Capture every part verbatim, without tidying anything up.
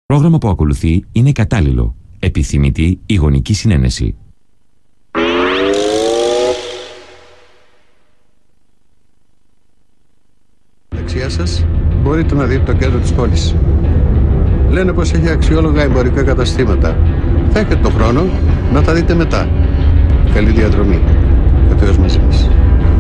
πρόγραμμα που ακολουθεί είναι κατάλληλο. Επιθυμητή η γονική συνένεση. Δεξιά σας μπορείτε να δείτε το κέντρο της πόλης. Λένε πως έχει αξιόλογα εμπορικά καταστήματα. Θα έχετε το χρόνο να τα δείτε μετά. Καλή διαδρομή. Ο Θεός μαζί μας.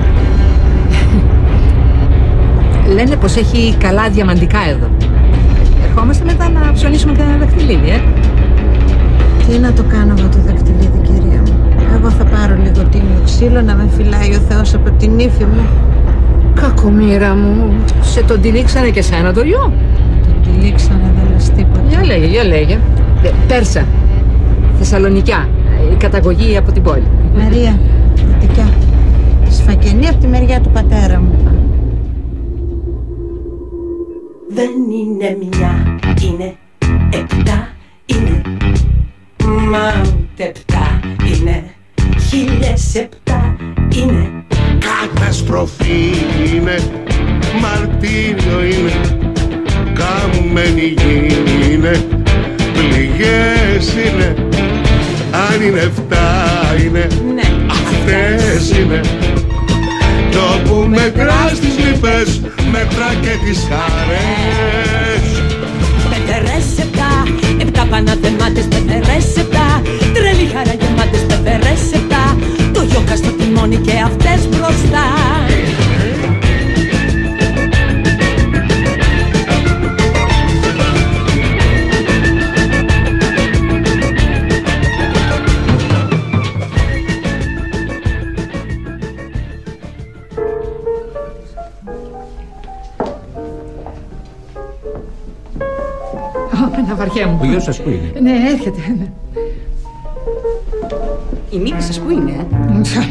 Λένε πως έχει καλά διαμαντικά εδώ. Ερχόμαστε μετά να ψωνίσουμε και ένα δακτυλίδι, ε. Τι να το κάνω εγώ το δακτυλίδι, κυρία μου. Εγώ θα πάρω λίγο τίμιο ξύλο να με φυλάει ο Θεός από την ύφη μου. Κακομοίρα μου. Σε τον τυλίξανε και σένα το γιο. Τον τυλίξανε, δεν λες τίποτα. Για λέγε, για λέγε. Ε, Πέρσα. Θεσσαλονικιά. Η καταγωγή από την πόλη. Μαρία, δυτικά. Σφακενή από τη μεριά του πατέρα μου. Δεν είναι μια, είναι επτά, είναι. Μα ούτε επτά είναι, χίλιες επτά είναι. Καταστροφή είναι, μαρτύριο είναι, καμμένη γη είναι, πληγές είναι. Αν είναι εφτά είναι, Ναι, αυτές είναι. Το που μετράς τις λύπες, μετρά και τις χαρές. πεθερές επτά, επτά παναθεμάτες πεθερές επτά. Τρελή χαρά γεμάτες πεθερές επτά. Το γιόκα στο τιμόνι και αυτές μπροστά. Να βαριέ μου. Ο γιος σας που είναι? Ναι, έρχεται. Η μοίρα σας που είναι, ε?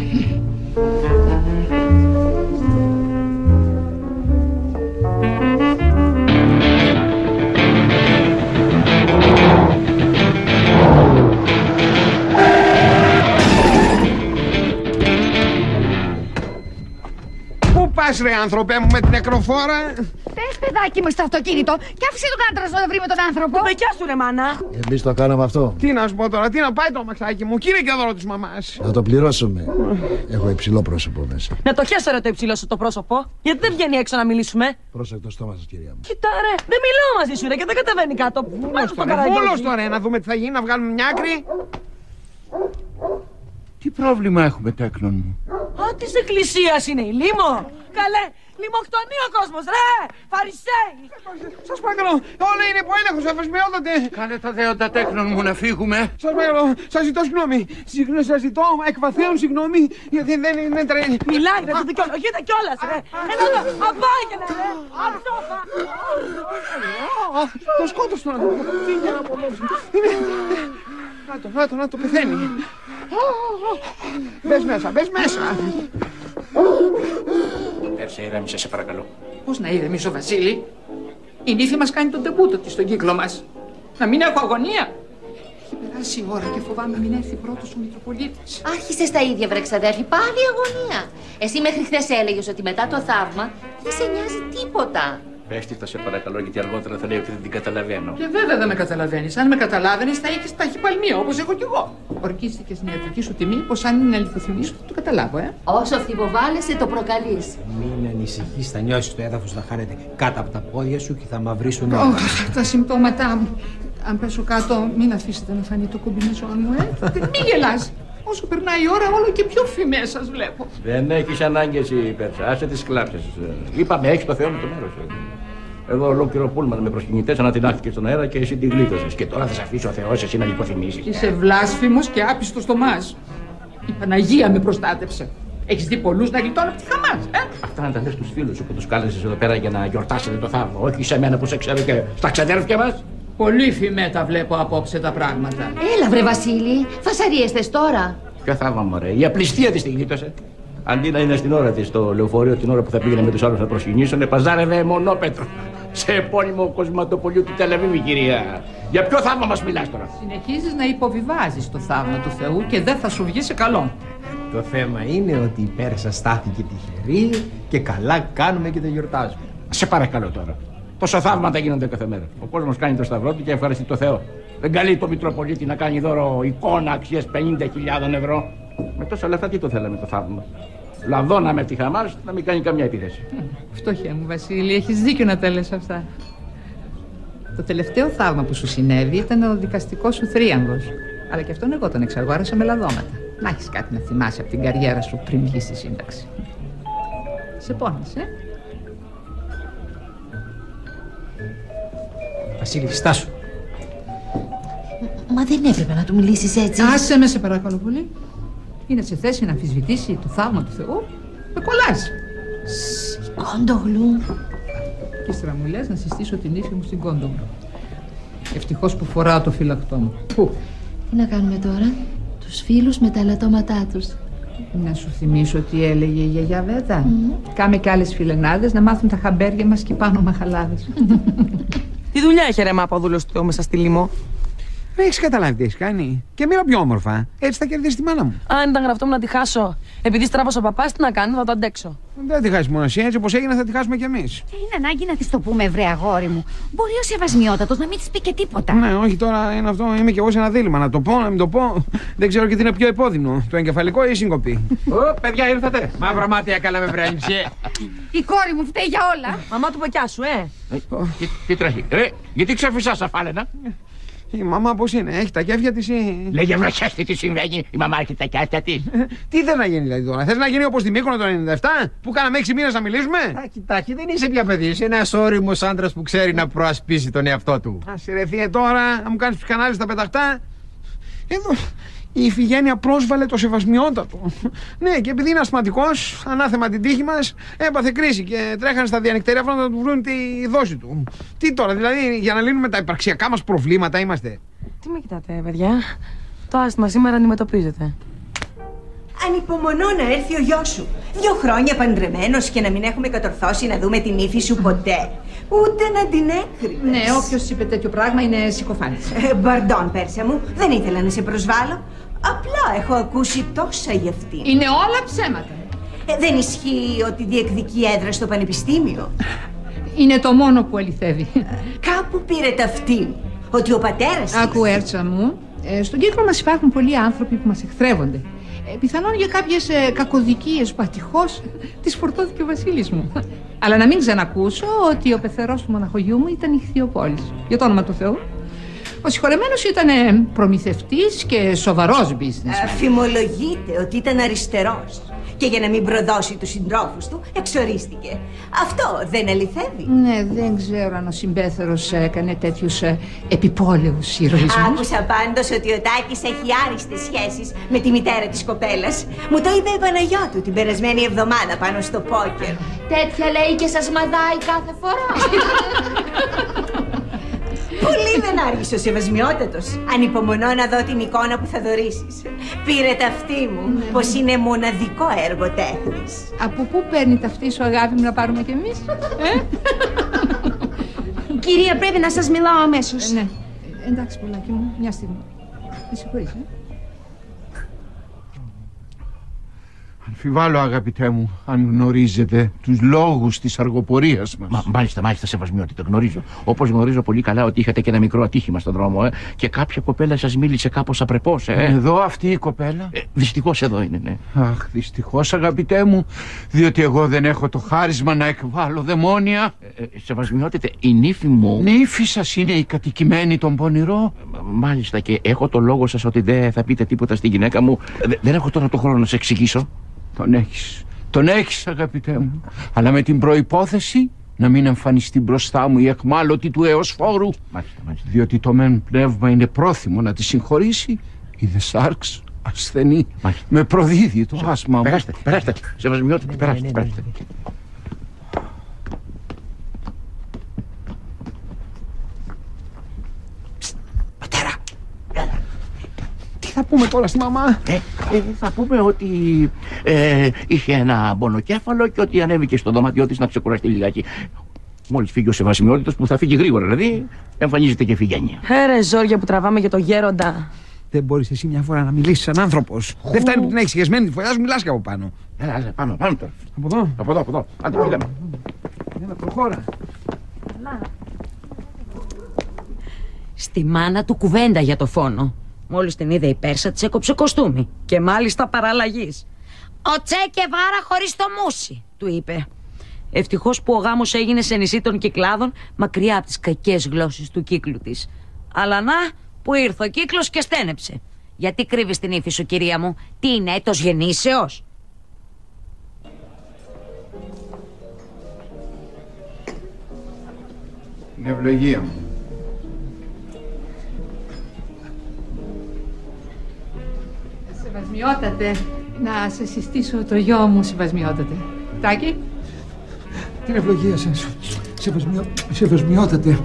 Πού πας ρε άνθρωπέ μου με την νεκροφόρα? Πες παιδάκι μου στο αυτοκίνητο και άφησε τον άντρα σου να βρει με τον άνθρωπο. Πεκιά σου ρε μάνα. Εμείς το κάναμε αυτό. Τι να σου πω τώρα, τι να πάει το αμαξάκι μου, κύριε και δώρο της μαμάς. Να το πληρώσουμε. Έχω υψηλό πρόσωπο μέσα. Να το χέσω το υψηλό σου το πρόσωπο. Γιατί δεν βγαίνει έξω να μιλήσουμε. Πρόσεχε το στόμα σας, κυρία μου. Κοίτα ρε, δεν μιλάω μαζί σου ρε και δεν κατεβαίνει κάτω. Βούλος τώρα, βούλος τώρα, να δούμε τι θα γίνει, να βγάλουμε μια άκρη. Τι πρόβλημα έχουμε, τέκνον μου? Α, της εκκλησίας είναι η Λίμο. Καλέ, λιμοκτονεί ο κόσμος ρε, Φαρισαίοι. Σας παρακαλώ, όλα είναι υπό έλεγχο, αφεσμιότατε. Κάνε τα δέοντα, τέκνον μου, να φύγουμε. Σας παρακαλώ, σας ζητώ συγγνώμη. Συγγνώμη, σας ζητώ εκ βαθέων συγγνώμη, γιατί δεν είναι τρέλη. Μιλάει ρε, το δικαιολογείται κιόλας ρε. Έλα εδώ, απάγαινε ρε, αψόφα. Το σκότωσε τον άνθρωπο. Φύγε από εδώ. Να το, να το, να το, πεθαίνει. Μπες μέσα, μπες μέσα. Πέρσε, ηρέμησε, σε παρακαλώ. Πώς να ηρεμήσω, Βασίλη? Η νύφη μας κάνει τον τεμπούτο της στον κύκλο μας. Να μην έχω αγωνία. Έχει περάσει η ώρα και φοβάμαι μην έρθει πρώτος ο Μητροπολίτης. Άρχισες τα ίδια, βρε ξαδέρφη, πάλι αγωνία. Εσύ μέχρι χθες έλεγες ότι μετά το θαύμα δεν σε νοιάζει τίποτα. Πες τη, θα σε παρακαλώ, γιατί αργότερα θα λέει ότι δεν την καταλαβαίνω. Και βέβαια δεν με καταλαβαίνεις. Αν με καταλάβαινες θα είχες ταχυπαλμία, όπως έχω κι εγώ. Ορκίστηκες στην ιατρική σου τιμή πως αν είναι να λιθοθυμίσω θα το καταλάβω, ε. Όσο αυτοποβάλλεσαι το προκαλείς. Μην ανησυχείς, θα νιώσεις το έδαφος να χάνεται κάτω από τα πόδια σου και θα μαυρίσουν όλα. Oh, τα συμπτώματά μου. Αν πέσω κάτω, μην αφήσετε να φανεί το κομπινεζόν μου, ε. Μην γελάς. Όσο περνάει η ώρα, όλο και πιο φημές σας βλέπω. Δεν έχεις ανάγκη εσύ, Πέρσα. Άσε τις κλάψεις. Είπαμε, έχεις το Θεό με το μέρος. Εδώ ολόκληρο πούλμαν με προσκυνητές ανατινάχθηκε στον αέρα και εσύ τη γλίτωσες. Και τώρα θα σε αφήσει ο Θεός εσύ να λιποθυμήσεις. Είσαι βλάσφημος και άπιστος στο μας. Η Παναγία με προστάτεψε. Έχεις δει πολλούς να γλιτώνουν από τη Χαμάς, ε? Αυτά να τα λες στους φίλους σου που τους κάλεσες εδώ πέρα για να γιορτάσετε το θαύμα. Όχι σε μένα που σε ξέρω και στα ξαδέρφια μας. Πολύ φημέ τα βλέπω απόψε τα πράγματα. Έλα βρε Βασίλη, φασαρίες θες τώρα. Ποιο θαύμα, μωρέ, η απληστία της τη γλίτωσε. Αντί να είναι στην ώρα της στο λεωφορείο την ώρα που θα πήγαινε με τους άλλους να προσκυνήσουν, παζάρευε μονόπετρο. Σε επώνυμο κοσματοπολιού του Τελαβίβη, κυρία. Για ποιο θαύμα μας μιλάς τώρα? Συνεχίζεις να υποβιβάζεις το θαύμα του Θεού και δεν θα σου βγει σε καλό. Το θέμα είναι ότι η Πέρσα στάθηκε τυχερή και καλά κάνουμε και το γιορτάζουμε. Σε παρακαλώ τώρα. Τόσα θαύματα γίνονται κάθε μέρα. Ο κόσμος κάνει το σταυρό του και ευχαριστεί το Θεό. Δεν καλεί το Μητροπολίτη να κάνει δώρο εικόνα αξίας πενήντα χιλιάδες ευρώ. Με τόσα λεφτά τι το θέλαμε το θαύμα. Λαδώνα με τη Χαμάς να μην κάνει καμιά επίθεση. Φτωχέ μου, Βασίλη, έχεις δίκιο να τα λες αυτά. Το τελευταίο θαύμα που σου συνέβη ήταν ο δικαστικός σου θρίαμβος. Αλλά και αυτόν εγώ τον εξαργόρασα με λαδώματα. Να έχεις κάτι να θυμάσαι από την καριέρα σου πριν βγεις στη σύνταξη. Σε πόνεσαι, ε? Βασίλη, στάσου. Μα δεν έπρεπε να του μιλήσεις έτσι. Άσε με, σε παρακαλώ πολύ. Είναι σε θέση να αμφισβητήσει το θαύμα του Θεού. Με κολλάζει. Κόντογλου. Και ύστερα μου λες να συστήσω την ύφη μου στην Κόντογλου. Ευτυχώς που φοράω το φυλακτό μου. Πού. Τι να κάνουμε τώρα? Τους φίλους με τα ελαττώματά τους. Να σου θυμίσω τι έλεγε η γιαγιά Βέτα. Mm. Κάμε κι άλλες φιλενάδες να μάθουν τα χαμπέρια μας και πάνω μαχαλάδες. Τι δουλειά έχει ρε μάπαδουλος του μέσα στη λίμο? Δεν έχεις καταλάβει τι έχεις κάνει. Και μίλα πιο όμορφα. Έτσι θα κερδίσεις τη μάνα μου. Αν ήταν γραφτό μου να τη χάσω. Επειδή στράβωσε ο παπάς, τι να κάνω, θα το αντέξω. Δεν θα τη χάσεις μόνο εσύ, έτσι όπως έγινε θα τη χάσουμε κι εμείς. Και είναι ανάγκη να της το πούμε, βρε αγόρι μου. Μπορεί ο Σεβασμιότατος να μην της πει και τίποτα. Ναι, όχι τώρα είναι αυτό. Είμαι κι εγώ σε ένα δίλημμα. Να το πω, να μην το πω. Δεν ξέρω και τι είναι πιο επώδυνο. Το εγκεφαλικό ή η σύγκοπη. Ω, παιδιά, ήρθατε. Μαύρα μάτια καλά με βρένιψε. Η κόρη μου φταίει για όλα. Μαμά του πακιά σου, ε. Τι τρέχει, ρε, γιατί ξεφυσάς αφάλαινα? Η μαμά πώς είναι, έχει τα κέφια της ή... Λέγε βραχιάστη τι συμβαίνει, η μαμά έχει τα κέφια της. Τι θες να γίνει δηλαδή τώρα, θες να γίνει όπως τη Μύκονο το ενενήντα επτά που κάναμε έξι μήνες να μιλήσουμε? Τάκι, τάκι, δεν είσαι πια παιδί, είσαι ένας όριμος άντρας που ξέρει να προασπίσει τον εαυτό του. Α συρρεθεί τώρα, να μου κάνεις ψυχανάλυση στα πεταχτά. Εδώ η Ιφηγένεια πρόσβαλε το Σεβασμιότατο. Ναι, και επειδή είναι ασθματικός, ανάθεμα την τύχη μας, έπαθε κρίση και τρέχανε στα διανυκτερία να του βρουν τη δόση του. Τι τώρα, δηλαδή, για να λύνουμε τα υπαρξιακά μας προβλήματα είμαστε? Τι με κοιτάτε, παιδιά? Το άσθημα σήμερα αντιμετωπίζεται. Ανυπομονώ να έρθει ο γιος σου. Δύο χρόνια παντρεμένος και να μην έχουμε κατορθώσει να δούμε την ύφη σου ποτέ. Ούτε να την έκρυβες. Ναι, όποιος είπε τέτοιο πράγμα είναι συκοφάντης. Ε, Μπαρντών, Πέρσα μου, δεν ήθελα να σε προσβάλλω. Απλά έχω ακούσει τόσα για αυτήν. Είναι όλα ψέματα. Ε, δεν ισχύει ότι διεκδικεί έδρα στο πανεπιστήμιο? Είναι το μόνο που αληθεύει. Ε, κάπου πήρε ταυτή ότι ο πατέρας της... Άκου, Έρτσα μου, ε, στον κύκλο μας υπάρχουν πολλοί άνθρωποι που μας εχθρεύονται. Ε, πιθανόν για κάποιες ε, κακοδικίες που ατυχώς τις φορτώθηκε ο Βασίλης μου. Αλλά να μην ξανακούσω ότι ο πεθερός του μοναχογιού μου ήταν ηχθειοπόλης. Για το όνομα του Θεού. Ο συγχωρεμένος ήταν ε, προμηθευτής και σοβαρός business. Φημολογείται ότι ήταν αριστερός. Και για να μην προδώσει τους συντρόφους του, εξορίστηκε. Αυτό δεν αληθεύει? Ναι, δεν ξέρω αν ο συμπέθερος έκανε τέτοιους ε, επιπόλαιους ηρωισμούς. Άκουσα πάντως ότι ο Τάκης έχει άριστες σχέσεις με τη μητέρα της κοπέλας. Μου το είπε η Παναγιώτου την περασμένη εβδομάδα πάνω στο πόκερ. Τέτοια λέει και σας μαδάει κάθε φορά. Πολύ δεν άργησε ο Σεβασμιότατος. Ανυπομονώ να δω την εικόνα που θα δωρήσεις. Πήρε ταυτή μου, ναι, πως είναι μοναδικό έργο τέχνης. Από πού παίρνει ταυτή σου, αγάπη μου, να πάρουμε κι εμείς? ε? Κυρία, πρέπει να σας μιλάω αμέσως. Ε, ναι, εντάξει πουλάκι μου, μια στιγμή. Με συγχωρείς, ε? Αμφιβάλλω, αγαπητέ μου, αν γνωρίζετε τους λόγους της αργοπορίας μας. Μα, μάλιστα, μάλιστα, Σεβασμιότητα, γνωρίζω. Όπως γνωρίζω πολύ καλά ότι είχατε και ένα μικρό ατύχημα στον δρόμο, ε, και κάποια κοπέλα σας μίλησε κάπως απρεπώς, ε. Εδώ αυτή η κοπέλα. Ε, δυστυχώς εδώ είναι, ναι. Αχ, δυστυχώς, αγαπητέ μου, διότι εγώ δεν έχω το χάρισμα να εκβάλω δαιμόνια. Ε, ε, Σεβασμιότητα, η νύφη μου. Νύφη σας είναι η κατοικημένη των πονηρό. Ε, μάλιστα, και έχω το λόγο σας ότι δεν θα πείτε τίποτα στη γυναίκα μου. Ε, δεν έχω τώρα το χρόνο να σε εξηγήσω. Τον έχεις, τον έχεις, αγαπητέ μου, αλλά με την προϋπόθεση να μην εμφανιστεί μπροστά μου η εχμάλωτη του έως φόρου. Μάλιστα, μάλιστα. Διότι το μεν πνεύμα είναι πρόθυμο να τη συγχωρήσει, η δε σάρξ ασθενή. Μάλιστα. Με προδίδει το άσμα μου. Περάστε, περάστε, Σεβασμιότητα, περάστε, περάστε. Πατέρα, έλα. Θα πούμε τώρα στη μαμά. Ε, ε, θα πούμε ότι ε, είχε ένα πονοκέφαλο και ότι ανέβηκε στο δωμάτιό της να ξεκουραστεί λιγάκι. Μόλις φύγει ο Σεβασμιότητος, που θα φύγει γρήγορα δηλαδή, εμφανίζεται και Ιφηγένεια. Έρε ζόρια που τραβάμε για το γέροντα. Δεν μπορείς εσύ μια φορά να μιλήσεις σαν άνθρωπος. Χου. Δεν φτάνει που την έχεις σχεσμένη τη φωλιά σου, μιλάς και από πάνω. Έλα, έλα, πάνω, πάνω τώρα. Από εδώ. Από εδώ, από εδώ. Άντε, πήγαμε. Έλα, προχώρα. Μαμά. Στη μάνα του κουβέντα για το φόνο. Μόλις την είδε η Πέρσα της έκοψε κοστούμι. Και μάλιστα παραλλαγής. «Ο Τσέκε βάρα χωρίς το μουσι», του είπε. Ευτυχώς που ο γάμος έγινε σε νησί των Κυκλάδων, μακριά από τις κακές γλώσσες του κύκλου της. Αλλά να, που ήρθε ο κύκλος και στένεψε. Γιατί κρύβεις την ύφη σου, κυρία μου? Τι είναι, έτος γεννήσεως? Την ευλογία μου. Σεβασμιότατε, να σε συστήσω το γιο μου, σεβασμιότατε. Τάκη. Την ευλογία σας. Σεβασμιό... Σεβασμιότατε.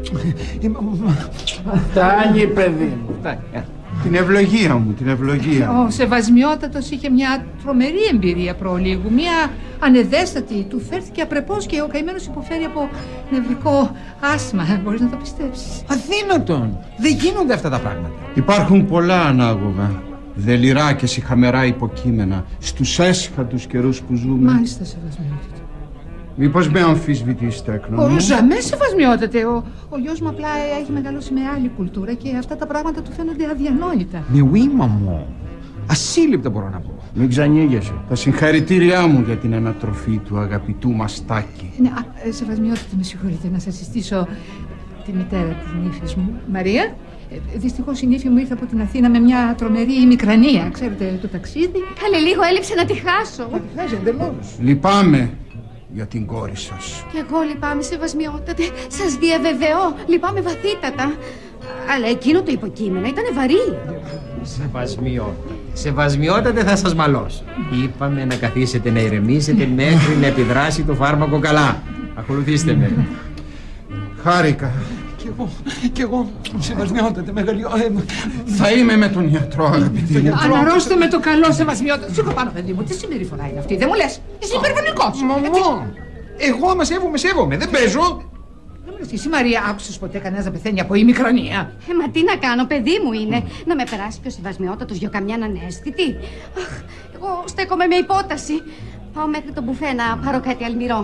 Φτάνει, παιδί μου, φτάνει. Την ευλογία μου, την ευλογία μου. Ο Σεβασμιότατος είχε μια τρομερή εμπειρία προλίγου. Μια ανεδέστατη. Του φέρθηκε απρεπώς και ο καημένος υποφέρει από νευρικό άσθμα. Μπορείς να το πιστέψεις? Αδύνατον. Δεν γίνονται αυτά τα πράγματα. Υπάρχουν πολλά ανάγωγα. Δελειρά και σιχαμερά υποκείμενα στους έσχατους καιρούς που ζούμε. Μάλιστα, Σεβασμιότατε. Μήπως με αμφισβητείς, τέκνο μου? Ο Ζαμέ, Σεβασμιότατε. Ο, ο γιος μου απλά έχει μεγαλώσει με άλλη κουλτούρα και αυτά τα πράγματα του φαίνονται αδιανόητα. Ναι, oui, maman. Ασύλληπτα μπορώ να πω. Μην ξανήγεσαι. Τα συγχαρητήριά μου για την ανατροφή του αγαπητού μας Τάκη. Ναι, α, Σεβασμιότατε, με συγχωρείτε να σας συστήσω τη μητέρα της νύφης μου, Μαρία. Ε, δυστυχώς η νύφη μου ήρθε από την Αθήνα με μια τρομερή ημικρανία. Ξέρετε, το ταξίδι. Καλέ, λίγο έλειψε να τη χάσω. Να τη χάσει εντελώς. Λυπάμαι για την κόρη σας. Κι εγώ λυπάμαι, Σεβασμιότατε. Σας διαβεβαιώ, λυπάμαι βαθύτατα. Αλλά εκείνο το υποκείμενο ήταν βαρύ. Σεβασμιότατε. Σεβασμιότατε, θα σας μαλώσω. Είπαμε να καθίσετε να ηρεμήσετε μέχρι να επιδράσει το φάρμακο καλά. Ακολουθήστε με. Χάρηκα. Κι εγώ, κι εγώ, Σεβασμιότατε, μεγαλειό. Θα είμαι με τον γιατρό, αγαπητή μου. Αναρώστε με το καλό, Σεβασμιότατε. Σήκω πάνω, παιδί μου, τι συμπεριφορά είναι αυτή? Δεν μου λες, είσαι υπερβολικός. Μαμό, εγώ άμα σέβομαι, σέβομαι, δεν παίζω. Δεν μου λες, εσύ Μαρία, άκουσες ποτέ κανένας να πεθαίνει από ημικρανία? Ε, μα τι να κάνω, παιδί μου είναι. Να με περάσει και ο Σεβασμιότατος για καμιά ανέστητη. Αχ, εγώ στέκομαι με υπόταση. Πάω μέχρι το μπουφέ να πάρω κάτι αλμυρό.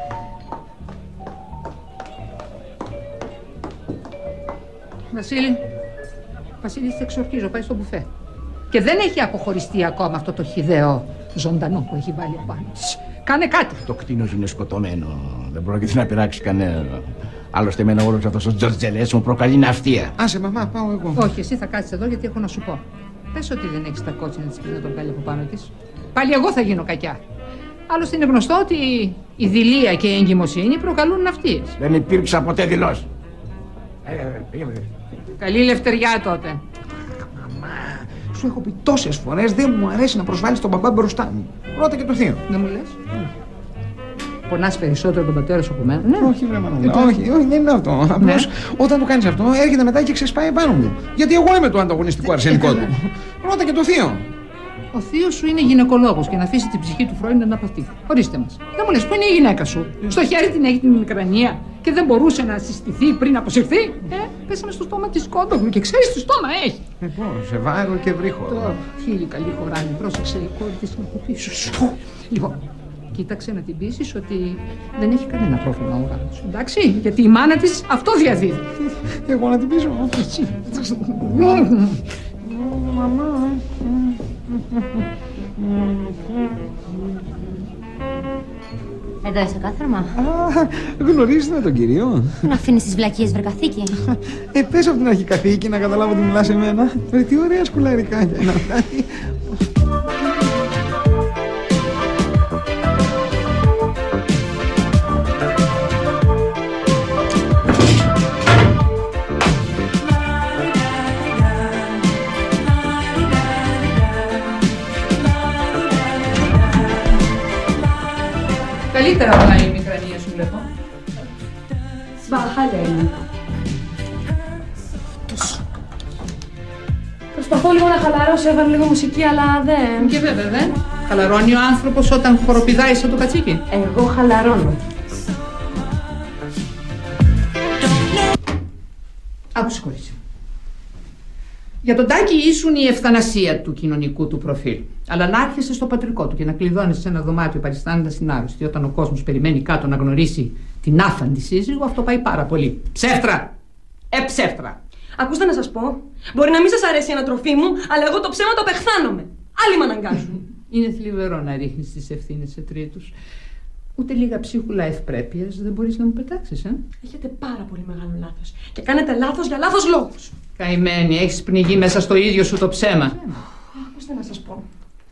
Βασίλη, Βασίλη, σε εξορκίζω, πάει στο μπουφέ. Και δεν έχει αποχωριστεί ακόμα αυτό το χυδαίο ζωντανό που έχει βάλει απάνω της. Κάνε κάτι. Το κτίνος είναι σκοτωμένο. Δεν πρόκειται να πειράξει κανένα. Άλλωστε, εμένα όλος αυτός ο Τζορτζελές μου προκαλεί ναυτία. Άσε, μαμά, πάω εγώ. Όχι, εσύ θα κάτσεις εδώ γιατί έχω να σου πω. Πες ότι δεν έχεις τα κότσινα της και να τον βγάλει από πάνω της. Πάλι εγώ θα γίνω κακιά. Άλλωστε είναι γνωστό ότι η δειλία και η εγκυμοσύνη προκαλούν ναυτίες. Δεν υπήρξα ποτέ δηλώσει. Καλή λευτεριά τότε. Μαμά, σου έχω πει τόσες φορές δεν μου αρέσει να προσβάλλεις τον μπαμπά μπροστά μου. Ρώτα και το θείο. Δεν μου λες. Πονάς περισσότερο τον πατέρα σου από μένα? Ναι. Όχι, βρε Μανούλα. Όχι, όχι, δεν είναι αυτό. Απλώς όταν το κάνεις αυτό έρχεται μετά και ξεσπάει επάνω μου. Γιατί εγώ είμαι το ανταγωνιστικό αρσενικό του. Ρώτα και το θείο. Ο θείος σου είναι γυναικολόγος και να αφήσει την ψυχή του Φρόιντ να παθεί. Ορίστε μας. Δεν μου λες, πού είναι η γυναίκα σου? Στο χέρι την έχει την μικρανία και δεν μπορούσε να συστηθεί πριν αποσυρθεί. Ε, πέσαμε στο στόμα της Κόντογλου και ξέρεις τι στόμα έχει. Ε, πώς, σε βάρο και βρίχο. Το χείλη καλή χωράνη, πρόσεξε η κόρη της είναι από πίσω σου. Λοιπόν, κοίταξε να την πείσεις ότι δεν έχει κανένα πρόβλημα ο γάμος σου, εντάξει? Γιατί η μάνα της αυτό διαδίδει. Εγώ να την πείσω. Εσύ. Μαμά. Εδώ είσαι κάθαρμα. Α, γνωρίζετε τον κύριο? Να αφήνεις τις βλακίες, βρε καθήκη. Ε, πες από την αρχή καθήκη να καταλάβω ότι μιλάς σε μένα. Ρε, τι ωραία σκουλαρικάκια είναι αυτά. Καλύτερα πάει η μικρανία σου, βλέπω. Μπαχαλένα. Προσπαθώ λίγο να χαλαρώσω, έβαλα λίγο μουσική, αλλά δεν... Και βέβαια δεν. Χαλαρώνει ο άνθρωπος όταν χοροπηδάει σαν το κατσίκι. Εγώ χαλαρώνω. Άκουσε, κορίτσι. Για τον Τάκη ήσουν η ευθανασία του κοινωνικού του προφίλ. Αλλά να έρχεσαι στο πατρικό του και να κλειδώνεις σε ένα δωμάτιο παριστάνοντας την άρρωστη όταν ο κόσμος περιμένει κάτω να γνωρίσει την άφαντη σύζυγο, αυτό πάει πάρα πολύ. Ψεύτρα! Ε, ψεύτρα! Ακούστε να σας πω, μπορεί να μην σας αρέσει η ανατροφή μου, αλλά εγώ το ψέμα το απεχθάνομαι. Άλλοι με αναγκάζουν. Είναι θλιβερό να ρίχνεις τις ευθύνες σε τρίτους. Ούτε λίγα ψίχουλα ευπρέπειας δεν μπορείς να μου πετάξεις, ε? Έχετε πάρα πολύ μεγάλο λάθος. Και κάνετε λάθος για λάθος λόγους. Καημένη, έχεις πνιγεί μέσα στο ίδιο σου το ψέμα. Ακούστε να σας πω.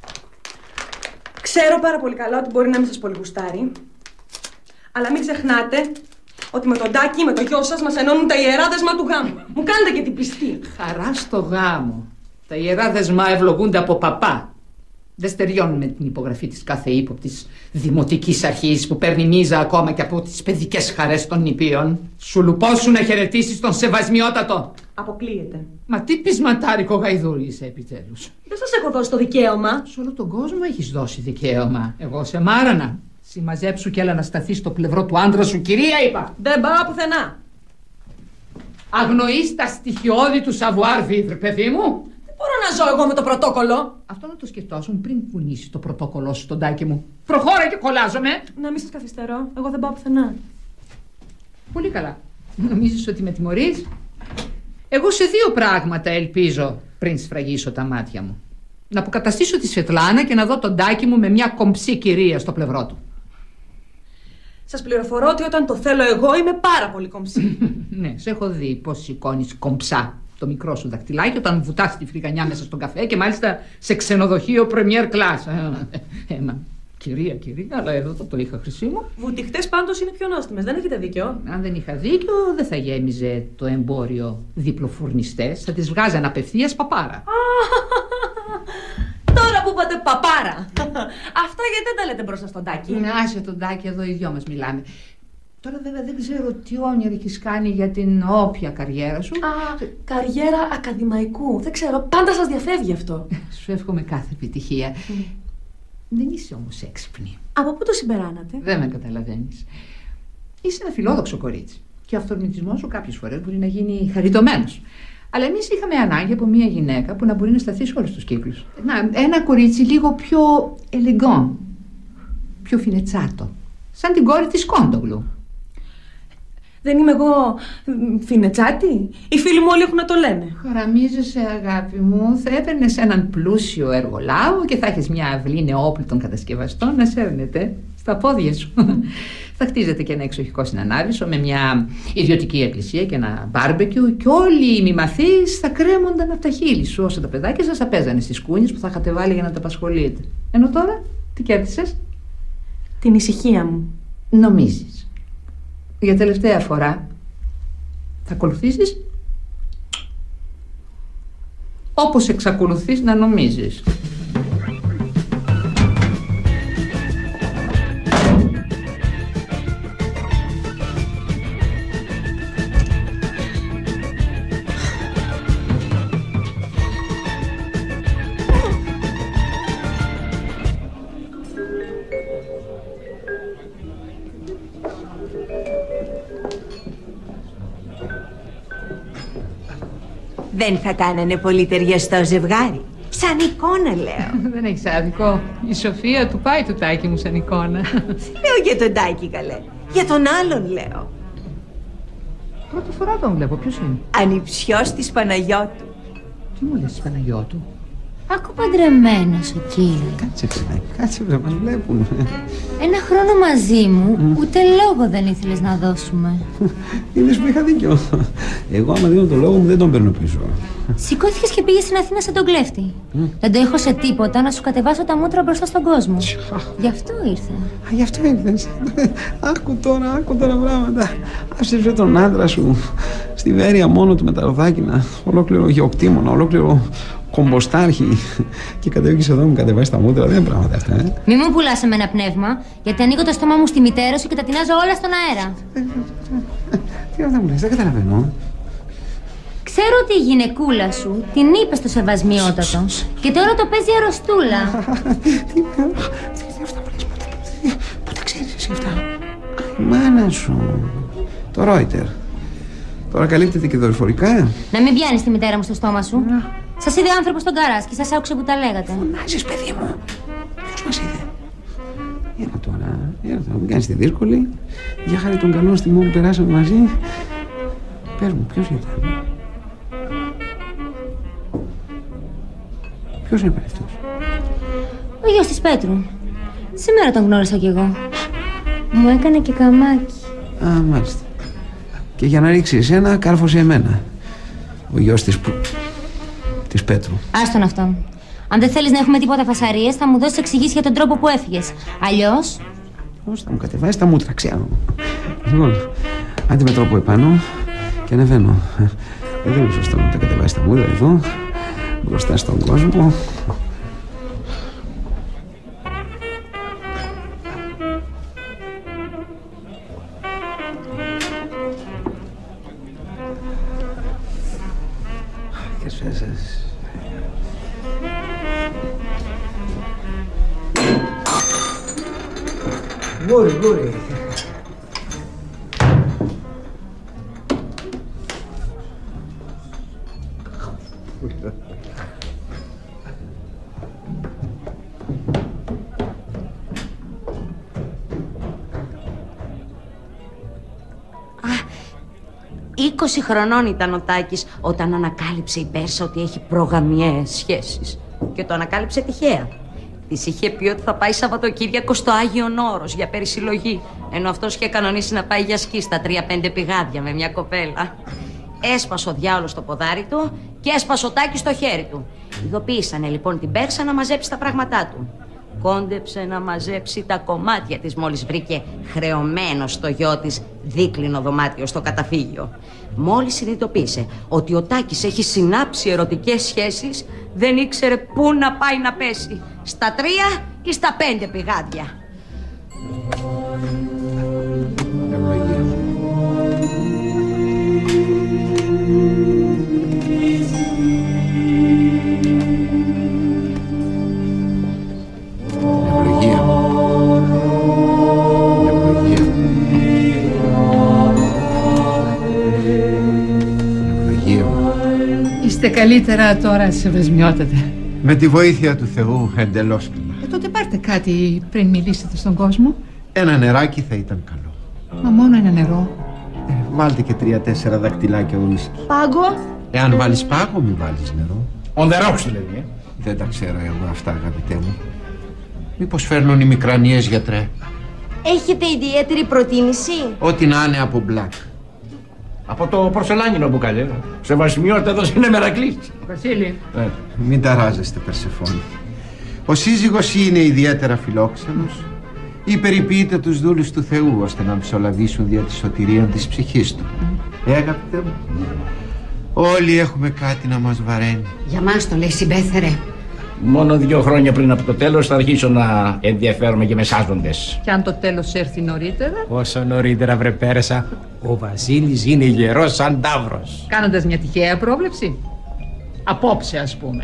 Ξέρω πάρα πολύ καλά ότι μπορεί να μην σας πολύ γουστάρει. Αλλά μην ξεχνάτε ότι με τον Τάκη, με το γιο σας, μας ενώνουν τα ιερά δεσμά του γάμου. Μου κάνετε και την πιστή. Χαρά στο γάμο. Τα ιερά δεσμά ευλογούνται από παπά. Δεν στεριώνουν με την υπογραφή της κάθε ύποπτης δημοτικής αρχής που παίρνει μίζα ακόμα και από τις παιδικές χαρές των νηπίων. Σου λουπώσουν να χαιρετήσεις τον σεβασμιότατο. Αποκλείεται. Μα τι πεισματάρικο γαϊδούρι είσαι επιτέλους. Δεν σας έχω δώσει το δικαίωμα. Σε όλο τον κόσμο έχεις δώσει δικαίωμα. Εγώ σε μάρανα. Συμμαζέψου και έλα να σταθείς στο πλευρό του άντρα σου, κυρία, είπα. Δεν πάω πουθενά. Αγνοείς τα στοιχειώδη του savoir vivre, παιδί μου. Μπορώ να ζω εγώ με το πρωτόκολλο. Αυτό να το σκεφτόσουν πριν κουνήσεις το πρωτόκολλο σου στον Τάκη μου. Προχώρα και κολλάζομαι. Να μην σας καθυστερώ. Εγώ δεν πάω πουθενά. Πολύ καλά. Νομίζεις ότι με τιμωρείς? Εγώ σε δύο πράγματα ελπίζω πριν σφραγίσω τα μάτια μου. Να αποκαταστήσω τη Σβετλάνα και να δω τον Τάκη μου με μια κομψή κυρία στο πλευρό του. Σας πληροφορώ ότι όταν το θέλω εγώ είμαι πάρα πολύ κομψή. Ναι, σε έχω δει πως σηκώνεις κομψά το μικρό σου δακτυλάκι όταν βουτάς τη φρυγανιά μέσα στον καφέ και μάλιστα σε ξενοδοχείο premier class. Ε, μα, κυρία, κυρία, αλλά εδώ το, το είχα, χρυσή μου. Βουτυχτές πάντως είναι πιο νόστιμες, δεν έχετε δίκιο. Αν δεν είχα δίκιο, δεν θα γέμιζε το εμπόριο διπλοφουρνιστές, θα τις βγάζαν απευθείας παπάρα. Τώρα που είπατε παπάρα. Αυτά γιατί δεν τα λέτε μπροστά στον Τάκη. Να άσε τον Τάκη, εδώ οι δυο μας μιλάμε. Τώρα βέβαια δεν ξέρω τι όνειρο έχεις κάνει για την όποια καριέρα σου. Α, καριέρα ακαδημαϊκού. Δεν ξέρω, πάντα σας διαφεύγει αυτό. Σου εύχομαι κάθε επιτυχία. Mm. Δεν είσαι όμως έξυπνη. Από πού το συμπεράνατε? Δεν με καταλαβαίνεις. Είσαι ένα φιλόδοξο κορίτσι. Και ο αυτορμητισμός σου κάποιες φορές μπορεί να γίνει χαριτωμένος. Αλλά εμείς είχαμε ανάγκη από μια γυναίκα που να μπορεί να σταθεί σε όλους τους κύκλους. Να, ένα κορίτσι λίγο πιο ελεγκόν, πιο φινετσάτο. Σαν την κόρη της Κόντογλου. Δεν είμαι εγώ φινετσάτη? Οι φίλοι μου όλοι έχουν να το λένε. Χαραμίζεσαι, αγάπη μου. Θα έπαιρνες έναν πλούσιο εργολάβο και θα έχεις μια αυλή νεόπλουτων κατασκευαστών να σέρνετε στα πόδια σου. Θα χτίζετε και ένα εξοχικό συνανάβησο με μια ιδιωτική εκκλησία και ένα μπάρμπεκιου και όλοι οι μη μαθείς θα κρέμονταν από τα χείλη σου όσο τα παιδάκια σας θα παίζανε στις κούνιες που θα είχατε βάλει για να τα απασχολείτε. Ενώ τώρα, τι κέρδισες? Την ησυχία μου. Νομίζεις? Για τελευταία φορά θα ακολουθήσεις όπως εξακολουθείς να νομίζεις. Δεν θα κάνανε πολύ ταιριαστό ζευγάρι. Σαν εικόνα, λέω. Δεν έχεις άδικο. Η Σοφία του πάει του Τάκη μου σαν εικόνα. Λέω για τον Τάκη, καλέ. Για τον άλλον, λέω. Πρώτη φορά τον βλέπω. Ποιος είναι? Ανιψιός της Παναγιώτου. Τι μου λες της Παναγιώτου? Άκου παντρεμένος ο κύριος. Κάτσε, ψηλάκι, κάτσε, βρε, μας βλέπουν. Ένα χρόνο μαζί μου, mm. ούτε λόγο δεν ήθελες να δώσουμε. Είδες που είχα δίκιο. Εγώ άμα δίνω το λόγο μου δεν τον παίρνω πίσω. Σηκώθηκες και πήγες στην Αθήνα σαν τον κλέφτη. Mm. Δεν το έχω σε τίποτα να σου κατεβάσω τα μούτρα μπροστά στον κόσμο. Γι' αυτό ήρθα. Α, γι' αυτό ήρθες. Άκου τώρα, άκου τώρα πράγματα. Άφησες βρε τον άντρα σου στη Βέρεια μόνο του με τα ροδάκινα. Ολόκληρο γεωκτήμονα, ολόκληρο κομποστάρχη. Και κατέβηκες εδώ μου κατεβάσει τα μούτρα. Δεν είναι πράγματα αυτά, ε. Μη μου πουλάς εμένα πνεύμα, γιατί ανοίγω το στόμα μου στη μητέρα σου και τα τεινάζω όλα στον αέρα. Τι αυτά μου λες, δεν καταλαβαίνω. Ξέρω ότι η γυναικούλα σου την είπε στο σεβασμιότατο και τώρα το παίζει αρρωστούλα. Τι αυτά που λες, πού τα ξέρεις εσύ αυτά? Η μάνα σου. Το Ρόιτερ. Τώρα καλύπτεται και δορυφορικά. Να μην πιάνεις τη μητέρα μου στο στόμα σου. Σας είδε άνθρωπο στον καράζ και σας άκουσε που τα λέγατε. Φωνάζεις, παιδί μου. Ποιος μας είδε? Έλα τώρα, έλα τώρα, μην κάνεις τη δύσκολη. Για χάρη των καλών στιγμών που περάσαμε μαζί. Πες μου, ποιος ήταν? Ποιος είναι αυτός? Ο γιος της Πέτρου. Σήμερα τον γνώρισα κι εγώ. Μου έκανε και καμάκι. Α, μάλιστα. Και για να ρίξει εσένα, κάρφωσε εμένα. Ο γιος της που... της Πέτρου. Άστον αυτόν. Αν δεν θέλεις να έχουμε τίποτα φασαρίες, θα μου δώσεις εξηγήσεις για τον τρόπο που έφυγες. Αλλιώς... Πώς θα μου κατεβάσεις τα μούτρα, ξέρω. Λοιπόν, άντε με τρόπο επάνω και ανεβαίνω. Δεν είναι σωστό να τα κατεβάσεις τα μούτρα εδώ, μπροστά στον κόσμο. Και σφέσες. Γούρι, γούρι. είκοσι χρονών ήταν ο Τάκης όταν ανακάλυψε η Πέρσα ότι έχει προγαμιαίες σχέσεις. Και το ανακάλυψε τυχαία. Της είχε πει ότι θα πάει Σαββατοκύριακο στο Άγιον Όρος για περισυλλογή, ενώ αυτός είχε κανονίσει να πάει για σκι στα τρία πέντε πηγάδια με μια κοπέλα. Έσπασε ο διάολος το ποδάρι του και έσπασε ο Τάκης το χέρι του. Ειδοποίησανε λοιπόν την Πέρσα να μαζέψει τα πράγματά του. Κόντεψε να μαζέψει τα κομμάτια της μόλις βρήκε χρεωμένο στο γιο της δίκλινο δωμάτιο στο καταφύγιο. Μόλις συνειδητοποίησε ότι ο Τάκης έχει συνάψει ερωτικές σχέσεις, δεν ήξερε πού να πάει να πέσει, στα τρία ή στα πέντε πηγάδια. Είστε καλύτερα τώρα, Σεβασμιότατε? Με τη βοήθεια του Θεού εντελώς καλά. Ε, τότε πάρτε κάτι πριν μιλήσετε στον κόσμο. Ένα νεράκι θα ήταν καλό. Μα μόνο ένα νερό. Ε, βάλτε και τρία-τέσσερα δακτυλάκια ουίσκι. Πάγκο. Εάν βάλεις πάγο, μην βάλεις νερό. On the rocks δηλαδή, ε. Δεν τα ξέρω εγώ αυτά, αγαπητέ μου. Μήπως φέρνουν οι μικρανίες, γιατρέ? Έχετε ιδιαίτερη προτίμηση? Ό,τι να είναι από μπλακ. Από το πορσελάνινο μπουκάλι. Σεβασμιότατος είναι Μερακλής. Βασίλη. Ε. Μην ταράζεστε, Περσεφόνη. Ο σύζυγος είναι ιδιαίτερα φιλόξενος ή περιποιείται τους δούλους του Θεού ώστε να μισολαβήσουν δια τη σωτηρία της ψυχής του. Ε, αγαπητέ μου, όλοι έχουμε κάτι να μας βαραίνει. Για μας το λέει, συμπέθερε. Μόνο δύο χρόνια πριν από το τέλος θα αρχίσω να ενδιαφέρομαι και με σάζοντες. Και αν το τέλος έρθει νωρίτερα? Όσο νωρίτερα, βρε Πέρσα, ο Βασίλης είναι γερός σαν ταύρος. Κάνοντας μια τυχαία πρόβλεψη. Απόψε, ας πούμε.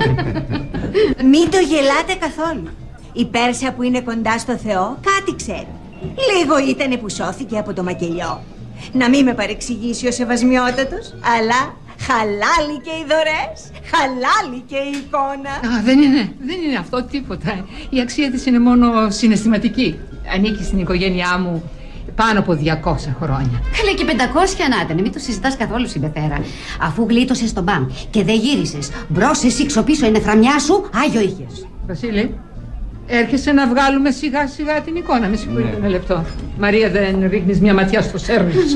Μην το γελάτε καθόλου. Η Πέρσα που είναι κοντά στο Θεό κάτι ξέρει. Λίγο ήτανε που σώθηκε από το μακελιό. Να μην με παρεξηγήσει ο Σεβασμιότατος, αλλά χαλάλι και οι δωρές, χαλάλι και η εικόνα. Α, δεν είναι, δεν είναι αυτό τίποτα. Η αξία της είναι μόνο συναισθηματική. Ανήκει στην οικογένειά μου πάνω από διακόσια χρόνια. Καλέ, και πεντακόσια να ήταν, μην το συζητάς καθόλου, συμπεθέρα. Αφού γλίτωσες τον μπαμ και δεν γύρισες μπρος εσύ ξοπίσω είναι φραμιά σου, άγιο είχες. Βασίλη, έρχεσαι να βγάλουμε σιγά σιγά την εικόνα. Με συγχωρείτε, ένα λεπτό. Μαρία, δεν ρίχνεις μια ματιά στο σέρβις?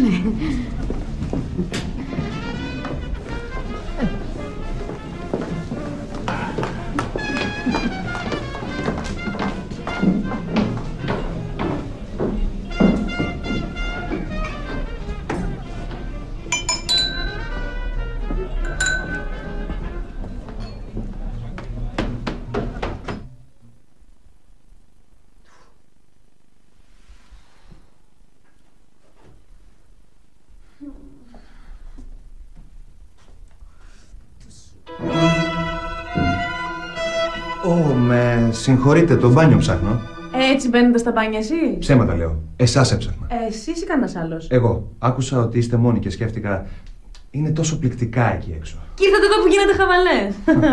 Ω, με συγχωρείτε, το μπάνιο ψάχνω. Έτσι μπαίνετε στα μπάνια εσύ? Ψέματα λέω. Εσάς έψαχνα. Εσείς ή κανένας άλλος? Εγώ. Άκουσα ότι είστε μόνοι και σκέφτηκα. Είναι τόσο πληκτικά εκεί έξω. Και ήρθατε εδώ που γίνετε χαβαλές.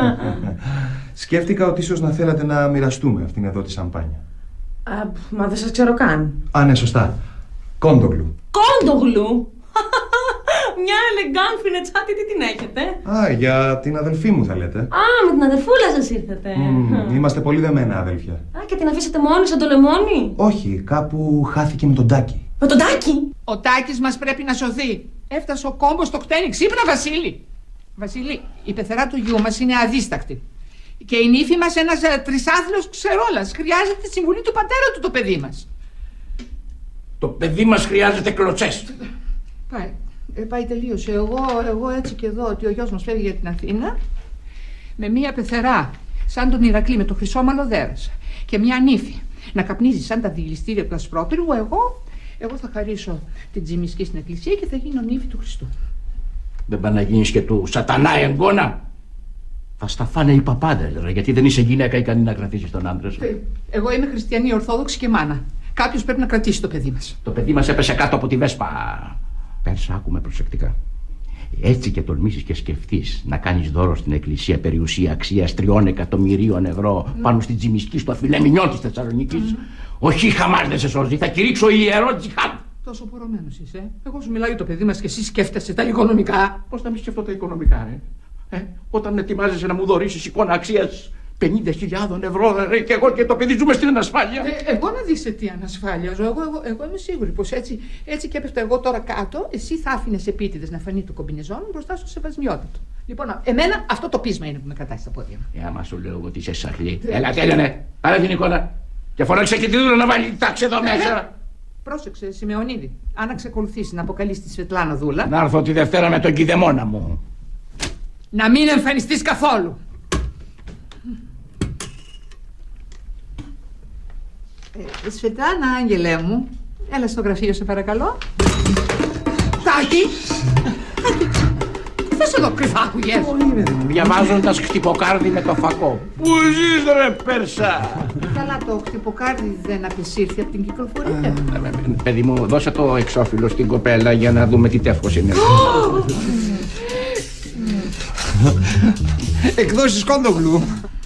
Σκέφτηκα ότι ίσως να θέλατε να μοιραστούμε αυτήν εδώ τη σαμπάνια. Α, μα δεν σας ξέρω καν. Α, ναι, σωστά. Κόντογλου. Κόντογλου! Μια ελεγκάν φινετσάτη, τι την έχετε? Α, για την αδελφή μου θα λέτε. Α, με την αδερφούλα σας ήρθατε. Mm, είμαστε πολύ δεμένα αδέλφια. Α, και την αφήσατε μόνη σαν το λεμόνι? Όχι, κάπου χάθηκε με τον Τάκη. Με τον Τάκη? Ο Τάκης μας πρέπει να σωθεί. Έφτασε ο κόμπος στο κτένι. Ξύπνα, Βασίλη. Βασίλη, η πεθερά του γιού μας είναι αδίστακτη. Και η νύφη μας ένας τρισάθλιος ξερόλας. Χρειάζεται τη συμβουλή του πατέρα του το παιδί μας. Το παιδί μας χρειάζεται κλωτσές. Πάει, ε, πάει τελείωσε. Εγώ, εγώ έτσι και εδώ ότι ο γιος μας φεύγει για την Αθήνα με μία πεθερά σαν τον Ηρακλή με το χρυσό μαλλοδέρας και μία νύφη να καπνίζει σαν τα διηληστήρια του Ασπρόπυργου. Εγώ, εγώ θα χαρίσω την τζιμισκή στην εκκλησία και θα γίνω νύφη του Χριστού. Δεν πάει να γίνεις και του σατανά εγγόνα. Θα στα φάνε οι παπάδες, ρε, γιατί δεν είσαι γυναίκα ικανή να κρατήσεις τον άντρα σου. Εγώ είμαι χριστιανή, ορθόδοξη και μάνα. Κάποιος πρέπει να κρατήσει το παιδί μας. Το παιδί μας έπεσε κάτω από τη Βέσπα. Πέρσα, άκουμε προσεκτικά. Έτσι και τολμήσεις και σκεφτείς να κάνεις δώρο στην εκκλησία περιουσία αξίας τριών εκατομμυρίων ευρώ mm. πάνω στην τζιμισκή στο αφιλέμινιό της Θεσσαλονίκης. Mm. Όχι, Χαμάς δεν σε σώζει, θα κηρύξω ιερό τζιχάντ. Τόσο πορωμένος είσαι. Εγώ σου μιλάω για το παιδί μας και εσύ σκέφτεσαι τα οικονομικά. Πώς να μην σκεφτώ τα οικονομικά, ρε. Ε, όταν ετοιμάζεσαι να μου δωρήσεις εικόνα αξίας πενήντα χιλιάδων ευρώ, ρε, και εγώ και το παιδί ζούμε στην ανασφάλεια. Ε, εγώ να δεις σε τι ανασφάλεια ζω. Εγώ, εγώ, εγώ είμαι σίγουρη πως έτσι, έτσι και έπεφτα εγώ τώρα κάτω, εσύ θα άφηνες επίτηδες να φανεί το κομπινεζόν μου μπροστά στο σεβασμιότατο. Λοιπόν, εμένα αυτό το πείσμα είναι που με κρατάει στα πόδια μου. Ε, άμα σου λέω ότι είσαι σαχλή. Έλα, τέλειωνε. Άρα την εικόνα. Και φωνάξε και τη δούλα να βάλει τάξη εδώ μέσα. Πρόσεξε, Σιμεωνίδη. Αν εξακολουθήσει να αποκαλείς τη Σβετλάνα δούλα. Να έρθω τη Δευτέρα με τον κηδεμόνα μου. Να μην εμφανιστείς καθόλου. Ε, Σβετλάνα, άγγελέ μου, έλα στο γραφείο σε παρακαλώ. Τάκη! Θες εδώ κρυφά άκουγες. Διαβάζοντας χτυποκάρδι με το φακό. Πού ζεις ρε Πέρσα? Καλά, το χτυποκάρδι δεν απεσύρθη από την κυκλοφορία. Παιδί μου, δώσε το εξώφυλλο στην κοπέλα για να δούμε τι τεύχος είναι. Εκδόσεις Κόντογλου.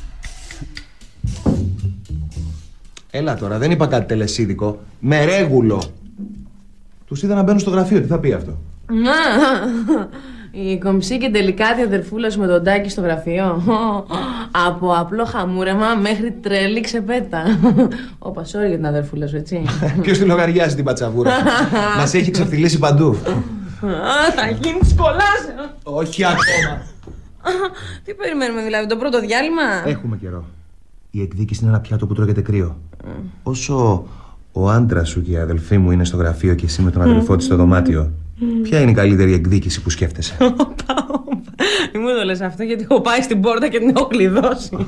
Έλα τώρα, δεν είπα κάτι τελεσίδικο. Με ρέγουλο. Τους είδα να μπαίνουν στο γραφείο, τι θα πει αυτό? Η κομψή και τελικά τη αδερφούλα σου με τον Τάκη στο γραφείο. Από απλό χαμούρεμα μέχρι τρελή ξεπέτα. Όπα, sorry για την αδερφούλα σου, έτσι. Ποιος τη λογαριάζει την πατσαβούρα? Μας έχει ξεφτυλίσει παντού. Θα γίνει σκολάσεων. Όχι ακόμα. Τι περιμένουμε δηλαδή, το πρώτο διάλειμμα? Έχουμε καιρό. Η εκδίκηση είναι ένα πιάτο που τρώγεται κρύο. Όσο ο άντρας σου και η αδελφή μου είναι στο γραφείο και εσύ με τον αδελφό της στο δωμάτιο, ποια είναι η καλύτερη εκδίκηση που σκέφτεσαι? Όπα, όπα. Μην μου το λες αυτό, γιατί έχω πάει στην πόρτα και την έχω κλειδώσει.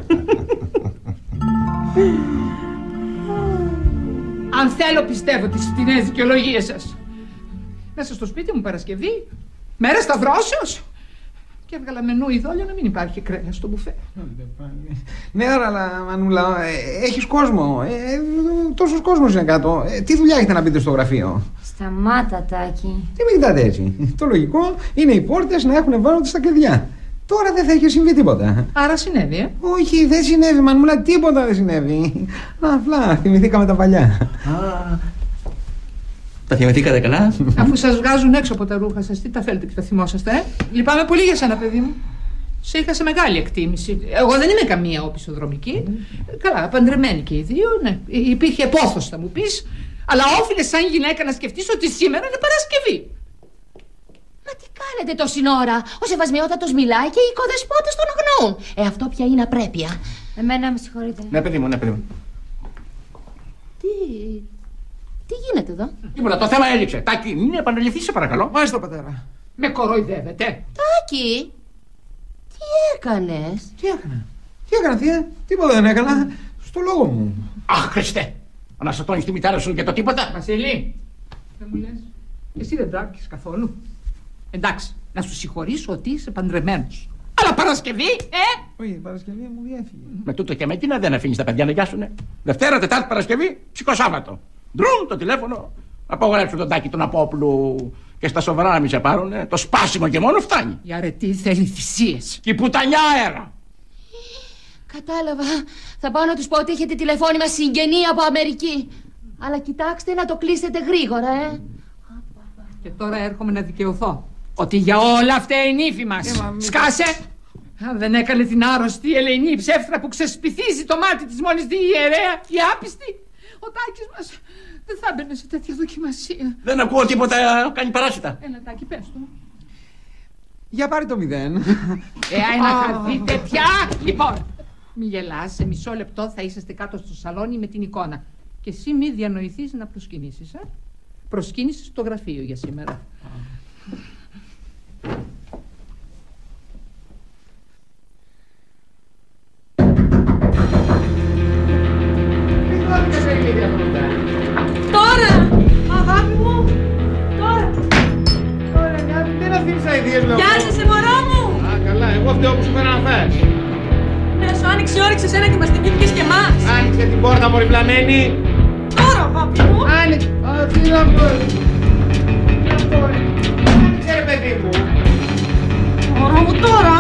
Αν θέλω πιστεύω τις φτηνές δικαιολογίες σας. Μέσα στο σπίτι μου Παρασκευή, μέρα σταυρώσεως. Και έβγαλα μενού ειδόλιο να μην υπάρχει κρέας στο μπουφέ. Ναι, αλλά Μανούλα, έχεις κόσμο. Ε, τόσος κόσμος είναι κάτω. Ε, τι δουλειά έχετε να μπείτε στο γραφείο? Σταμάτα, Τάκη. Τι με κοιτάτε έτσι? Το λογικό είναι οι πόρτες να έχουν βάλοντα στα κλειδιά. Τώρα δεν θα έχει συμβεί τίποτα. Άρα συνέβη, ε? Όχι, δεν συνέβη, Μανούλα, τίποτα δεν συνέβη. Απλά θυμηθήκαμε τα παλιά. Τα θυμηθήκατε καλά? Αφού σας βγάζουν έξω από τα ρούχα σας, τι τα θέλετε και τα θυμόσαστε, ε? Λυπάμαι πολύ για σένα, παιδί μου. Σε είχα σε μεγάλη εκτίμηση. Εγώ δεν είμαι καμία όπισθοδρομική. Mm. Καλά, παντρεμένη και οι δύο, ναι. Υπήρχε πόθος, θα μου πεις. Αλλά όφιλες σαν γυναίκα να σκεφτείς ότι σήμερα είναι Παρασκευή. Μα τι κάνετε τόση ώρα? Ο Σεβασμιότατος μιλάει και οι οικοδεσπότες τον αγνοούν. Ε, αυτό πια είναι απρέπεια. Εμένα με συγχωρείτε. Ναι, παιδί μου, ναι, παιδί μου. Τι... Τι γίνεται εδώ? Τίποτα, το θέμα έλειξε. Τάκη, μην επαναληφθείς, σε παρακαλώ. Μάλιστα, πατέρα. Με κοροϊδεύετε. Τάκη, τι έκανες? Τι έκανα? Τι έκανα, θεία? Τίποτα δεν έκανα. Στο λόγο μου. Αχ, Χριστέ! Αναστατώνεις τη μητέρα σου και το τίποτα. Βασίλη, δεν μου λες. Εσύ δεν τράκεις καθόλου. Εντάξει, να σου συγχωρήσω ότι είσαι παντρεμένος. Αλλά Παρασκευή, ε! Όχι, η Παρασκευή μου διέφυγε. Με τούτο και με εκείνα δεν αφήνεις τα παιδιά να γιάσουνε. Δευτέρα, Τετάρτη, Παρασκευή, ψυχοσάββατο. Ντρούν το τηλέφωνο. Απογορέψουν τον Τάκη τον Απόπλου Και στα σοβαρά να μην σε πάρουνε, το σπάσιμο και μόνο φτάνει. Η αρετή θέλει θυσίες. Και η πουτανιά αέρα. Κατάλαβα. Θα πάω να τους πω ότι έχετε τηλεφώνημα συγγενή από Αμερική. Αλλά κοιτάξτε να το κλείσετε γρήγορα, ε. Και τώρα έρχομαι να δικαιωθώ. Ότι για όλα αυτά η νύφη μας. Ε, Σκάσε! Αν δεν έκανε την άρρωστη ελεηνή ψεύτρα που ξεσπιθίζει το μάτι της μόλις δει η ιερέα, η άπιστη, ο Τάκης μας δεν θα έμπαινε σε τέτοια δοκιμασία. Δεν ακούω τίποτα, κάνει παράσιτα. Ένα Τάκη, πες του. Για πάρει το μηδέν. Ε, να χαθείτε πια. Λοιπόν, μη γελάς, σε μισό λεπτό θα είσαστε κάτω στο σαλόνι με την εικόνα. Και εσύ μη διανοηθείς να προσκυνήσεις, ε. Προσκύνηση στο γραφείο για σήμερα. Τώρα! Αγάπη μου! Τώρα! Τώρα, δεν αφήνεις αηδίες, λέω. Πιάζεσαι, μωρό μου! Α, καλά, εγώ φταίω που σου φέρα να φας. Ναι, σου άνοιξε η όρεξη εσένα και μας την πήθηκε και εμάς. Άνοιξε την πόρτα, μωρή πλαμένη. Τώρα, αγάπη μου! Άνοιξε! Α, τι να πω! Άνοιξε, ρε παιδί μου! Μωρό μου, τώρα!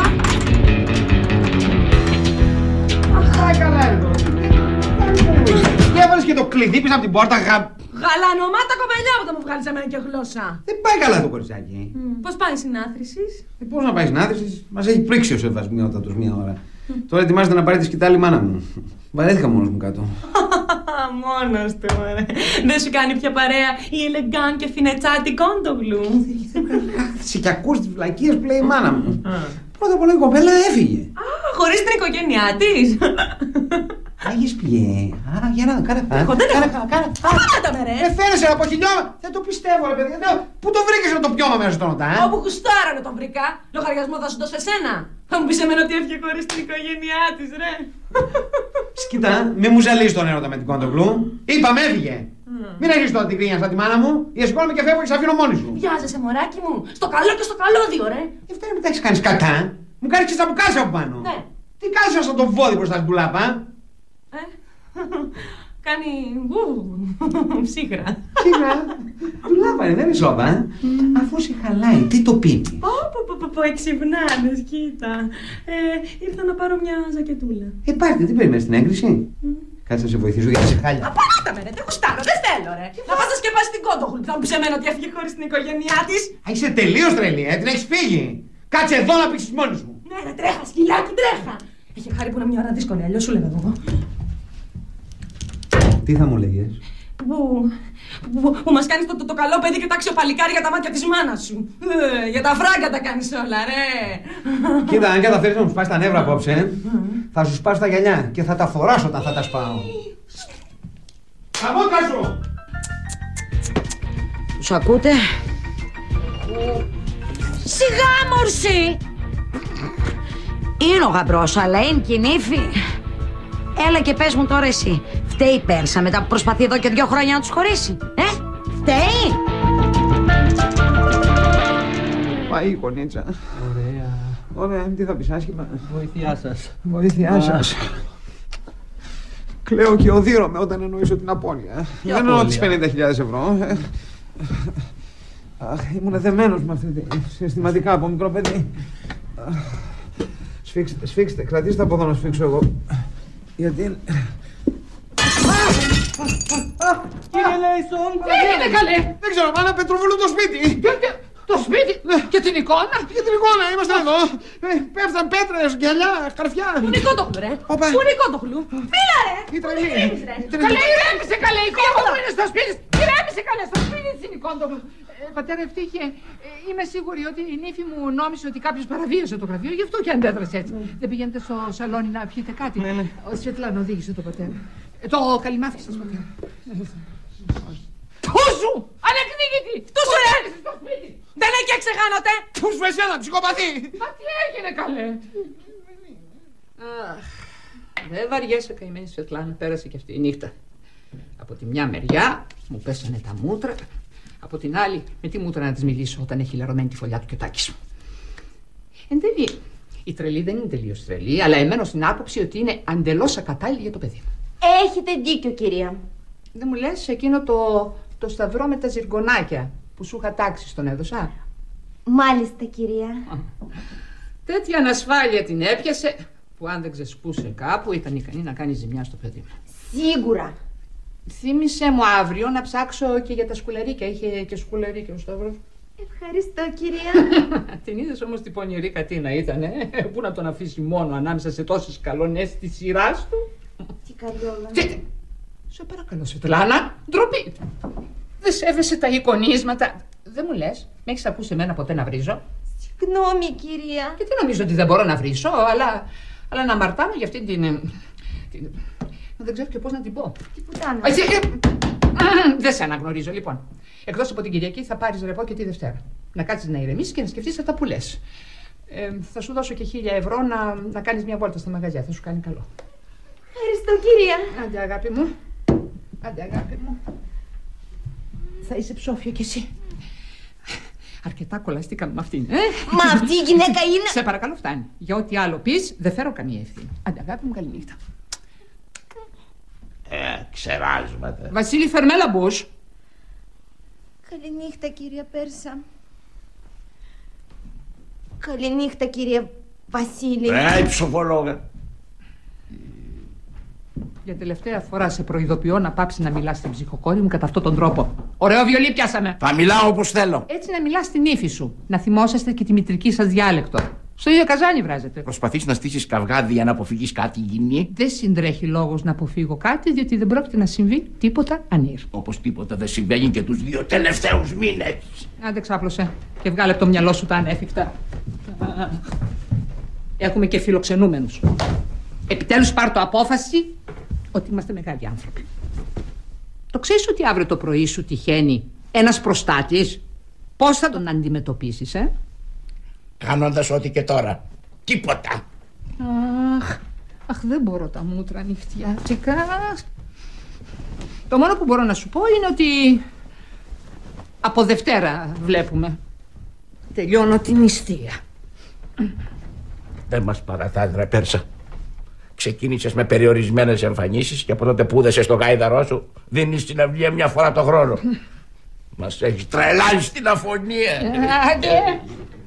Αχ, καλά εδώ. Τι έβαλες και το κλειδί πίσω από την πόρτα, γα... Γαλανομά τα κοπελιά που θα μου βγάλεις εμένα και γλώσσα. Δεν πάει καλά το κοριτσάκι. Mm. Πώς πάει η συνάθρησης? Ε, πώς να πάει συνάθρησης, μας έχει πρίξει ο σεβασμιότατος μία ώρα. Τώρα ετοιμάζεται να πάρει τη σκητάλη η μάνα μου. Βαρέθηκα μόνος μου κάτω. Μόνος του, ρε. Δεν σου κάνει πια παρέα η ελεγκάν και φινετσάτη Κόντογλου. Κάθεσαι και ακούς τις βλακίες που λέει η μάνα μου. Πρώτα απ' όλα η κοπέλα έφυγε. Α, χωρίς την οικογένειά της. Άγιες πιέ. Α, για να κάνε. Εγώ δεν έχω. Πάτα με, ρε. Ε, φαίνεσαι από χιλιόμετρα. Δεν το πιστεύω, ρε παιδί. Πού το βρήκες να το πιώμα μέσα στον οτά, ε? Όπου γουστάρω να τον βρήκα. Λογαριασμό θα σου δώσω εσένα. Θα μου πεις εμένα ότι έφυγε χωρίς την οικογένειά της, ρε. Σκητά, μη μου ζαλείς τον έρωτα με την Κόντογλου. Είπαμε, έφυγε. Μην αρχίσεις τώρα την κρίνια σαν τη μάνα μου. Για σηκώνομαι και φεύγω και σε αφήνω μόνη σου. Βιάζεσαι, μωράκι μου. Στο καλό και στο καλώδιο, ρε. Δεν φτάνει που τα έχεις κάνει κατά. Μου κάνεις και τσαμπουκάσαι από πάνω. Ναι. Τι κάνεις σαν τον βόδι μπροστά στην τουλάπα. Ε, κάνει ψύχρα. Ψύχρα. Τουλάπα είναι, δεν είναι σώπα. Αφού σε χαλάει, τι το πίνει. Πω, εξυπνάδες, κοίτα. Ήρθα να πάρω μια ζακετούλα. Ε, πάρτε, τι περιμένεις την έγκριση. Κάτσε να σε βοηθήσω γιατί σε χάλια. Απαράτα με, ρε, δεν γουστάρω, δεν θέλω, ρε. Να πας να σκεπάσεις την Κόντογλου. Θα μου πεις εμένα ότι έφυγε χωρίς την οικογένειά της. Α, είσαι τελείως τρελή, ε, την έχεις φύγει. Κάτσε εδώ να πήξεις μόνη σου. Ναι, ρε, τρέχα, σκυλάκι, τρέχα. Έχει χάρη που είναι μια ώρα δύσκολη, αλλιώς σου λέγα εγώ. Τι θα μου λέγες? Που, που, που μας κάνεις το, το, το καλό παιδί και τάξιο παλικάρι για τα μάτια της μάνας σου. Ε, για τα φράγκα τα κάνεις όλα, ρε. Κοίτα, αν καταφέρεις να μου σπάσεις τα νεύρα απόψε, θα σου σπάσω τα γυαλιά και θα τα φοράσω όταν θα τα σπάω. Καμότα σου! Τους ακούτε? Σιγά, μορσή! Είναι ο γαμπρός, αλλά είναι και η νύφη. Έλα και πες μου τώρα εσύ, φταίει η Πέρσα μετά που προσπαθεί εδώ και δύο χρόνια να τους χωρίσει, ε? Φταίει! Πάει η κονίτσα. Ωραία. Ωραία, τι θα πεις άσχημα. Βοήθειά σας. Βοήθειά σας. Κλαίω και οδύρωμαι όταν εννοήσω την απώλεια. Δεν εννοώ τις πενήντα χιλιάδες ευρώ. Αχ, ήμουν δεμένος με αυτή τη συναισθηματικά από μικρό παιδί. Σφίξτε, σφίξτε, κρατήστε από εδώ να σφίξω εγώ. Γιατί... Κύριε Λέισον! Τι έγινε, καλέ! Δεν ξέρω, μάνα, πετροβολούν το σπίτι! Το σπίτι και την εικόνα! Και την εικόνα, είμαστε εδώ! Πέφταν πέτρες, γυαλιά, καρφιά! Πού είναι η Κόντογλου, ρε! Πού είναι η Κόντογλου! Μίλα, ρε! Η τρελή! Καλέ, ηρέμησε, καλέ! Η Κόντογλου είναι στο σπίτι! Ηρέμησε, καλέ! Στο σπίτι της είναι η Κόντογλου! Πατέρα Ευτύχε, είμαι σίγουρη ότι η νύφη μου νόμισε ότι κάποιος παραβίασε το γραφείο, γι' αυτό και αντέδρασε έτσι. Δεν πηγαίνετε στο σαλόνι να πιείτε κάτι? Ναι, ναι. Ο Σβετλάνα οδήγησε το πατέρα. Ε, το καλυμάθηκε σας, πατέρα. Τούσου! Ανεκδίκητη! Τούσου, ρε! Στο σπίτι! Δεν έχει εξεγάνωτε! Τούσου εσένα, ψυχοπαθή! Μα τι έγινε, καλέ! Αχ, δεν βαριέσαι, καημένη Σβετλάνα, πέρασε και αυτή η νύχτα. Από τη μια μεριά μου πέσανε τα μούτρα. Από την άλλη, με τι μούτρα να της μιλήσω όταν έχει λερωμένη τη φωλιά του και ο Τάκης μου. Εν τέλει, η τρελή δεν είναι τελείως τρελή, αλλά εμένω στην άποψη ότι είναι αντελώς ακατάλληλη για το παιδί μου. Έχετε δίκιο, κυρία. Δεν μου λες εκείνο το, το σταυρό με τα ζυργονάκια που σου είχα τάξει στον έδωσα? Μάλιστα, κυρία. Τέτοια ανασφάλεια την έπιασε που αν δεν ξεσπούσε κάπου ήταν ικανή να κάνει ζημιά στο παιδί μου. Σίγουρα. Θύμισε μου αύριο να ψάξω και για τα σκουλαρίκια. Είχε και σκουλαρίκια ο Σταύρος. Ευχαριστώ, κυρία. Την είδες όμως την πονηρή κατίνα ήτανε. Πού να τον αφήσει μόνο ανάμεσα σε τόσες καλονές της σειράς του. Τι καριόλα. Τι... Σε παρακαλώ, Σβετλάνα, ντροπή. Δεν σέβεσαι τα εικονίσματα. Δεν μου λες, με έχεις ακούσει εμένα ποτέ να βρίζω? Συγγνώμη, κυρία. Και τι νομίζω ότι δεν μπορώ να βρίσω, αλλά, αλλά να αμαρτάνω για αυτή την... την... Δεν ξέρω και πώς να την πω. Τι πουτάνα. Εσύ... Δεν σε αναγνωρίζω, λοιπόν. Εκτός από την Κυριακή θα πάρεις ρεπό και τη Δευτέρα. Να κάτσεις να ηρεμήσεις και να σκεφτείς αυτά που λες. Ε, θα σου δώσω και χίλια ευρώ να, να κάνεις μια βόλτα στα μαγαζιά. Θα σου κάνει καλό. Ευχαριστώ, κυρία. Άντε, αγάπη μου. Άντε, αγάπη μου. Θα είσαι ψόφιο κι εσύ. Αρκετά κολλαστήκαμε με αυτήν. Ε? Μα αυτή η γυναίκα είναι... Σε παρακαλώ, φτάνει. Για ό,τι άλλο πεις, δεν φέρω καμία ευθύνη. Άντε, αγάπη μου, καληνύχτα. Ε, ξεράσματα. Βασίλη, Φερμέλα Μπούς. Καληνύχτα, κυρία Πέρσα. Καληνύχτα, κύριε Βασίλη. Ε, ψοφολόγα. Για τελευταία φορά σε προειδοποιώ να πάψει να μιλάς στην ψυχοκόρη μου κατά αυτόν τον τρόπο. Ωραίο βιολί πιάσαμε. Θα μιλάω όπως θέλω. Έτσι να μιλάς στην ύφη σου. Να θυμόσαστε και τη μητρική σας διάλεκτο. Στο ίδιο καζάνι βράζετε. Προσπαθείς να στήσεις καυγάδι για να αποφύγεις κάτι υγιεινή. Δεν συντρέχει λόγος να αποφύγω κάτι, διότι δεν πρόκειται να συμβεί τίποτα ανήρ. Όπως τίποτα δεν συμβαίνει και τους δύο τελευταίους μήνες. Άντε, ξάπλωσε και βγάλε από το μυαλό σου τα ανέφικτα. Έχουμε και φιλοξενούμενους. Επιτέλους πάρ' το απόφαση ότι είμαστε μεγάλοι άνθρωποι. Το ξέρεις ότι αύριο το πρωί σου τυχαίνει ένας προστάτης? Πώς θα τον αντιμετωπίσεις, ε? Κάνοντας ό,τι και τώρα. Τίποτα. Αχ, αχ, δεν μπορώ τα μούτρα νυχτιάτικα. Το μόνο που μπορώ να σου πω είναι ότι από Δευτέρα βλέπουμε. Τελειώνω την νηστεία. Δεν μας παρατάς, ρε Πέρσα. Ξεκίνησες με περιορισμένες εμφανίσεις και από τότε που είδεσαι στο γάιδαρό σου δίνεις την αυλία μια φορά το χρόνο. Μας έχεις τρελάνει στην αφωνία. Άντε.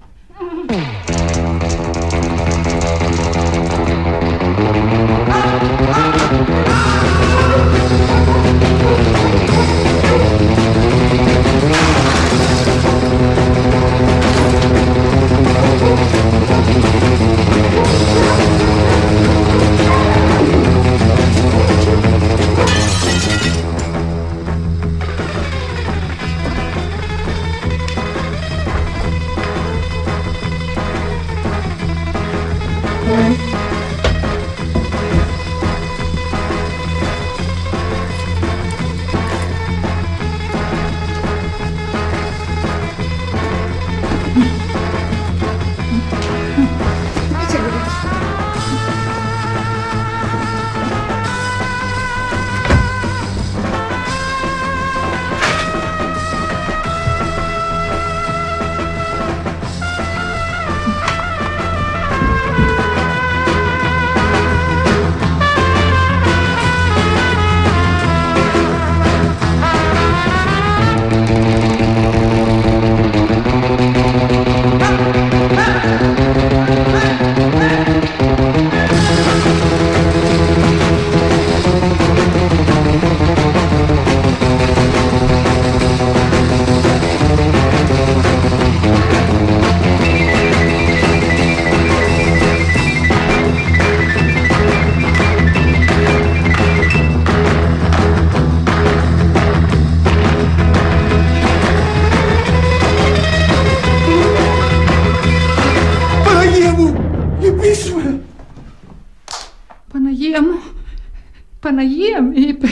Παναγία μου είπε.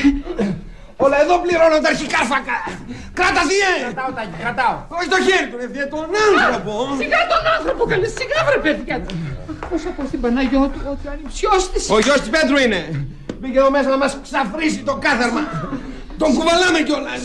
Όλα εδώ πληρώνω τα αρχικά φακά. Κράτα θύε! Κρατάω, Τάκη, κρατάω. Όχι το χέρι του, ρε θύε, τον άνθρωπο. Σιγά τον άνθρωπο, καλέ, σιγά βρε παιδιά. Πώς από την Παναγιώ του, ότι ο ανιψιός της. Ο γιος της Πέτρου είναι. Μπήκε εδώ μέσα να μας ξαφρίσει το κάθαρμα. Τον κουβαλάμε κιόλας.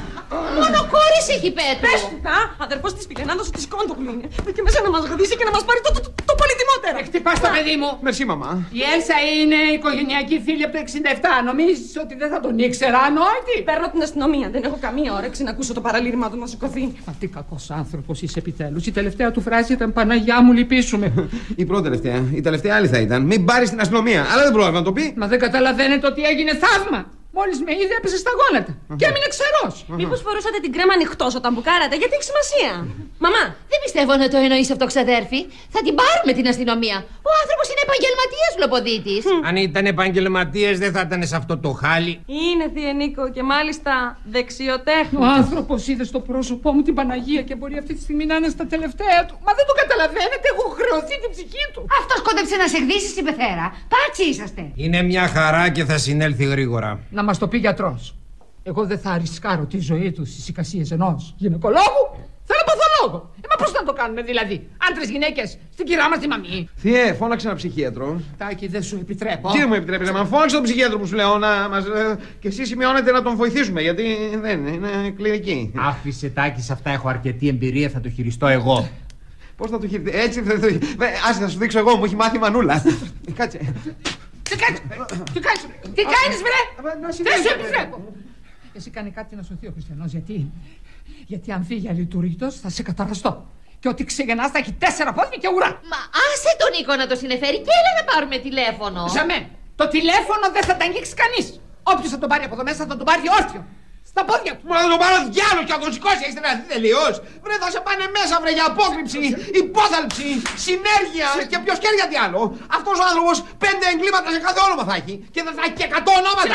Μόνο κόρης έχει Πέτρο. Πες του τα, αδερφός της πήγε να δώσει τη Κόντογλου είναι. Μπήκε μέσα να μας γδίσει και να μας πάρει το, το, το, το πολυτιμότερο. Έχετε Τι πας στο παιδί μου. Μερσή, μαμά. Η Έλσα είναι οικογενειακή φίλη από το εξήντα επτά. Νομίζεις ότι δεν θα τον ήξερα, ανόητη. Παίρνω την αστυνομία. Δεν έχω καμία όρεξη να ακούσω το παραλήρημά του να σηκωθεί. Μα τι κακός άνθρωπος είσαι επιτέλους. Η τελευταία του φράση ήταν Παναγιά μου, λυπήσουμε. Η πρώτη τελευταία. Η τελευταία άλλη θα ήταν. Μην πάρει την αστυνομία. Αλλά δεν πρόλαβε να το πει. Μα δεν καταλαβαίνετε ότι έγινε θαύμα. Μόλις με είδε έπεσε στα γόνατα. Και έμεινε ξερός. Μήπως φορούσατε την κρέμα ανοιχτός όταν μπουκάρατε, γιατί έχει σημασία. Μαμά. Δεν πιστεύω να το εννοείς αυτό, ξαδέρφη. Θα την πάρουμε την αστυνομία. Ο άνθρωπος είναι επαγγελματίας βλοποδίτης. Αν ήταν επαγγελματίας δεν θα ήταν σε αυτό το χάλι. Είναι, θεία Νίκο, και μάλιστα δεξιοτέχνης. Ο άνθρωπος είδε στο πρόσωπό μου την Παναγία και μπορεί αυτή τη στιγμή να είναι στα τελευταία του. Μα δεν το καταλαβαίνετε, έχω χρεωθεί την ψυχή του. Αυτός κόντεψε να σε γδίσει στην πεθέρα. Πάτσι είσαστε. Είναι μια χαρά και θα συνέλθει γρήγορα. Να μας το πει γιατρός. Εγώ δεν θα ρισκάρω τη ζωή του στις εικασίες ενός γυναικολόγου. Θέλω παθολόγο. Ε, μα πώς να το κάνουμε δηλαδή. Άντρες, γυναίκες, στην κυρά μας τη μαμή. Θιέ, φώναξε ένα ψυχίατρο. Τάκη, δεν σου επιτρέπω. Τι δεν μου επιτρέπεις, μα φώναξε τον ψυχίατρο που σου λέω να μας. Και εσύ σημειώνετε να τον βοηθήσουμε γιατί δεν είναι κλινική. Άφησε, Τάκη, σε αυτά έχω αρκετή εμπειρία, θα το χειριστώ εγώ. Πώς θα το χειριστεί, έτσι θα το. Άσε, θα σου δείξω εγώ, μου έχει μάθει η Μανούλα. Κάτσε. Τι κάνεις, τι κάνεις, τι κάνεις, βρε! Δεν σου επιτρέπω! Εσύ κάνει κάτι να σωθεί ο Χριστιανός, γιατί... Γιατί αν φύγει αλειτουργητός θα σε καταραστώ. Και ότι ξεγεννάς θα έχει τέσσερα πόδια και ουρά. Μα άσε τον Νίκο να το συνεφέρει και έλα να πάρουμε τηλέφωνο. Ζαμέ, το τηλέφωνο δεν θα τα αγγίξει κανείς. Όποιος θα τον πάρει από εδώ μέσα θα τον πάρει όρθιο. Στα πόδια του. Μα θα τον πάρω διάλογο και θα τον σηκώσει, έχετε να δείτε τελείως. Βρε, θα σε πάνε μέσα, βρε, για απόκρυψη, υπόθαλψη, συνέργεια και ποιος ξέρει γιατί άλλο. Αυτός ο άνθρωπος πέντε εγκλήματα σε κάθε όνομα θα έχει και δεν θα έχει και εκατό ονόματα.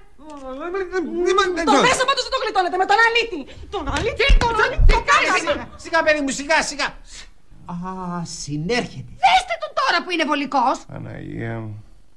Το μέσα πάντως δεν το γλιτώνετε με τον αλήτη. Τον αλήτη, τον αλήτη. Τι κάνεις, σιγά παιδί μου, σιγά, σιγά. Α, συνέρχεται. Δέστε τον τώρα που είναι βολικός. Παναγία μου.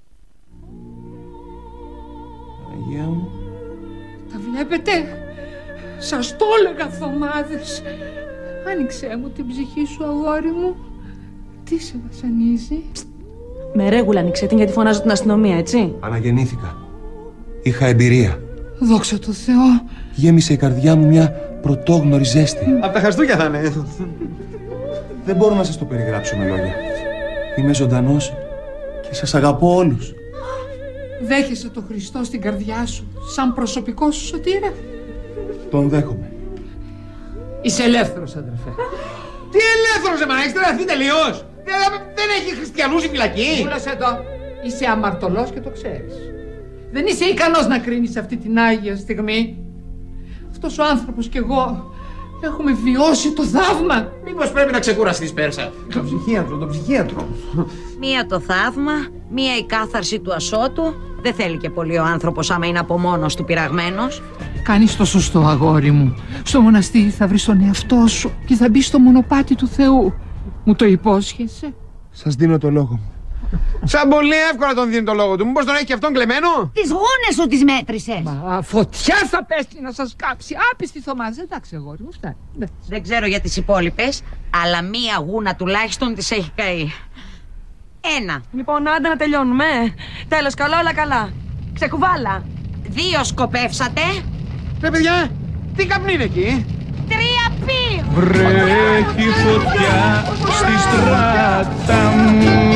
Παναγία μου. Τα βλέπετε. Σας το έλεγα, Θωμάδες. Άνοιξέ μου την ψυχή σου, αγόρι μου. Τι σε βασανίζει. Με ρέγουλα άνοιξε την γιατί φωνάζω την αστυνομία, έτσι. Αναγεννήθηκα. Είχα εμπειρία. Δόξα τω Θεώ. Γέμισε η καρδιά μου μια πρωτόγνωρη ζέστη. Απ' τα Χριστούγεννα θα είναι. Δεν μπορώ να σας το περιγράψω με λόγια. Είμαι ζωντανός και σας αγαπώ όλους. Δέχεσαι τον Χριστό στην καρδιά σου σαν προσωπικό σου σωτήρα. Τον δέχομαι. Είσαι ελεύθερος, αδερφέ. Τι ελεύθερος, εμένα, έχεις τρελαθεί τελείως. Δεν έχει χριστιανούς η φυλακή. Πούλασε εδώ. Είσαι αμαρτωλός και το ξέρεις. Δεν είσαι ικανός να κρίνεις αυτή την άγια στιγμή. Αυτός ο άνθρωπος κι εγώ έχουμε βιώσει το θαύμα. Μήπως πρέπει να ξεκουραστείς, Πέρσα. Το ψυχίατρο, το ψυχίατρο. Μία το θαύμα, μία η κάθαρση του ασώτου. Δεν θέλει και πολύ ο άνθρωπος άμα είναι από μόνος του πειραγμένος. Κάνεις το σωστό, αγόρι μου. Στο μοναστήρι θα βρεις τον εαυτό σου και θα μπεις στο μονοπάτι του Θεού. Μου το υπόσχεσαι? Σας δίνω το λόγο μου. Σαν πολύ εύκολα τον δίνει το λόγο του. Μήπως τον έχει και αυτόν κλεμμένο? Τις γούνες σου τις μέτρησες. Μα φωτιά θα πέσει να σας κάψει. Άπιστη Θωμάζ, εντάξει αγόρι μου, φτάνει. Δεν ξέρω για τις υπόλοιπες, αλλά μία γούνα τουλάχιστον τις έχει καεί. Ένα. Λοιπόν, άντε να τελειώνουμε. Τέλος, καλό, όλα καλά. Ξεκουβάλα. Δύο σκοπεύσατε. Ρε παιδιά, τι καπνί είναι εκεί? Τρία πι. Βρέχει φωτιά στη στράτα μου,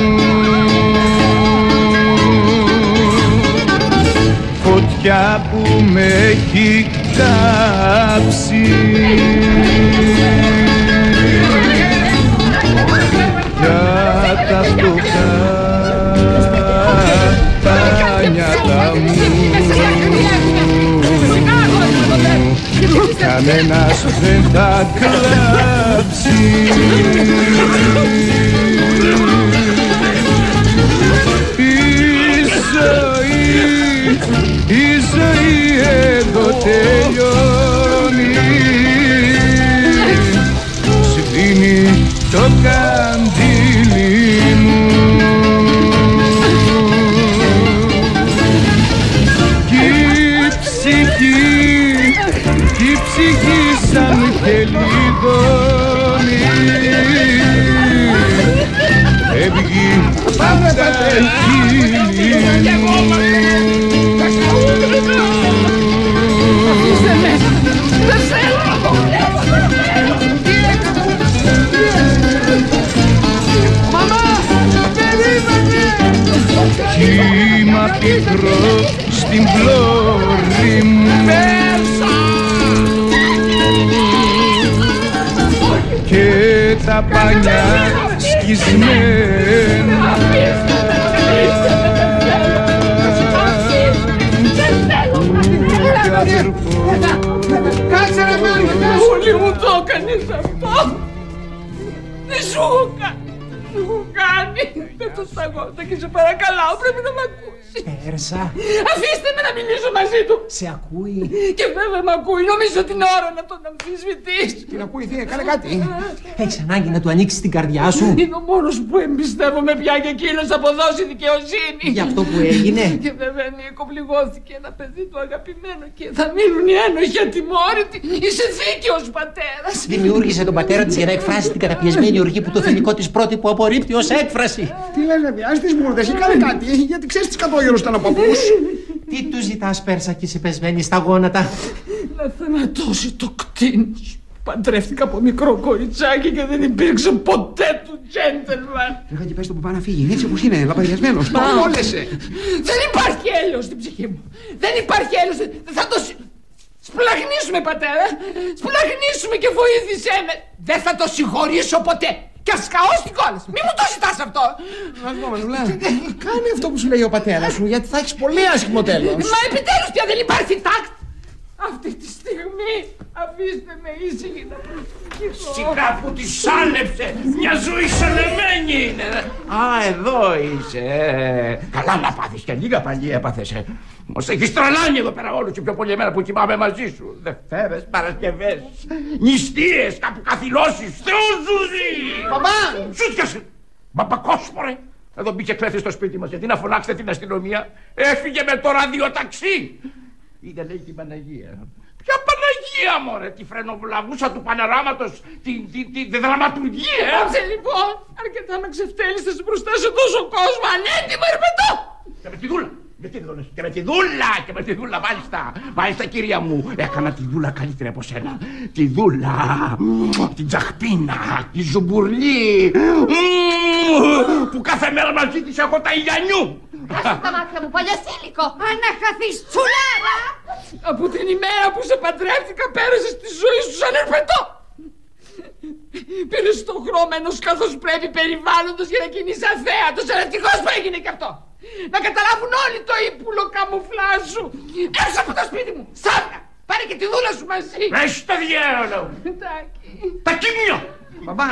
φωτιά που με έχει κάψει. Για τα φτωχά τα νιάτα μου, κανένας δεν θα κλάψει. Η ζωή, η ζωή εδώ τελειώνει. Σβήνει το καντήλι μου κι η ψυχή, κι η ψυχή σαν και λιδώνει. κύμα πικρό στην πλώρη μου. Και τα πανιά σκισμένα. Κάτσε ρε μάνα! Όλοι μου το έκανες αυτό! Δεν σου έχω κάνει! Σου έχω κάνει! Δεν το σταγότα και σε παρακαλάω, πρέπει να μ' ακούσεις! Πέρσα! Αφήστε με να μιλήσω μαζί του! Σε ακούει! Και βέβαια μ' ακούει, νομίζω την ώρα να τον αμφισβητείς! Την ακούει, θεία, κάνε κάτι! Έχεις ανάγκη να του ανοίξεις την καρδιά σου! Είναι ο μόνος που εμπιστεύομαι πια και εκείνος θα αποδώσει δικαιοσύνη! Για αυτό που έγινε! Και βέβαια Νίκο, πληγώθηκε ένα παιδί του αγαπημένο και θα μείνουν οι ένοχοι ατιμόρυτοι! Είσαι δίκαιος πατέρας! Δημιούργησε τον πατέρα της για να εκφράσει την καταπιεσμένη οργή που το θηλυκό της πρότυπο απορρίπτει ως έκφραση! Τι λες να βιάζεις τις μπουρδες ή κάνε κάτι, γιατί ξέρεις τι κατόγερος ήταν ο παππούς! Τι του ζητάς, Πέρσα, και είσαι πεσμένη στα γόνατα! Να θανατώσει το κτίνο σου. Παντρεύτηκα από μικρό κοριτσάκι και δεν υπήρξε ποτέ του τζέντελμαν. Λέγα και πες του που πάει να φύγει, έτσι όπως είναι, λαπαδιασμένος, το όλεσαι. Δεν υπάρχει έλεος στην ψυχή μου. Δεν υπάρχει έλεος. Δεν θα το... Σπλαγνίσουμε, πατέρα. Σπλαγνίσουμε και βοήθησέ με. Δεν θα το συγχωρήσω ποτέ. Και ας καώ στην κόλαση. Μη μου το ζητάς αυτό. Να σου πω, Μανουλά, κάνε αυτό που σου λέει ο πατέρας σου, γιατί θα έχεις πολύ άσχημο τέλος. Μα επιτέλους πια δεν υπάρχει τάκτ. Αυτή τη στιγμή αφήστε με ήσυχη να προσευχηθώ. Σιγά που τη σάλεψε, μια ζωή σαλεμένη είναι. Α, εδώ είσαι. Καλά να πάθεις και λίγα παλιά έπαθες. Μας έχεις τρελάνει εδώ πέρα όλους και πιο πολύ εμένα που κοιμάμαι μαζί σου. Δευτέρες, Παρασκευές, νηστείες, κάπου καθυλώσεις, Θεός ζουζί. Παπά! Ζούτιασε. Μπαμπακός μωρέ. Εδώ μπήκε κλέφτη στο σπίτι μας, γιατί να φωνάξετε την αστυνομία. Έφυγε με το ραδιοταξί. Είδε λέει την Παναγία. Ποια Παναγία μωρέ, τη φρενοβλαβούσα του πανεράματος, τη, τη, τη, τη δραματουργία. Κάτσε λοιπόν, αρκετά με ξεφτέλιστες μπροστά σε τόσο κόσμο, ανέτοιμο ερπετό. Και με τη δούλα, με τη δούλα, και με τη δούλα, και με τη δούλα μάλιστα. Μάλιστα κυρία μου, έκανα τη δούλα καλύτερη από σένα. Τη δούλα, την τσαχπίνα, τη ζουμπουρλή, που κάθε μέρα μαζί της έχω τα ηλιανιού. Άσε τα μάτια μου, παλιασίλικο! Αναχαθείς τσουλάρα! Από την ημέρα που σε παντρεύτηκα πέρασες τη ζωή σου σαν ερπετό! Πήρες το χρώμα ενός καθώς πρέπει περιβάλλοντος για να κινείσαι αθέατος, αλλά ευτυχώς που έγινε και αυτό! Να καταλάβουν όλοι το ύπουλο καμουφλάζ σου! Έξω από το σπίτι μου! Σάβρα! Πάρε και τη δούλα σου μαζί! Πες το διάολο! Τάκη! Τα κίμια! Μπαμπά!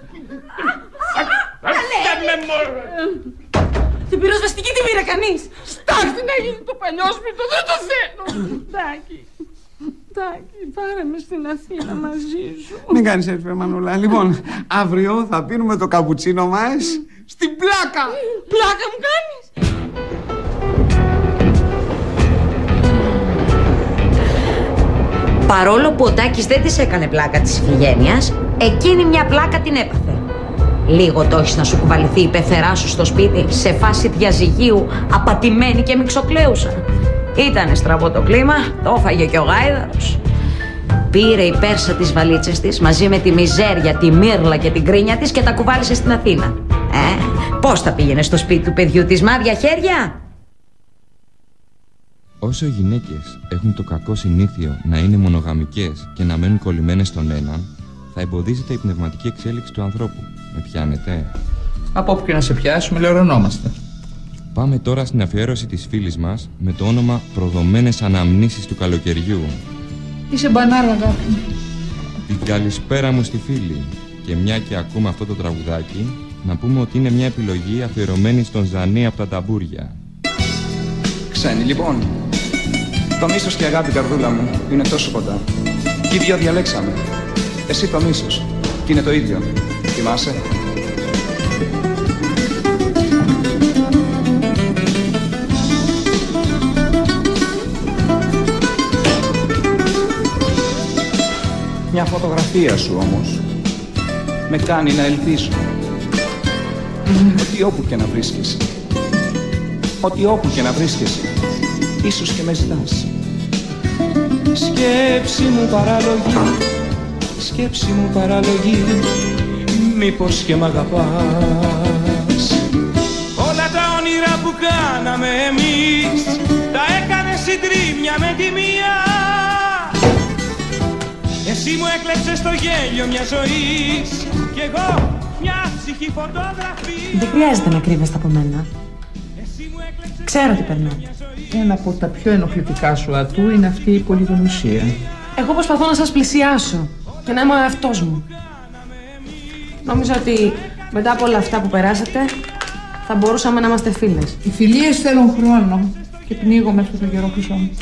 Άστε με μωρέ! Την πυροσβεστική την πήρε κανείς. Στάχτη να γίνει το παλιόσπιτο, δεν το θέλω. Τάκη, Τάκη, πάρε με στην Αθήνα μαζί σου. Μην κάνεις έτσι, Μανούλα. Λοιπόν, αύριο θα πίνουμε το καπουτσίνο μας στην πλάκα. Πλάκα μου κάνεις? Παρόλο που ο Τάκης δεν της έκανε πλάκα της Ιφηγένειας, εκείνη μια πλάκα την έπαθε. Λίγο το έχεις να σου κουβαληθεί η πεθερά σου στο σπίτι, σε φάση διαζυγίου, απατημένη και μιξοκλέουσα. Ήτανε στραβό το κλίμα, το έφαγε και ο γάιδαρος. Πήρε η Πέρσα τις βαλίτσες της, μαζί με τη μιζέρια, τη μύρλα και την κρίνια της και τα κουβάλισε στην Αθήνα. Ε, πώς θα πήγαινε στο σπίτι του παιδιού της, μάδια χέρια? Όσο οι γυναίκες έχουν το κακό συνήθειο να είναι μονογαμικές και να μένουν κολλημένες στον έναν, θα εμποδίζεται η πνευματική εξέλιξη του ανθρώπου. Με πιάνετε? Από όπου και να σε πιάσουμε, λεωρωνόμαστε. Πάμε τώρα στην αφιέρωση της φίλης μας με το όνομα «Προδομένες αναμνήσεις του καλοκαιριού». Είσαι μπανάρα, αγάπη μου. Την καλησπέρα μου στη φίλη. Και μια και ακούμε αυτό το τραγουδάκι, να πούμε ότι είναι μια επιλογή αφιερωμένη στον Ζανί από τα Ταμπούρια. Ξένοι, λοιπόν. Το μίσος και η αγάπη, καρδούλα μου, είναι τόσο κοντά. Και οι δυο διαλέξαμε. Εσύ το μίσος. Και είναι το ίδιο. Θυμάσαι? Μια φωτογραφία σου όμως με κάνει να ελπίζω ότι όπου και να βρίσκεσαι, ότι όπου και να βρίσκεσαι, ίσως και με ζητάς. Σκέψη μου παραλογή, σκέψη μου παραλογή, μήπως και μ' αγαπάς. Όλα τα όνειρα που κάναμε εμείς, τα έκανε συντρίμμια με τη μία. Εσύ μου έκλεψες το γέλιο μια ζωής κι εγώ μια ψυχή φωτογραφία. Δεν χρειάζεται να κρύβεστε από μένα. Ξέρω τι περνάω. Ένα από τα πιο ενοχλητικά σου ατού είναι αυτή η πολυγνωσία. Εγώ προσπαθώ να σας πλησιάσω και να είμαι ο εαυτός μου. Νόμιζα ότι μετά από όλα αυτά που περάσατε θα μπορούσαμε να είμαστε φίλες. Οι φιλίες θέλουν χρόνο και πνίγομαι αυτό το καιρό χρυσό μου.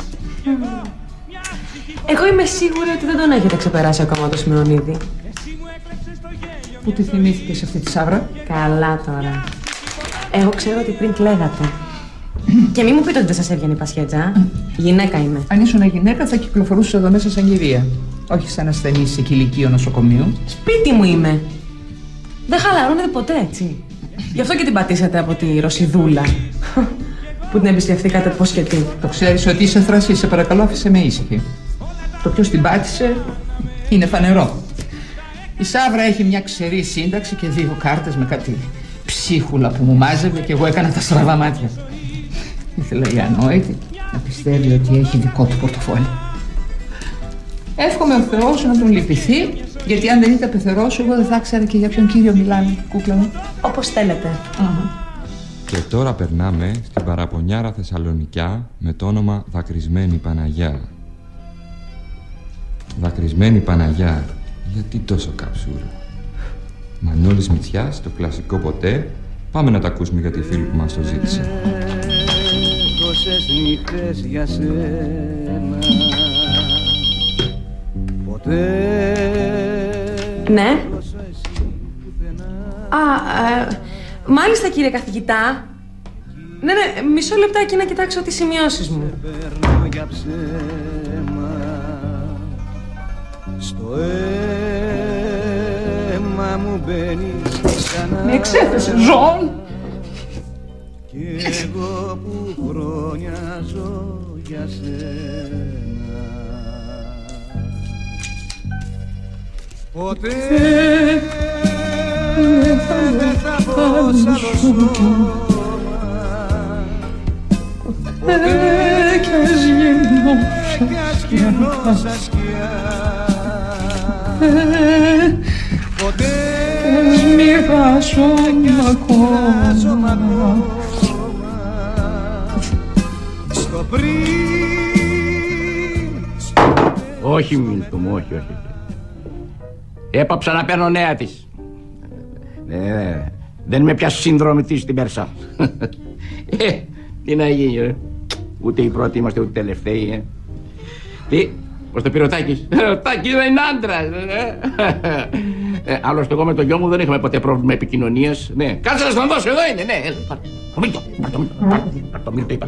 Εγώ είμαι σίγουρη ότι δεν τον έχετε ξεπεράσει ακόμα το Σιμεωνίδη. Πού τη θυμήθηκες αυτή τη Σάβρα? Καλά τώρα. Εγώ ξέρω ότι πριν κλαίγατε. Και μη μου πείτε ότι δεν σας έβγαινε η πασχέτσα. Γυναίκα είμαι. Αν ήσουν γυναίκα θα κυκλοφορούσες εδώ μέσα σαν κυρία. Όχι σαν ασθενή σε κηλικείο νοσοκομείου. Σπίτι μου είμαι. Δεν χαλαρώνετε ποτέ έτσι. Γι' αυτό και την πατήσατε από τη Ρωσιδούλα. Που την εμπιστευτήκατε πώς και τι. Το ξέρεις ότι είσαι θρασί, σε παρακαλώ άφησε με ήσυχη. Το ποιος την πάτησε είναι φανερό. Η Σάβρα έχει μια ξερή σύνταξη και δύο κάρτες με κάτι ψίχουλα που μου μάζευε και εγώ έκανα τα στραβά μάτια. Ήθελα η ανόητη να πιστεύει ότι έχει δικό του πορτοφόλι. Εύχομαι ο Θεός να τον λυπηθεί, γιατί αν δεν ήταν πεθερός, εγώ δεν θα ήξερα και για ποιον κύριο μιλάνε, κούκλα μου. Όπως θέλετε. Uh-huh. Και τώρα περνάμε στην παραπονιάρα Θεσσαλονικιά με το όνομα Δακρυσμένη Παναγιά. Δακρυσμένη Παναγιά, γιατί τόσο καψούρα? Μανώλης Μητσιάς, το κλασικό ποτέ. Πάμε να τα ακούσουμε για τη φίλη που μας το ζήτησε. Τόσες νύχτες για σένα, ποτέ. Ναι. Α, ε, μάλιστα κύριε καθηγητά. Ναι, ναι, μισό λεπτάκι να κοιτάξω τις σημειώσεις μου. Στο αίμα μου μπαίνεις ξανά. Με εξέθεσε ζώων. Κι εγώ που χρόνια ζω για σένα. Ποτέ δεν θα πω σ' άλλο σώμα. Ποτέ κι ας γίνω σαν σκιά. Ποτέ ας μοιράζομαι ακόμα στο πριν. Όχι Μίλτο μου, όχι, όχι. Έπαψα να παίρνω νέα της. Ναι, ναι. Δεν είμαι πια συνδρομητής στην Πέρσα. Ε, τι να γίνει ρε. Ούτε οι πρώτοι είμαστε ούτε οι τελευταίοι. Ε. Τι, πώς το πήρε ο Τάκης? Ο Τάκης είναι άντρας. Ε, άλλωστε εγώ με τον γιο μου δεν είχαμε ποτέ πρόβλημα επικοινωνίας. Ναι, κάτσε να στον δώσω, εδώ είναι, ναι. Το Μίλτο, το Μίλτο είπα.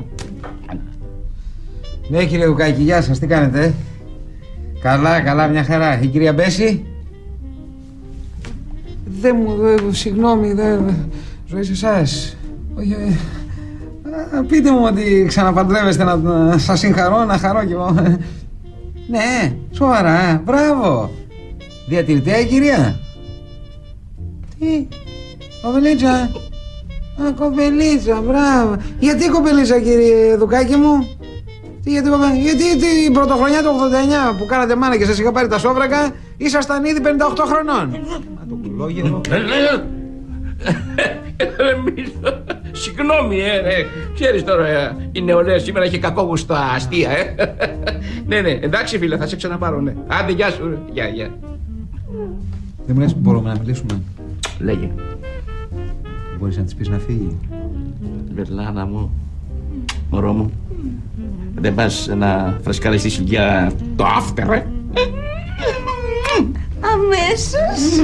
Ναι κύριε Δουκάκη, γεια σας, τι κάνετε? Καλά, καλά, μια χαρά. Η κυρία Μπέση? Δεν μου, δε, συγγνώμη, δεν... Ζωή σε εσάς. Όχι, ε, πείτε μου ότι ξαναπαντρεύεστε να, να σας συγχαρώ, να χαρώ κι εγώ. Ναι, σοβαρά, μπράβο. Διατηρητέα η κυρία? Τι, κοπελίτσα? Α, κοπελίτσα, μπράβο. Γιατί κοπελίτσα κύριε Δουκάκη μου? Τι, γιατί, γιατί την πρωτοχρονιά του ογδόντα εννιά που κάνατε μάνα και σας είχα πάρει τα σόβρακα, ήσασταν ήδη πενήντα οκτώ χρονών. Μα το κουλόγερο. Συγγνώμη, ε, ξέρεις τώρα, η νεολαία σήμερα έχει κακό γουστό αστεία, ε. Ναι, ναι, εντάξει φίλε, θα σε ξαναπάρω, ναι. Άντε, γεια σου, γεια, γεια. Δεν μου λες που μπορούμε να μιλήσουμε? Λέγε. Μπορείς να της πεις να φύγει? Βερλάνα μου, μωρό μου, δεν πας να φρεσκαριστείς για το after, ε? Αμέσως.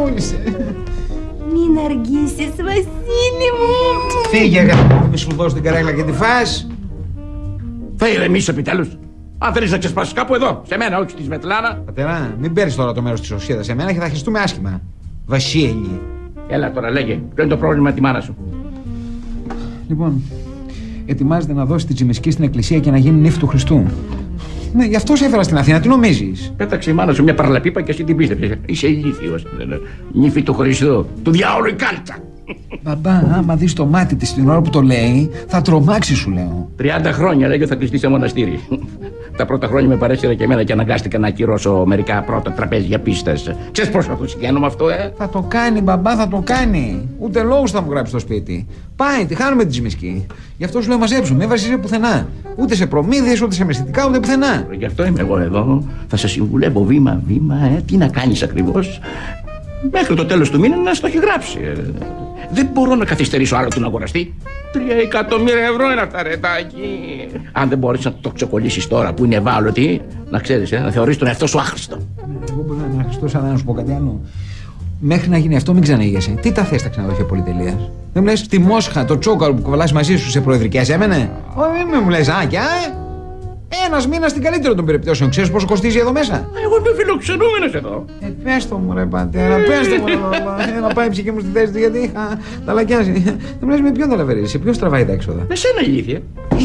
Μην αργήσεις, Βασίλη μου. Φύγε, αγάπη, μη σου δώσω την καρέκλα και τη φας. Θα ηρεμήσεις επιτέλους. Αν θέλεις να ξεσπάσεις κάπου εδώ, σε μένα, όχι στη Σβετλάνα. Πατέρα, μην παίρνεις τώρα το μέρος της οσιέδας σε μένα και θα χεστούμε άσχημα. Βασίλη. Έλα τώρα, λέγε, ποιο είναι το πρόβλημα με τη μάνα σου? Λοιπόν, ετοιμάζεται να δώσει τη τσιμισκή στην εκκλησία και να γίνει νύφη του Χριστού. Ναι, γι' αυτό σε έφερα στην Αθήνα, τι νομίζεις? Πέταξε η μάνα σου μια παραλαπίπα και εσύ την πίστεψες. Είσαι ηλίθιος. Νύφη του Χριστού. Του διάολου η κάλτσα. Μπαμπά, άμα δεις το μάτι της την ώρα που το λέει, θα τρομάξει, σου λέω. τριάντα χρόνια λέγει ότι θα κλειστεί σε μοναστήρι. Τα πρώτα χρόνια με παρέσυρα και εμένα και αναγκάστηκα να ακυρώσω μερικά πρώτα τραπέζια πίστες. Ξέρεις πώς θα το συγγένω με αυτό, ε? Θα το κάνει, μπαμπά, θα το κάνει. Ούτε λόγους θα μου γράψει στο σπίτι. Πάει, τη χάνουμε τη Τζιμισκή. Γι' αυτό σου λέω μαζέψου, μην βασίζεσαι πουθενά. Ούτε σε προμήθειες, ούτε σε μυστικά, ούτε πουθενά. Γι' αυτό είμαι εγώ εδώ. Θα σε συμβουλεύω βήμα-βήμα, ε, τι να κάνεις ακριβώς. Μέχρι το τέλος του μήνα να στο έχει γράψει. Ε. Δεν μπορώ να καθυστερήσω άλλο του να αγοραστεί. Τρία εκατομμύρια ευρώ είναι αυτά, ρετάκι. Αν δεν μπορείς να το ξεκολλήσεις τώρα που είναι ευάλωτη, να ξέρεις, ε, να θεωρείς τον εαυτό σου άχρηστο. Εγώ μπορώ να είμαι άχρηστος, αλλά να σου πω κάτι άλλο. Μέχρι να γίνει αυτό, μην ξαναίγεσαι. Τι τα θες τα ξενοδοχεία πολυτελείας? Δεν μου λες στη Μόσχα το τσόκαρο που κολλάς μαζί σου σε προεδρικές έμενε? Όχι, μην μου λες άκια, ε. Ένας μήνας στην καλύτερη των περιπτώσεων. Ξέρεις πόσο κοστίζει εδώ μέσα? Εγώ είμαι φιλοξενούμενος εδώ. Ε, πες το μου ρε πατέρα, πες το μου ρε. Να πάει η ψυχή μου στη θέση του γιατί είχα ταλακιάσει. Δεν μου λες με ποιον ταλαβερίζει, σε ποιον στραβάει τα έξοδα? Με σένα ηλίθεια.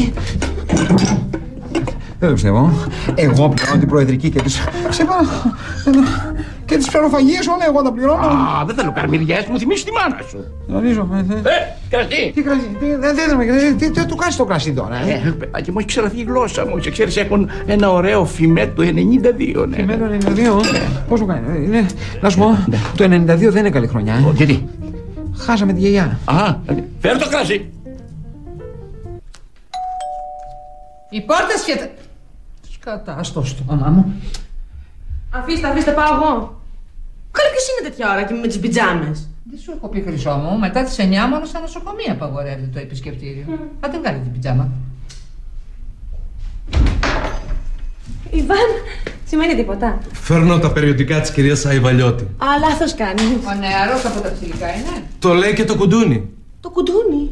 Δεν το πιστεύω. Εγώ πληρώνω την προεδρική και τις... και τις φεροφαγίες όλα εγώ τα πληρώνω. Α, δεν θέλω καρμιδιές, μου θυμίσεις τη μάνα σου. Γνωρίζομαι. Ε, κρασί. Τι κρασί, δεν θέλουμε κρασί, τι του κάνεις το κρασί τώρα, ε. Ε, παιδάκι μου, έχει ξεραθεί η γλώσσα μου. Και ξέρεις, έχουν ένα ωραίο φημέ του ενενήντα δύο, ναι. Φημέ του ενενήντα δύο, πώς το κάνει, είναι... Να σου πω, το ενενήντα δύο δεν είναι καλή χρονιά, ε. Γιατί? Χάσαμε τη γιαγιά. Α, φέρ' το κρασί. Η πόρτα σχετα... Σκατά στο στόμα μου. Αφήστε, αφήστε, πάω εγώ. Καλά, ποιος είναι τέτοια ώρα και με τις πιτζάμες? Δεν σου έχω πει, Χρυσό μου, μετά τις εννιά μόνο στα νοσοκομεία απαγορεύεται το επισκεπτήριο. Θα την βγάλει την πιτζάμα. Ιβάν, σημαίνει τίποτα. Φέρνω τα περιοδικά της κυρίας Αϊβαλιώτη. Α, λάθος κάνει. Ο νεαρός από τα ψηλικά είναι. Το λέει και το κουντούνι. Το κουντούνι.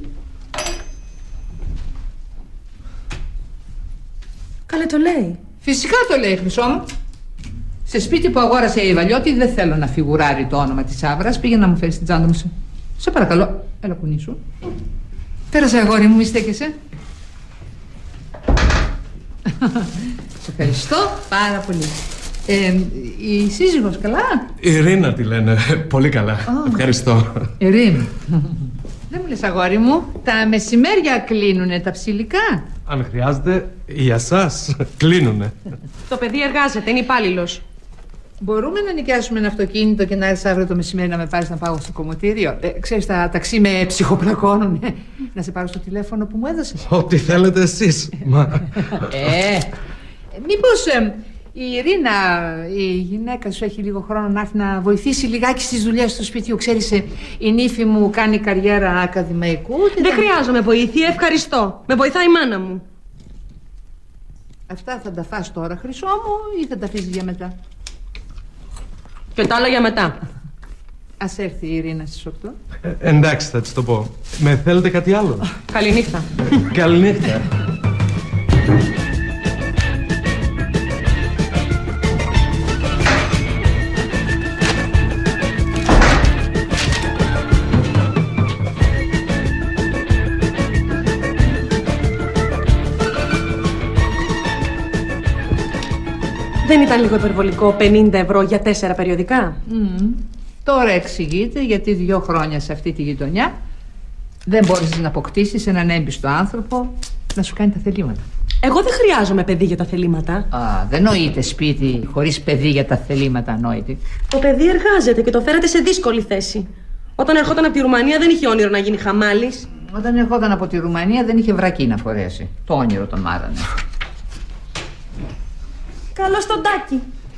Καλέ το λέει. Φυσικά το λέει, Χρυσό μου. Σε σπίτι που αγόρασε η Αϊβαλιώτη δεν θέλω να φιγουράρει το όνομα της Άβρας. Πήγαινε να μου φέρεις την τσάντα μου. Σε, σε παρακαλώ, έλα κουνήσου. Πέρασε, αγόρι μου, μη στέκεσαι. Σε ευχαριστώ πάρα πολύ. Ε, η σύζυγος καλά? Ειρήνα τη λένε. Πολύ καλά. Oh. Ευχαριστώ. Ειρήνη. Δεν μου λες, αγόρι μου, τα μεσημέρια κλείνουνε τα ψηλικά? Αν χρειάζεται, για σας κλείνουνε. Το παιδί εργάζεται, είναι υπάλληλος. Μπορούμε να νοικιάσουμε ένα αυτοκίνητο και να έρθεις αύριο το μεσημέρι να με πάρεις να πάω στο κομμωτήριο? Ε, ξέρεις, τα ταξί με ψυχοπλακώνουνε. Να σε πάρω στο τηλέφωνο που μου έδωσες. Ό,τι θέλετε εσείς. Μα... Ε, μήπως ε, η Ειρήνα, η γυναίκα σου, έχει λίγο χρόνο να έρθει να βοηθήσει λιγάκι στις δουλειές του σπιτιού? Ξέρεις, η νύφη μου κάνει καριέρα ακαδημαϊκού. Δεν θα... χρειάζομαι βοήθεια, ευχαριστώ. Με βοηθάει η μάνα μου. Αυτά θα τα φας τώρα, Χρυσό μου, ή θα τα αφήσεις για μετά? Και τα άλλα για μετά. Ας έρθει η Ειρήνα στις οκτώ. Ε, εντάξει, θα της το πω. Με θέλετε κάτι άλλο? Καληνύχτα. Καληνύχτα. Δεν ήταν λίγο υπερβολικό πενήντα ευρώ για τέσσερα περιοδικά? Mm. Τώρα εξηγείται γιατί δύο χρόνια σε αυτή τη γειτονιά δεν μπόρεσες να αποκτήσεις έναν έμπιστο άνθρωπο να σου κάνει τα θελήματα. Εγώ δεν χρειάζομαι παιδί για τα θελήματα. Α, δεν νοείται σπίτι χωρίς παιδί για τα θελήματα, νόητη. Το παιδί εργάζεται και το φέρατε σε δύσκολη θέση. Όταν ερχόταν από τη Ρουμανία δεν είχε όνειρο να γίνει χαμάλης. Όταν ερχόταν από τη Ρουμανία δεν είχε βρακί να φορέσει. Το όνειρο τον μάρανε. Καλό στον Τάκη.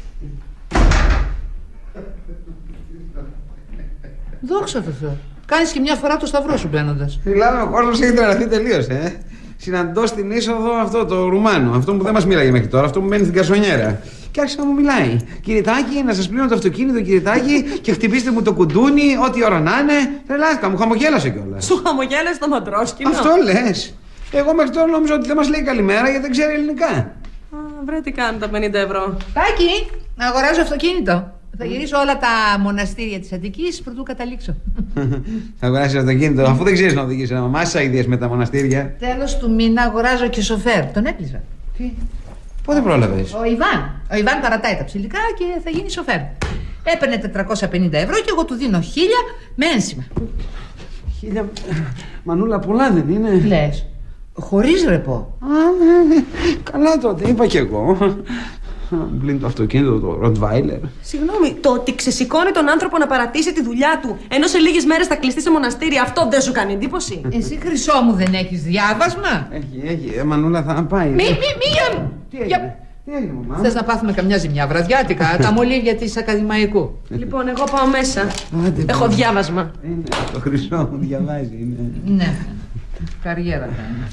Δόξα τω Θεώ. Κάνεις και μια φορά το σταυρό σου μπαίνοντας. Μιλάμε, ο κόσμος έχει τρελαθεί τελείως, ε. Συναντώ στην είσοδο αυτό το Ρουμάνο, αυτό που δεν μας μίλαγε μέχρι τώρα, αυτό που μένει στην καρσονιέρα. Και άρχισε να μου μιλάει. Κύριε Τάκη, να σας πλύνω το αυτοκίνητο, κύριε Τάκη, και χτυπήστε μου το κουντούνι, ό,τι ώρα να είναι. Τρελάθηκα, μου χαμογέλασε κιόλας. Σου χαμογέλασε το μαντρόσκινο? Αυτό λες. Εγώ μέχρι τώρα νόμιζα ότι δεν μας λέει καλημέρα γιατί δεν ξέρει ελληνικά. Α, βρε τι κάνουν τα πενήντα ευρώ. Τάκη, να αγοράζω αυτοκίνητο. Θα γυρίσω όλα τα μοναστήρια της Αττικής προτού καταλήξω. Θα αγοράσεις αυτοκίνητο, αφού δεν ξέρεις να οδηγήσεις, να μαμάσεις αηδίες με τα μοναστήρια. Τέλος του μήνα αγοράζω και σοφέρ. Τον έκλεισα. Τι? Πότε πρόλαβες? Ο Ιβάν. Ο Ιβάν παρατάει τα ψηλικά και θα γίνει σοφέρ. Έπαιρνε τετρακόσια πενήντα ευρώ και εγώ του δίνω χίλια με ένσημα. Χίλια... Μανούλα, πολλά δεν είναι? Λες, χωρίς ρεπό. Α, ναι, ναι. Καλά τότε, είπα κι εγώ. Πλην το αυτοκίνητο, το Ροτβάιλερ. Συγγνώμη, το ότι ξεσηκώνει τον άνθρωπο να παρατήσει τη δουλειά του ενώ σε λίγες μέρες θα κλειστεί σε μοναστήρι, αυτό δεν σου κάνει εντύπωση? Εσύ, χρυσό μου, δεν έχεις διάβασμα? Έχει, έχει. Ε, Μανούλα, θα πάει. Μη, μη, μη, Τι έγινε, τι έγινε, μαμά? Θες να πάθουμε καμιά ζημιά βραδιάτικα, τα μολύβια της ακαδημαϊκού. Λοιπόν, εγώ πάω μέσα. Έχω διάβασμα. Είναι, το χρυσό μου διαβάζει, είναι. Ναι, καριέρα κάνει.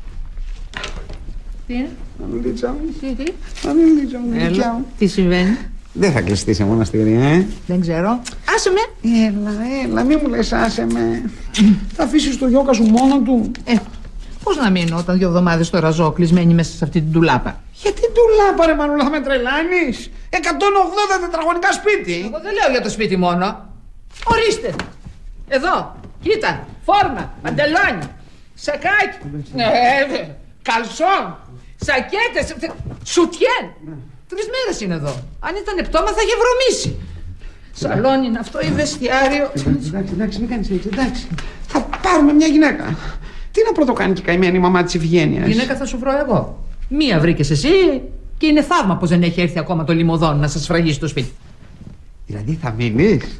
Τι είναι? Μανουλίτσα μου. Τι, τι? Μανουλίτσα μου, δικιά μου. Τι συμβαίνει? Δεν θα κλειστεί σε μοναστήρι, ε. Δεν ξέρω. Άσε με. Έλα, έλα, μη μου λες άσε με. Θα αφήσεις το γιώκα σου μόνο του? Ε, πώς να μείνω όταν δύο εβδομάδες τώρα ζω κλεισμένη μέσα σε αυτή την τουλάπα? Γιατί τουλάπα, ρε Μανούλα, θα με τρελάνεις? εκατόν ογδόντα τετραγωνικά σπίτι. Εγώ δεν λέω για το σπίτι μόνο. Ορίστε. Εδώ, κοίτα, φόρμα, παντελόνι, σακάκι, ε, καλσόν, σακέτες, σουτιέν. Τρεις μέρες είναι εδώ. Αν ήταν πτώμα θα είχε βρωμίσει. Σαλόνι είναι αυτό ή βεστιάριο? Εντάξει, εντάξει, μην κάνεις έτσι, εντάξει. Θα πάρουμε μια γυναίκα. Τι να πρωτοκάνει και καημένη η μαμά της Ευγένειας? Γυναίκα θα σου βρω εγώ. Μία βρήκες εσύ και είναι θαύμα πως δεν έχει έρθει ακόμα το λιμωδόν να σας σφραγίσει το σπίτι. Δηλαδή θα μείνεις?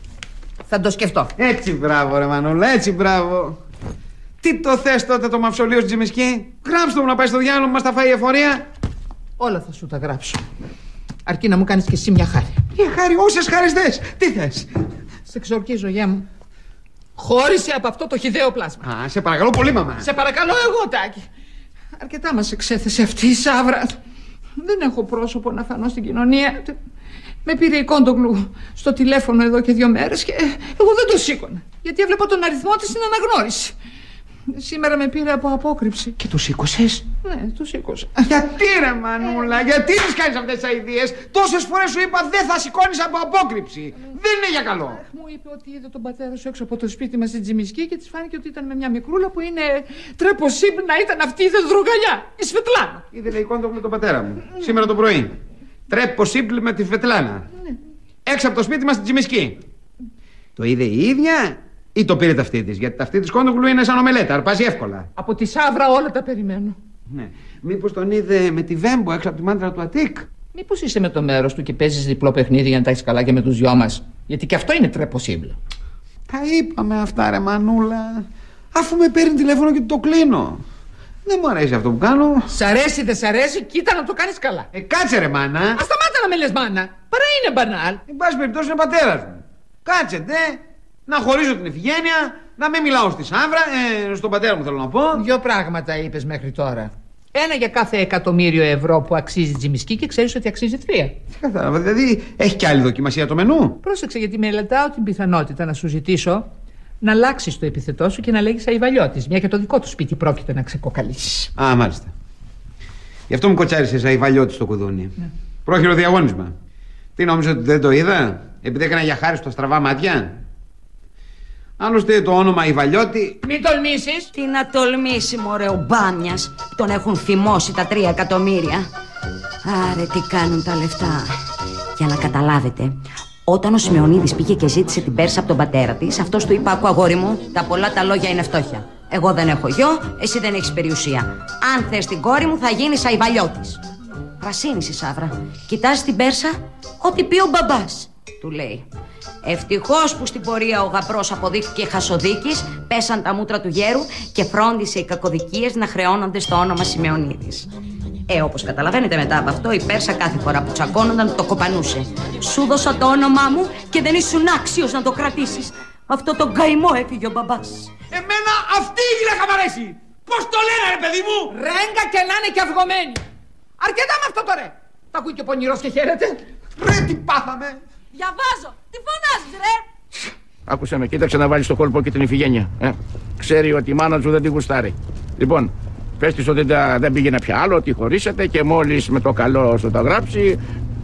Θα το σκεφτώ. Έτσι μπράβο, ρε Μανούλα, έτσι μπράβο. Τι το θες τότε το μαυσολείο στην Τζιμισκή? Γράψτε μου να πάει στο διάλογο που μας τα φάει η εφορία. Όλα θα σου τα γράψω. Αρκεί να μου κάνεις και εσύ μια χάρη. Μια χάρη, όσες χάρες θες. Τι θες? Σε εξορκίζω, γεια μου. Χώρισε από αυτό το χυδαίο πλάσμα. Α, σε παρακαλώ πολύ, μαμά. Σε παρακαλώ εγώ, Τάκη. Αρκετά μας εξέθεσε αυτή η Σάβρα. Δεν έχω πρόσωπο να φανώ στην κοινωνία. Με πήρε η Κόντογλου στο τηλέφωνο εδώ και δύο μέρες και εγώ δεν το σήκωνα. Γιατί έβλεπα τον αριθμό της στην αναγνώριση. Σήμερα με πήρε από απόκρυψη. Και το σήκωσες? Ναι, το σήκωσα. Γιατί ρε Μανούλα, γιατί τις κάνεις αυτές τις αηδίες? Τόσες φορές σου είπα δεν θα σηκώνεις από απόκρυψη. Δεν είναι για καλό. Μου είπε ότι είδε τον πατέρα σου έξω από το σπίτι μας στην Τζιμισκή και της φάνηκε ότι ήταν με μια μικρούλα που είναι τρεποσίμπ να ήταν αυτή η δεντρογαλιά, η Σβετλάνα. Είδε λέει Κόντογλου τον πατέρα μου σήμερα το πρωί. Τρεποσίμπ με τη Σβετλάνα. Ναι. Έξω από το σπίτι μας στην Τζιμισκή. Το είδε η ίδια ή το πήρε ταυτί της? Γιατί ταυτί της Κόντογλου είναι σαν ομελέτα, αρπάζει εύκολα. Από τη Σάβρα όλα τα περιμένω. Ναι. Μήπως τον είδε με τη Βέμπο έξω από τη μάντρα του Αττικ? Μήπως είσαι με το μέρος του και παίζεις διπλό παιχνίδι για να τα έχεις καλά και με τους δυο μας? Γιατί και αυτό είναι τρεποσίμπλ. Τα είπαμε αυτά, ρε Μανούλα. Αφού με παίρνει τηλέφωνο και το κλείνω. Δεν μου αρέσει αυτό που κάνω. Σ' αρέσει, δεν σ' αρέσει, κοίτα να το κάνεις καλά. Ε, κάτσε ρε μάνα. Α, σταμάτα να με λες μάνα. Παρά είναι μπανάλ. Εν πάση περιπτώσει είναι πατέρας μου. Κάτσε ντε, να χωρίζω την Ευγένεια, να μην μιλάω στη Σάβρα, ε, στον πατέρα μου θέλω να πω. Δυο πράγματα είπες μέχρι τώρα. Ένα για κάθε εκατομμύριο ευρώ που αξίζει Τζιμισκή και ξέρεις ότι αξίζει τρία. Τι κατάλαβα, δηλαδή έχει και άλλη δοκιμασία το μενού? Πρόσεξε, γιατί μελετάω την πιθανότητα να σου ζητήσω να αλλάξεις το επιθετό σου και να λέγεις Αϊβαλιώτης, μια και το δικό του σπίτι πρόκειται να ξεκοκαλίσεις. Α, μάλιστα. Γι' αυτό μου κοτσάρισες Αϊβαλιώτης στο κουδούνι. Ναι. Πρόχειρο διαγώνισμα. Τι νόμιζα ότι δεν το είδα, επειδή έκανα για χάρη στο στραβά μάτια? Άλλωστε το όνομα Αϊβαλιώτη. Μην τολμήσεις. Τι να τολμήσει, μωρέ, ο Μπάμιας. Τον έχουν θυμώσει τα τρία εκατομμύρια. Άρε, τι κάνουν τα λεφτά. Για να καταλάβετε, όταν ο Σιμεωνίδης πήγε και ζήτησε την Πέρσα από τον πατέρα της, αυτός του είπε: άκου αγόρι μου, τα πολλά τα λόγια είναι φτώχεια. Εγώ δεν έχω γιο, εσύ δεν έχεις περιουσία. Αν θες την κόρη μου, θα γίνεις Αϊβαλιώτης. Πρασίνησε η Σάβρα. Κοιτάζει την Πέρσα, ό,τι πει ο μπαμπάς, του λέει. Ευτυχώς που στην πορεία ο γαπρός αποδείχθηκε χασοδίκης, πέσαν τα μούτρα του γέρου και φρόντισε οι κακοδικίες να χρεώνονται στο όνομα Σιμεωνίδης. Ε, όπως καταλαβαίνετε, μετά από αυτό η Πέρσα κάθε φορά που τσακώνονταν το κοπανούσε. Σου δώσα το όνομά μου και δεν ήσουν άξιος να το κρατήσεις. Αυτό το καημό έφυγε ο μπαμπάς. Εμένα αυτή η γυναίκα μ' αρέσει. Πώς το λένε, ρε παιδί μου? Ρέγγα και να είναι και αυγωμένη. Αρκετά με αυτό τώρα. Τα ακούει και ο πονηρός και χαίρεται. Ρε, τι πάθαμε. Διαβάζω. Τι φωνάζεις, ρε? Άκουσε με, κοίταξε να βάλει στο κόλπο και την Ιφηγένεια. Ε. Ξέρει ότι η μάνα σου δεν τη γουστάρει. Λοιπόν, πες της ότι δεν πήγαινε πια άλλο, ότι χωρίσατε και μόλις με το καλό σου τα γράψει,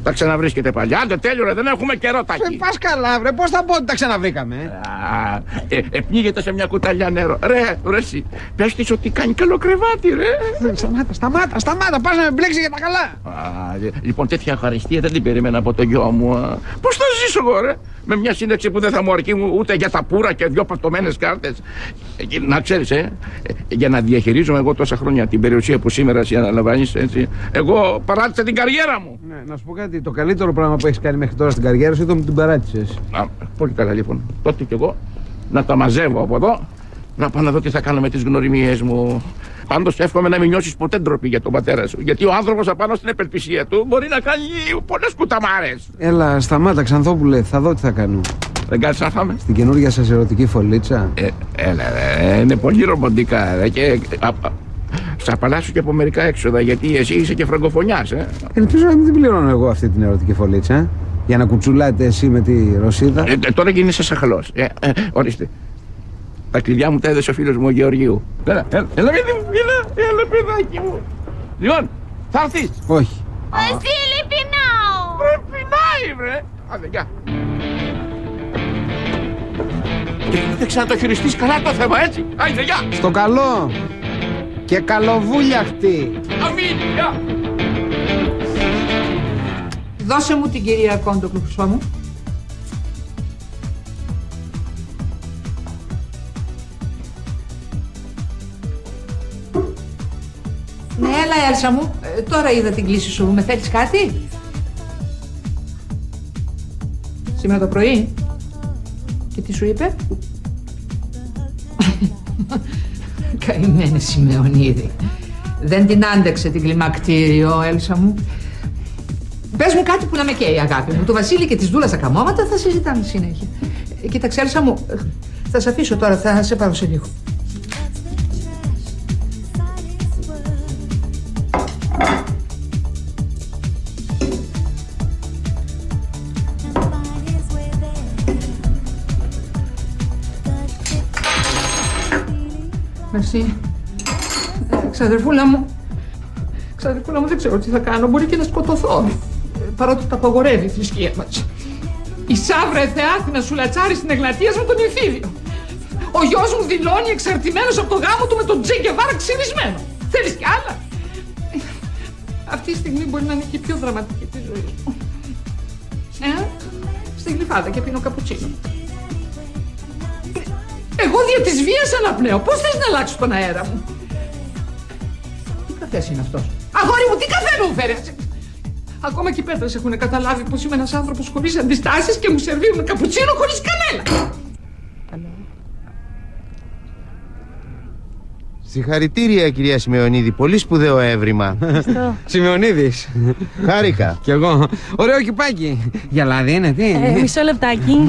Τα ξαναβρίσκετε πάλι. Άντε τέλειο ρε, δεν έχουμε καιρό Τάκη. Πας καλά βρε, πώς θα πω ότι τα ξαναβρήκαμε. Α, ε, ε, πνίγεται σε μια κουταλιά νερό. Ρε, ρε εσύ, πες της ότι κάνει καλό κρεβάτι ρε. Σταμάτα, σταμάτα, σταμάτα, πας να με μπλέξει για τα καλά. Α, λοιπόν τέτοια ευχαριστία δεν την περίμενα από το γιο μου. Α. Πώς θα ζήσω εγώ ρε, με μια σύνταξη που δεν θα μου αρκεί ούτε για τα πουρα και δυο παρτωμένες κάρτες. Ε, να ξέρεις ε, ε, για να διαχειρίζομαι εγώ τόσα χρόνια την περιουσία που σήμερα εσύ αναλαμβάνεις έτσι, εγώ παράτησα την καριέρα μου. Ναι, να σου πω κάτι, το καλύτερο πράγμα που έχεις κάνει μέχρι τώρα στην καριέρα σου ήταν που την παράτησες. Α, πολύ καλά λοιπόν. Τότε κι εγώ να τα μαζεύω από εδώ, να πάω να δω τι θα κάνω με τις γνωριμίες μου. Πάντως εύχομαι να μην νιώσεις ποτέ ντροπή για τον πατέρα σου. Γιατί ο άνθρωπος απάνω στην επελπισία του μπορεί να κάνει πολλές κουταμάρες. Έλα, σταμάτα, Ξανθόπουλε, θα δω τι θα κάνω. Δεν κάνεις να φάμε. Στην καινούργια σας ερωτική φωλίτσα. Ε, έλα, ε, είναι πολύ ρομαντικά. Ε, και, α, α, σ' απαλλάσσω και από μερικά έξοδα, γιατί εσύ είσαι και φραγκοφωνιάς, ε. Ελπίζω να μην την πληρώνω εγώ αυτή την ερωτική φωλίτσα, ε? Για να κουτσουλάτε εσύ με τη Ρωσίδα. Ε, ε, τώρα γίνεσαι σαχαλός. Ε, ε, ορίστε. Τα κλειδιά μου τα έδωσε ο φίλος μου ο Γεωργίου. Έλα, έλα, έλα, παιδί μου, έλα, έλα, παιδάκι μου. Λοιπόν, θα έρθεις. Όχι. Βασίλη, πεινάω. Βρε, πεινάει, βρε. Άντε, γεια. Και δεν ξανατοχειριστείς καλά το θέμα, έτσι. Άντε, γεια. Στο καλό. Και καλοβούλιαχτη. Αμήν, γεια. Δώσε μου την κυρία Κόντοκλου, χρυσό μου. Ναι, έλα Έλσα μου. Ε, τώρα είδα την κλίση σου. Με θέλεις κάτι? Σήμερα το πρωί. Και τι σου είπε? Καημένη Σιμεωνίδη. Δεν την άντεξε την κλιμακτήριο, Έλσα μου. Πες μου κάτι που να με καίει, αγάπη μου. Το Βασίλη και της Δούλας τα καμώματα θα συζητάμε συνέχεια. Ε, κοίταξε, Έλσα μου, θα σε αφήσω τώρα, θα σε πάρω σε λίγο. Μερσή. Ε, ξαδερφούλα μου. Ξαδερφούλα μου, δεν ξέρω τι θα κάνω. Μπορεί και να σκοτωθώ. Ε, παρότι τα απαγορεύει η θρησκεία μας. Η Σάβρα Εθεάθηνα σου λατσάρει στην Εγνατία με τον Ηφίδιο. Ο γιος μου δηλώνει εξαρτημένος από το γάμο του με τον Τζε Γκεβάρα ξυρισμένο. Θέλεις κι άλλα? Ε, αυτή η στιγμή μπορεί να είναι και η πιο δραματική της ζωής μου. Ε, στη γλυφάδα και πίνω καπουτσίνο. Εγώ δια της βίας αναπνέω. Πώς θες να αλλάξω τον αέρα μου? Τι καφές είναι αυτός? Αγόρι μου, τι καφέ μου φέρες? Ακόμα και οι πέτρες έχουν καταλάβει πως είμαι ένας άνθρωπος χωρίς αντιστάσεις και μου σερβίρουν καπουτσίνο χωρίς κανένα. Συγχαρητήρια κυρία Σιμεωνίδη, πολύ σπουδαίο έβριμα. Σιμεωνίδης. Χάρηκα. Κι εγώ. Ωραίο κυπάκι. Γυαλάδι είναι, τι? Ε, μισό λεπτάκι.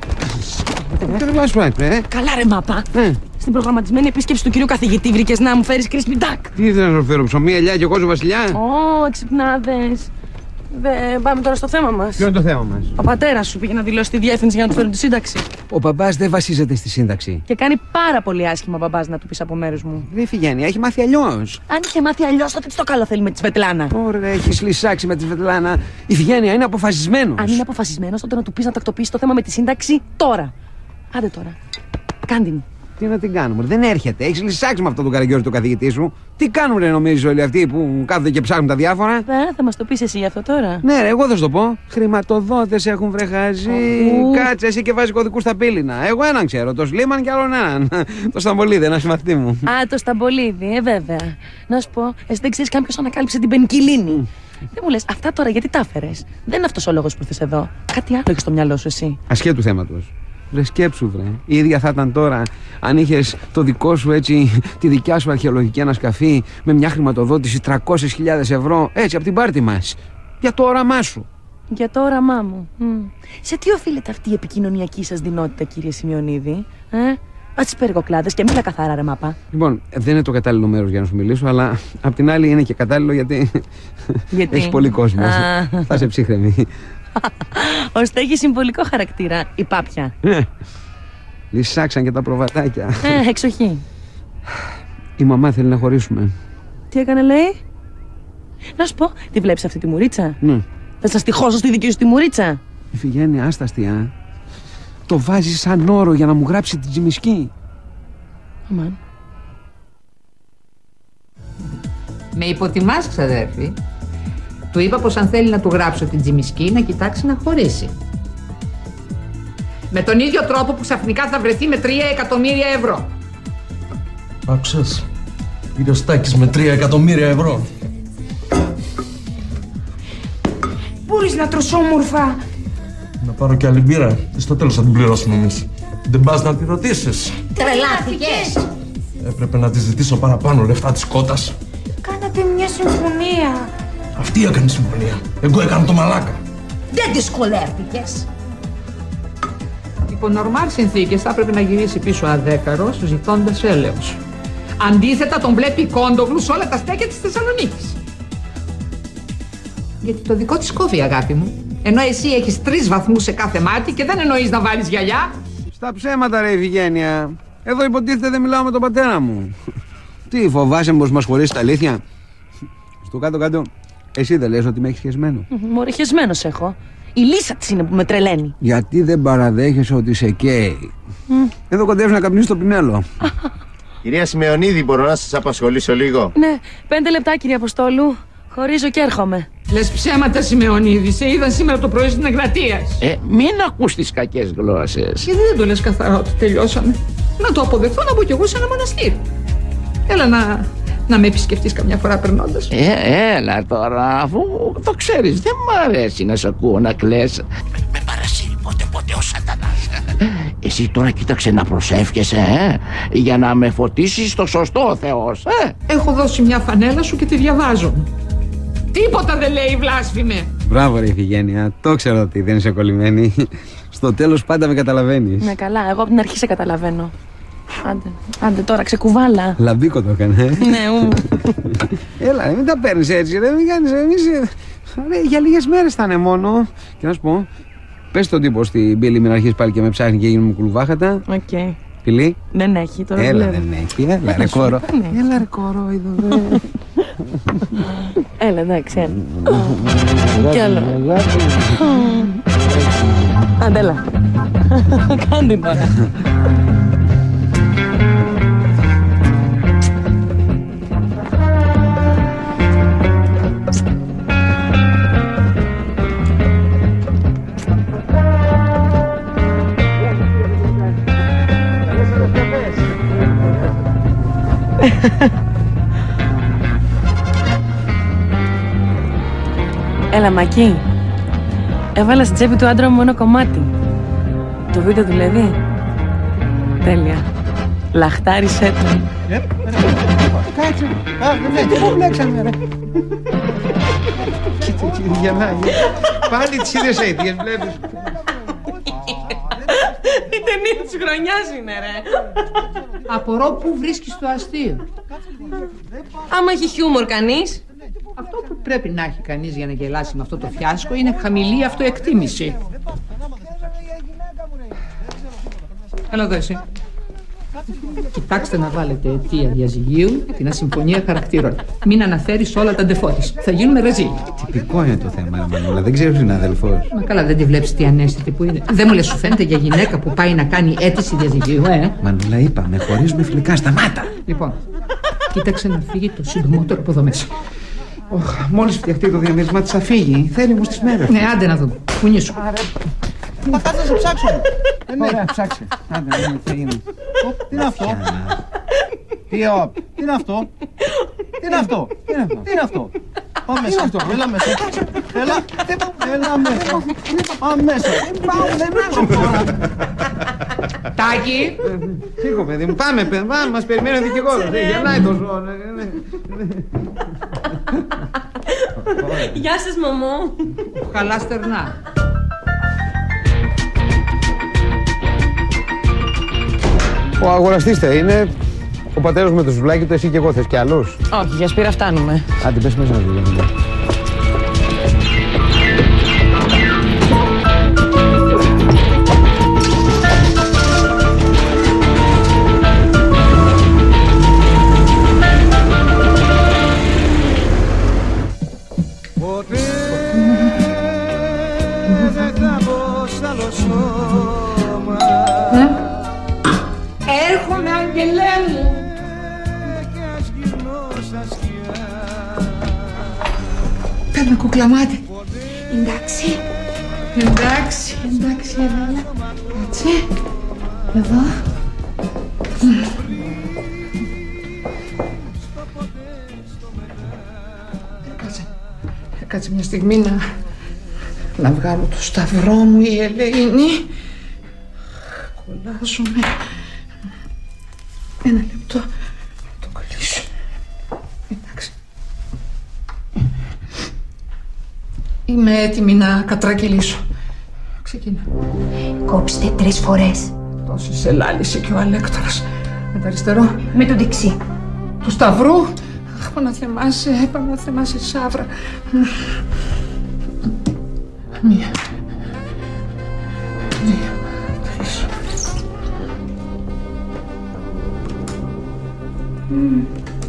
Καλά ρε μάπα. Ε. Στην προγραμματισμένη επίσκεψη του κυρίου καθηγητή βρήκες να μου φέρεις crispy duck. Τι ήθελα να σου φέρω, ψωμί, ελιά και κόζο βασιλιά? Ω, ξυπνάδες. Δε, πάμε τώρα στο θέμα μας. Ποιο είναι το θέμα μας? Ο πατέρας σου πήγε να δηλώσει τη διεύθυνση για να του φέρουν τη σύνταξη. Ο μπαμπάς δεν βασίζεται στη σύνταξη. Και κάνει πάρα πολύ άσχημα ο μπαμπάς, να του πεις από μέρους μου. Δεν Φιγένεια, έχει μάθει αλλιώς. Αν είχε μάθει αλλιώς, τότε τι το καλό θέλει με τη Σβετλάνα. Ωραία, έχει λυσάξει με τη Σβετλάνα. Η Φιγένεια είναι αποφασισμένος. Αν είναι αποφασισμένος, τότε να του πεις να τακτοποιήσει το θέμα με τη σύνταξη τώρα. Άντε τώρα. Κάντε μου. Τι να την κάνουμε, δεν έρχεται. Έχει λυσάξει με αυτό τον καραγκιόζη του καθηγητή σου. Τι κάνουν, ρε, νομίζεις όλοι αυτοί που κάθονται και ψάχνουν τα διάφορα? Ε, θα μας το πεις εσύ γι' αυτό τώρα. Ναι, ρε, εγώ θα σου το πω. Χρηματοδότες έχουν βρεχαζεί. Κάτσε εσύ και βάζει κωδικούς στα πύληνα. Εγώ έναν ξέρω, το Σλίμαν και άλλον έναν. Το Σταμπολίδη, ένα συμμαθητή μου. Α, το Σταμπολίδη, ε, βέβαια. Να σου πω, εσύ δεν ξέρεις κάποιος ανακάλυψε την πενικυλίνη. Δεν μου λες, αυτά τώρα γιατί τα έφερες? Δεν είναι αυτός ο λόγος που ήρθες εδώ. Κάτι άλλο έχεις στο μυαλό σου εσύ. Ασχέτου θέματος. Βρε, σκέψου, βρε. Η ίδια θα ήταν τώρα αν είχες το δικό σου έτσι, τη δικιά σου αρχαιολογική ανασκαφή με μια χρηματοδότηση τριακόσιες χιλιάδες ευρώ έτσι από την πάρτη μας. Για το όραμά σου. Για το όραμά μου. Mm. Σε τι οφείλεται αυτή η επικοινωνιακή σας δυνότητα, κύριε Σιμεωνίδη? Ε? Ας τις περικοκλάδες και μίλα καθαρά, ρε μάπα. Λοιπόν, δεν είναι το κατάλληλο μέρος για να σου μιλήσω, αλλά απ' την άλλη είναι και κατάλληλο γιατί, γιατί? έχει πολύ κόσμο. Θα είσαι ψύχρεμη. Ώστε έχει συμβολικό χαρακτήρα η πάπια. Ναι. Λυσάξαν και τα προβατάκια. Ε, εξοχή. Η μαμά θέλει να χωρίσουμε. Τι έκανε, λέει? Να σου πω, τη βλέπεις αυτή τη μουρίτσα? Ναι. Θα σας τυχώσω στη δική σου τη μουρίτσα. Ιφηγένεια, άστα αστεία. Το βάζει σαν όρο για να μου γράψει την Τζιμισκή. Αμάν. Με υποτιμάς, ξαδέρφη. Του είπα πως αν θέλει να του γράψω την Τζιμισκή να κοιτάξει να χωρίσει. Με τον ίδιο τρόπο που ξαφνικά θα βρεθεί με τρία εκατομμύρια ευρώ. Άκουσες, κύριε Στάκης με τρία εκατομμύρια ευρώ. Μπορείς να τρως όμορφα. Να πάρω κι άλλη μπύρα. Στο τέλος θα την πληρώσουμε εμείς. Δεν πας να τη ρωτήσεις. Τρελάθηκες. Έπρεπε να τη ζητήσω παραπάνω λεφτά της κότας. Κάνατε μια συμφωνία. Αυτή έκανε συμφωνία. Εγώ έκανα το μαλάκα. Δεν δυσκολεύτηκες. Υπό νορμάλ συνθήκες θα έπρεπε να γυρίσει πίσω αδέκαρος ζητώντας έλεος. Αντίθετα τον βλέπει κόντογλου σε όλα τα στέκια της Θεσσαλονίκης. Γιατί το δικό της κόβει, αγάπη μου. Ενώ εσύ έχεις τρεις βαθμούς σε κάθε μάτι και δεν εννοείς να βάλεις γυαλιά. Στα ψέματα, ρε Ιφηγένεια. Εδώ υποτίθεται δεν μιλάω με τον πατέρα μου. Τι φοβάσαι πως μας χωρίσει τα αλήθεια. Στο κάτω-κάτω, εσύ δεν λες ότι με έχεις χεσμένο. Μωρέ, χεσμένος έχω. Η Λύσα της είναι που με τρελαίνει. Γιατί δεν παραδέχεσαι ότι σε καίει. Mm. Εδώ κοντεύει να καπνίσει το πινέλο. Κυρία Σιμεωνίδη, μπορώ να σας απασχολήσω λίγο? Ναι, πέντε λεπτά, κύριε Αποστόλου. Χωρίζω και έρχομαι. Λες ψέματα, Σιμεωνίδη. Σε είδαν σήμερα το πρωί στην Εγνατία. Ε, μην ακούς τις κακές γλώσσες. Γιατί δεν το λες καθαρά ότι τελειώσαμε. Να το αποδεχθώ να μπω κι εγώ σε ένα μοναστήρι. Έλα να, να με επισκεφτείς καμιά φορά περνώντας. Ε, έλα τώρα, αφού το ξέρεις, δεν μ' αρέσει να σε ακούω να κλαις. Με παρασύρει πότε πότε ο σατανάς. Εσύ τώρα κοίταξε να προσεύχεσαι, ε, για να με φωτίσεις το σωστό ο Θεός, ε. Έχω δώσει μια φανέλα σου και τη διαβάζω. Τίποτα δεν λέει βλάσφημε. Μπράβο, ρε Ιφηγένεια. Το ξέρω ότι δεν είσαι κολλημένη. Στο τέλος πάντα με καταλαβαίνεις. Ναι, καλά. Εγώ από την αρχή σε καταλαβαίνω. Άντε, άντε τώρα, ξεκουβάλα. Λαμπίκο το έκανε. Ναι, ου. Έλα, μην τα παίρνεις έτσι, ρε. Μην κάνεις εμείς. Ρε, για λίγες μέρες θα είναι μόνο. Και να σου πω, πες τον τύπο στην πύλη, μην αρχίσει πάλι και με ψάχνει και γίνουμε κουλουβάχατα. Οκ. Okay. Πυλή. Δεν έχει, τώρα έλα, βλέπω. δεν έχει. Έλα, ρε κόρο. Έλα, ρε κόρο, είδω. Έλα, εντάξει, έλα. Κι άλλο. Άντε, έλα. Κάντε τώρα. Έλα, Μακή. Έβαλα στην τσέπη του άντρα μου ένα κομμάτι. Το βίντεο δουλεύει. Τέλεια. Λαχτάρισέ το. Κάτσε. Τι μου μπλέξαμε, ρε. Κοίτα, κύριε Γιαννάκη. Πάλι τις ίδιες αιτίες βλέπεις. Η ταινία της χρονιάς είναι, ρε. Απορώ πού βρίσκεις το αστείο. Άμα έχει χιούμορ κανείς. Αυτό που πρέπει να έχει κανείς για να γελάσει με αυτό το φιάσκο είναι χαμηλή αυτοεκτίμηση. Έλα εδώ εσύ. Κοιτάξτε να βάλετε αιτία διαζυγίου, την ασυμφωνία χαρακτήρων. Μην αναφέρεις όλα τα ντεφό της. Θα γίνουμε ρεζίλ. Τυπικό είναι το θέμα, ρε Μανούλα. Δεν ξέρεις είναι αδελφός. Μα καλά, δεν τη βλέπεις τι ανέστητη που είναι. Δεν μου λες, σου φαίνεται για γυναίκα που πάει να κάνει αίτηση διαζυγίου, ε. Μανούλα, είπαμε, χωρίζουμε φιλικά, σταμάτα. Λοιπόν, κοίταξε να φύγει το συντομότερο από εδώ μέσα. Oh, μόλις φτιαχτεί το διαμέρισμά της θα φύγει. Θέλει όμως τις μέρες. Ναι, άντε να δούμε. Κουνήσου. Θα κάτσε να σε ψάξουμε. Ωραία, ψάξε. Άντε, να τι είναι. Τι είναι αυτό. Τι είναι αυτό. Τι είναι αυτό. Τι είναι αυτό. Πάμε μέσα. Έλα μέσα. Έλα. Έλα μέσα. Πάμε μέσα. Δεν πάω. Τάκη. Σήκω, παιδί μου. Πάμε, πάμε. Μας περιμένει ο δικηγόρος. Γελάει το ζώο. Γεια σας, μαμό. Καλά στερνά. Ο αγοραστής θα είναι. Ο πατέρας με το σουβλάκι του, εσύ και εγώ. Θες κι άλλους? Όχι, για σπήρα φτάνουμε. Άντε, πες μέσα να δουλεύουμε. ένα κουκλαμάτι. Εντάξει. Εντάξει, εντάξει, Εύελα. Κάτσε. Εδώ. Κάτσε. Κάτσε μια στιγμή να... να βγάλω το σταυρό μου, η Ελεήνη. Κολλάζομαι. Ένα λεπτό. Το κολλήσω. Εντάξει. Είμαι έτοιμη να κατρακυλήσω. Ξεκινά. Κόψτε τρεις φορές. Τόση σε λάλησε και ο Αλέκτορας. Με το αριστερό. Με το δεξί. Του σταυρού. Αχ, Παναθεμάσαι, Παναθεμάσαι, Σαύρα. Μία. Δύο. Τρεις. Mm.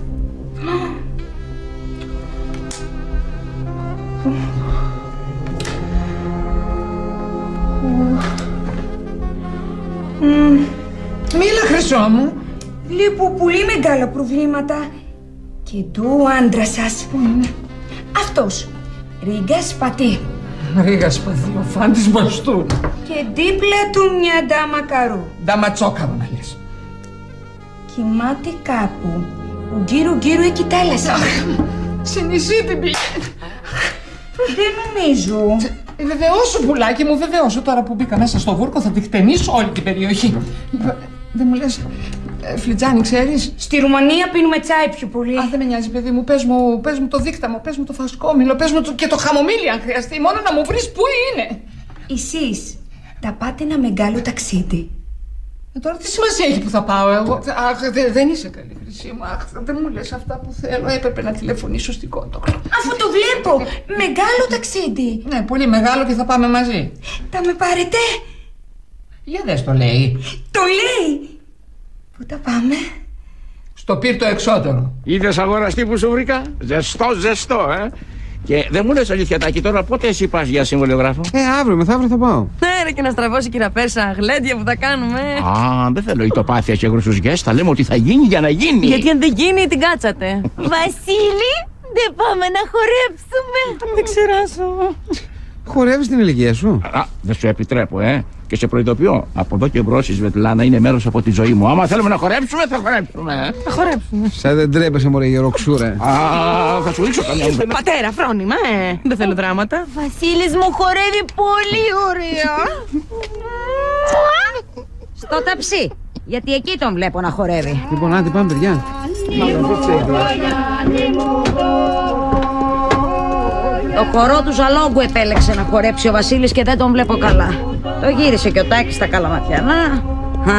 Mm. Μίλα, χρυσό μου. Βλέπω πολύ μεγάλα προβλήματα. Και του ο άντρας σας. Πού είναι? Αυτός. Ρίγα Σπατή. Ρίγα Σπατή, ο φάντης μπροστούν. Και δίπλα του μια ντάμα καρού. Ντάμα τσόκαρο να λες. Κοιμάται κάπου που γύρω γύρω έχει θάλασσα. Σε νησί την πήγαινε. Δεν νομίζω. Ε, βεβαιώσου, πουλάκι μου, βεβαιώσου. Τώρα που μπήκα μέσα στο βούρκο θα τη χτενίσω όλη την περιοχή. Δεν μου λες, ε, φλιτζάνι ξέρεις? Στη Ρουμανία πίνουμε τσάι πιο πολύ. Α, δεν με νοιάζει, παιδί μου. Πες μου, πες μου το δίκταμο, πες μου το φασκόμηλο, πες μου το, και το χαμομήλι αν χρειαστεί. Μόνο να μου βρεις πού είναι. Εσείς θα πάτε ένα μεγάλο ταξίδι. Ε, τώρα τι σημασία έχει που θα πάω εγώ? Αχ, δε, δεν είσαι καλή, χρυσή μου. Αχ, δεν μου λες αυτά που θέλω. Έπρεπε να τηλεφωνήσω στην Κόντοκλο. Αφού το βλέπω. Μεγάλο ταξίδι. Ναι, πολύ μεγάλο και θα πάμε μαζί. Θα με πάρετε? Για δες το λέει. Το λέει. Πού τα πάμε? Στο πύρ το εξώτερο. Είδες αγοραστή που σου βρήκα? Ζεστό, ζεστό, ε. Και δεν μου λες αλήθεια, Τάκη, τώρα πότε εσύ πας για συμβολιογράφο? Ε, αύριο, μεθαύριο θα πάω. Ναι, και να στραβώσει κύρα Πέρσα, γλέντια που θα κάνουμε. Α, δεν θέλω ητοπάθεια και γρουσουζιές, θα λέμε ότι θα γίνει για να γίνει. Γιατί αν δεν γίνει, την κάτσατε. Βασίλη, δεν πάμε να χορέψουμε. Δεν ξεράσω. Χορεύεις την ηλικία σου? Α, δεν σου επιτρέπω, ε. Και σε προειδοποιώ, από εδώ και μπρος η Σβετλάνα είναι μέρος από τη ζωή μου. Άμα θέλουμε να χορέψουμε, θα χορέψουμε. Θα χορέψουμε. Σαν δεν τρέπεσαι, μωρέ γεροξούρα. Α, θα σου ρίξω καμιά μου. Πατέρα, φρόνημα, ε. Δεν θέλω δράματα. Βασίλης μου χορεύει πολύ ωραία. Στο ταψί. Γιατί εκεί τον βλέπω να χορεύει. Λοιπόν, άντε πάμε, παιδιά. Το χορό του Ζαλόγκου επέλεξε να χορέψει ο Βασίλης και δεν τον βλέπω καλά. Το γύρισε και ο Τάκης στα καλαματιανά. Α,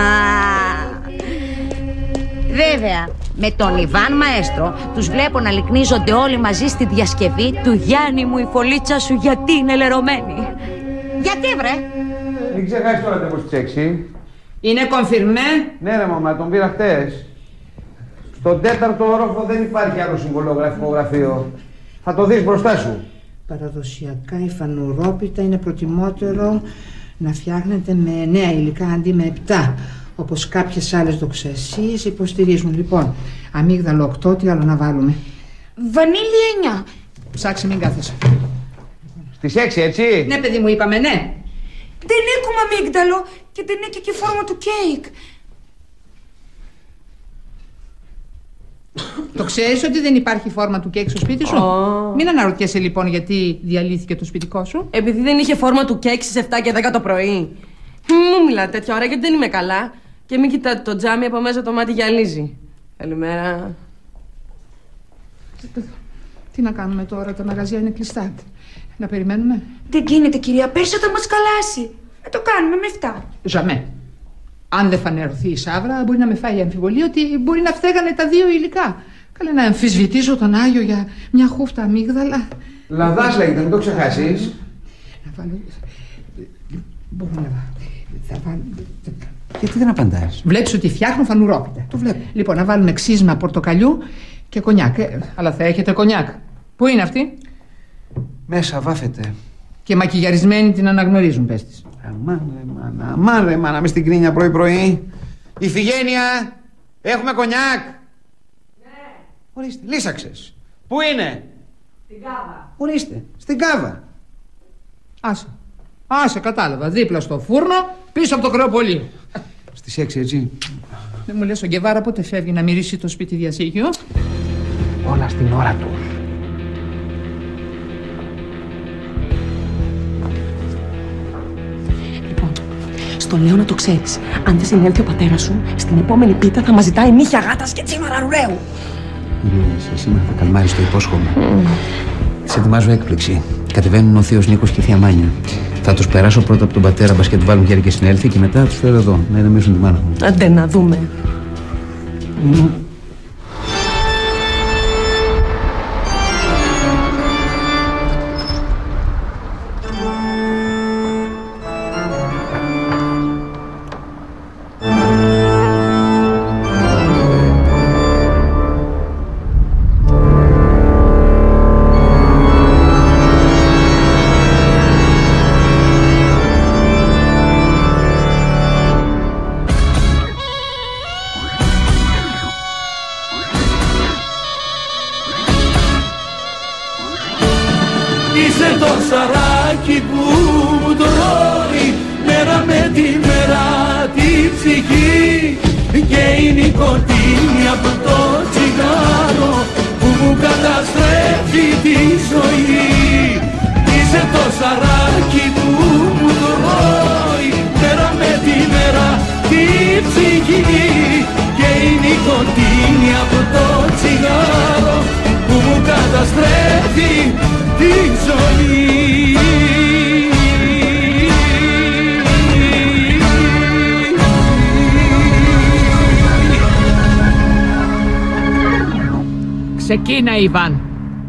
βέβαια, με τον Ιβάν Μαέστρο τους βλέπω να λυκνίζονται όλοι μαζί στη διασκευή του «Γιάννη μου η φωλίτσα σου γιατί είναι λερωμένη». Γιατί βρε? Μην ξεχάσεις τώρα τέπος τις έξι. Είναι κονφιρμέ? Ναι ρε μαμά, τον πήρα χτες. Στον τέταρτο όροφο δεν υπάρχει άλλο συμβολογραφικό γραφείο. Θα το δεις μπροστά σου. Παραδοσιακά η φανουρόπιτα είναι προτιμότερο να φτιάχνεται με νέα υλικά αντί με επτά, όπως κάποιες άλλες δοξασίες υποστηρίζουν. Λοιπόν, αμύγδαλο οκτώ, τι άλλο να βάλουμε? Βανίλια εννιά. Ψάξε, μην κάθεσαι. Στις έξι, έτσι? Ναι, παιδί μου, είπαμε ναι. Δεν έχουμε αμύγδαλο και δεν έχει και φόρμα του κέικ. Το ξέρεις ότι δεν υπάρχει φόρμα του κέικ στο σπίτι σου? Oh. Μην αναρωτιέσαι λοιπόν γιατί διαλύθηκε το σπιτικό σου. Επειδή δεν είχε φόρμα του κέικ στις επτά και δέκα το πρωί. Μου μιλάτε τέτοια ώρα γιατί δεν είμαι καλά. Και μην κοιτάτε το τζάμι, από μέσα το μάτι γυαλίζει. Καλημέρα. Τι να κάνουμε τώρα, τα μαγαζιά είναι κλειστά. Να περιμένουμε? Δεν γίνεται, κυρία Πέρσα, θα μας καλάσει. Θα το κάνουμε με αυτά. Ζαμέ. Αν δεν φανερωθεί η Σαύρα, μπορεί να με φάει η αμφιβολία ότι μπορεί να φταίγανε τα δύο υλικά. Καλά, να αμφισβητήσω τον Άγιο για μια χούφτα αμύγδαλα. Λαδάς λέγεται, μην το ξεχάσεις. Να βάλω. Μπορούμε να θα βάλω. Γιατί δεν απαντάς? Βλέπεις ότι φτιάχνω φανουρόπιτα. Το βλέπω. Λοιπόν, να βάλουμε ξύσμα πορτοκαλιού και κονιάκ. Ε, αλλά θα έχετε κονιάκ. Πού είναι αυτή? Μέσα βάφεται. Και μακιγιαρισμένοι την αναγνωρίζουν, πες της. Αμάν ρε μάνα, αμάν ρε μάνα, μες στην κρίνια πρωί πρωί. Ιφηγένεια, έχουμε κονιάκ? Ναι. Ορίστε, λύσαξες. Πού είναι? Στην Κάβα. Ορίστε, στην Κάβα. Άσε. Άσε, κατάλαβα. Δίπλα στο φούρνο, πίσω από το κρεοπολείο. Στις έξι, έτσι. Δεν μου λες ο Γκεβάρα πότε φεύγει να μυρίσει το σπίτι διαζύγιο? Όλα στην ώρα του. Λοιπόν, στο λέω να το ξέρεις. Αν δεν συνέλθει ο πατέρας σου, στην επόμενη πίτα θα μας ζητάει νύχια γάτας και τσίμαρα ρουρέου. Ειρήνη, σήμερα θα καλμάρεις, το υπόσχομαι. Mm. Σε ετοιμάζω έκπληξη. Κατεβαίνουν ο θείος Νίκος και η θεία Μάνια. Θα τους περάσω πρώτα από τον πατέρα μπας και του βάλουν χέρι και συνέλθει και μετά τους φέρω εδώ να ηρεμήσουν τη μάνα μου. Άντε να δούμε. Mm. Είσαι το σαράκι που μου τρώει μέρα με τη μέρα τη ψυχή και η νοικοτήνη από το τσιγάρο που μου καταστρέφει τη ζωή. Είσαι το σαράκι που μου τρώει μέρα με τη μέρα τη ψυχή και η νοικοτήνη από το τσιγάρο που μου καταστρέφει τη ζωή. Ξεκίνα, Ιβάν.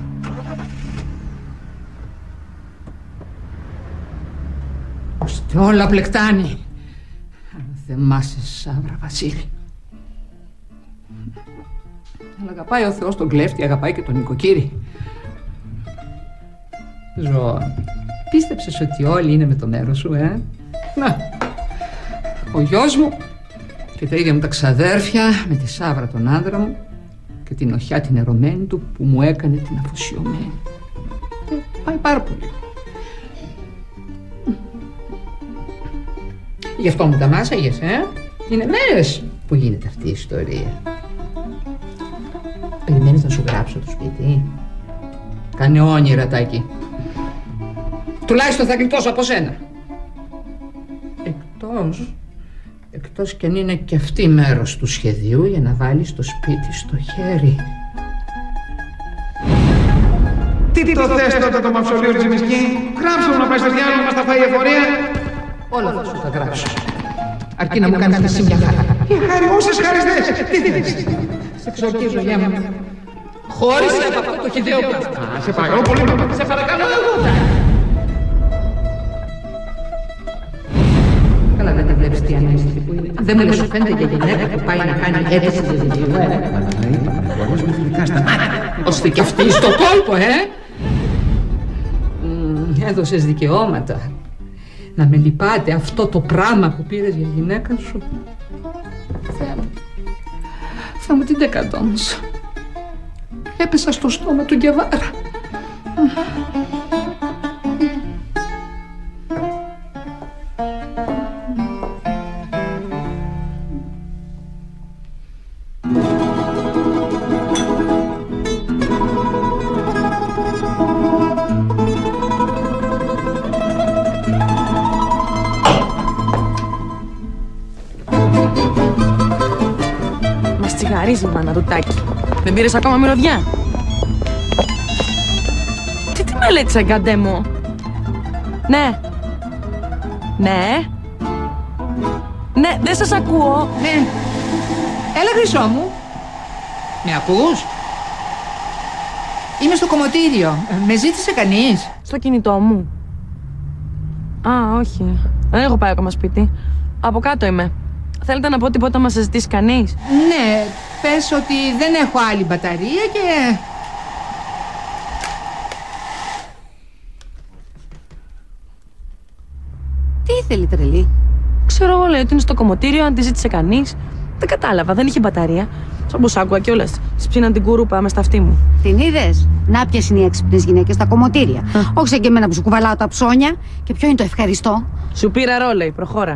Ώστε όλα πλεκτάνει. Αν θεμάσαι, Σάβρα Βασίλη. Αλλά αγαπάει ο Θεός τον κλέφτη, αγαπάει και τον νοικοκύρη. Ζώα, πίστεψες ότι όλοι είναι με το μέρος σου, ε? Να, ο γιος μου και τα ίδια μου τα ξαδέρφια με τη Σάβρα τον άντρα μου και την οχιά την ερωμένη του που μου έκανε την αφοσιωμένη. Ε, πάει πάρα πολύ. Γι' αυτό μου τα μάσαγες, ε? Είναι μέρες που γίνεται αυτή η ιστορία. Περιμένεις να σου γράψω το σπίτι? Κάνε όνειρα, Τάκη. Τουλάχιστον θα γλιτώσω από σένα. Εκτός, εκτός κι αν είναι και αυτή μέρος του σχεδίου για να βάλεις το σπίτι στο χέρι. Τι το θες τότε το μαυσολείο της Μισκή? Γράψτε μου να πάει στο διάλογο μας, θα φάει η εφορία. Όλα θα σου τα γράψω. Αρκεί να μου κάνεις εσύ μια χάρη. Για χάρη, όσες χάρες θες. Τι θες? Σε ξορκίζω, γεια μου. Χώρισε από αυτό το χιδαίο πλάσμα. Α, σε παρακαλώ πολύ. Σε παρακαλώ εγώ. Καλά, δεν τη βλέπεις τι ανέστηση που είναι. Δεν μου λες, σου φαίνεται για γυναίκα που πάει να κάνει αίτηση διαζυγίου, ε? Χωρίς με φιλικά στα μάτια. Ώστε κι αυτή στο κόλπο, ε? Έδωσες δικαιώματα. Να με λυπάται αυτό το πράγμα που πήρες για γυναίκα σου. Θεέ μου. Θεέ μου, την δεκατόμουσα. Έπεσα στο στόμα του Γκεβάρα. Μας τσιγαρίζει η μάνα του Τάκη. Δεν πήρες ακόμα μυρωδιά? Τι τη μελέτης, αγκαντέ μου? Ναι. Ναι. Ναι, δεν σας ακούω. Ναι. Έλα, Χρυσό μου. Με ακούς? Είμαι στο κομμωτήριο. Με ζήτησε κανείς? Στο κινητό μου. Α, όχι. Δεν έχω πάει ακόμα σπίτι. Από κάτω είμαι. Θέλετε να πω τίποτα μας ζητήσει κανείς? Ναι, πες ότι δεν έχω άλλη μπαταρία και... Τι ήθελε, τρελή? Ξέρω εγώ, λέει ότι είναι στο κομμωτήριο, αν τη ζήτησε κανείς. Δεν κατάλαβα, δεν είχε μπαταρία. Σαν πως άκουγα κιόλας. Σπίναν την κουρούπα μες στα αυτή μου. Την είδες? Να ποιες είναι οι έξυπνες γυναίκες στα κομμωτήρια. Όχι σαν και εμένα που σου κουβαλάω τα ψώνια. Και ποιο είναι το ευχαριστώ? Σου πήρα ρόλεϊ, προχώρα.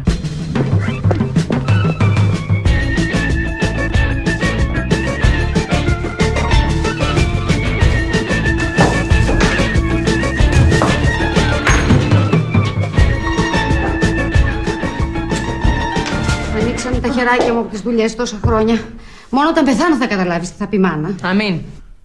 Ανοίξανε τα χεράκια μου από τις δουλειές τόσα χρόνια. Μόνο όταν πεθάνω θα καταλάβεις τι θα πει μάνα. Αμήν.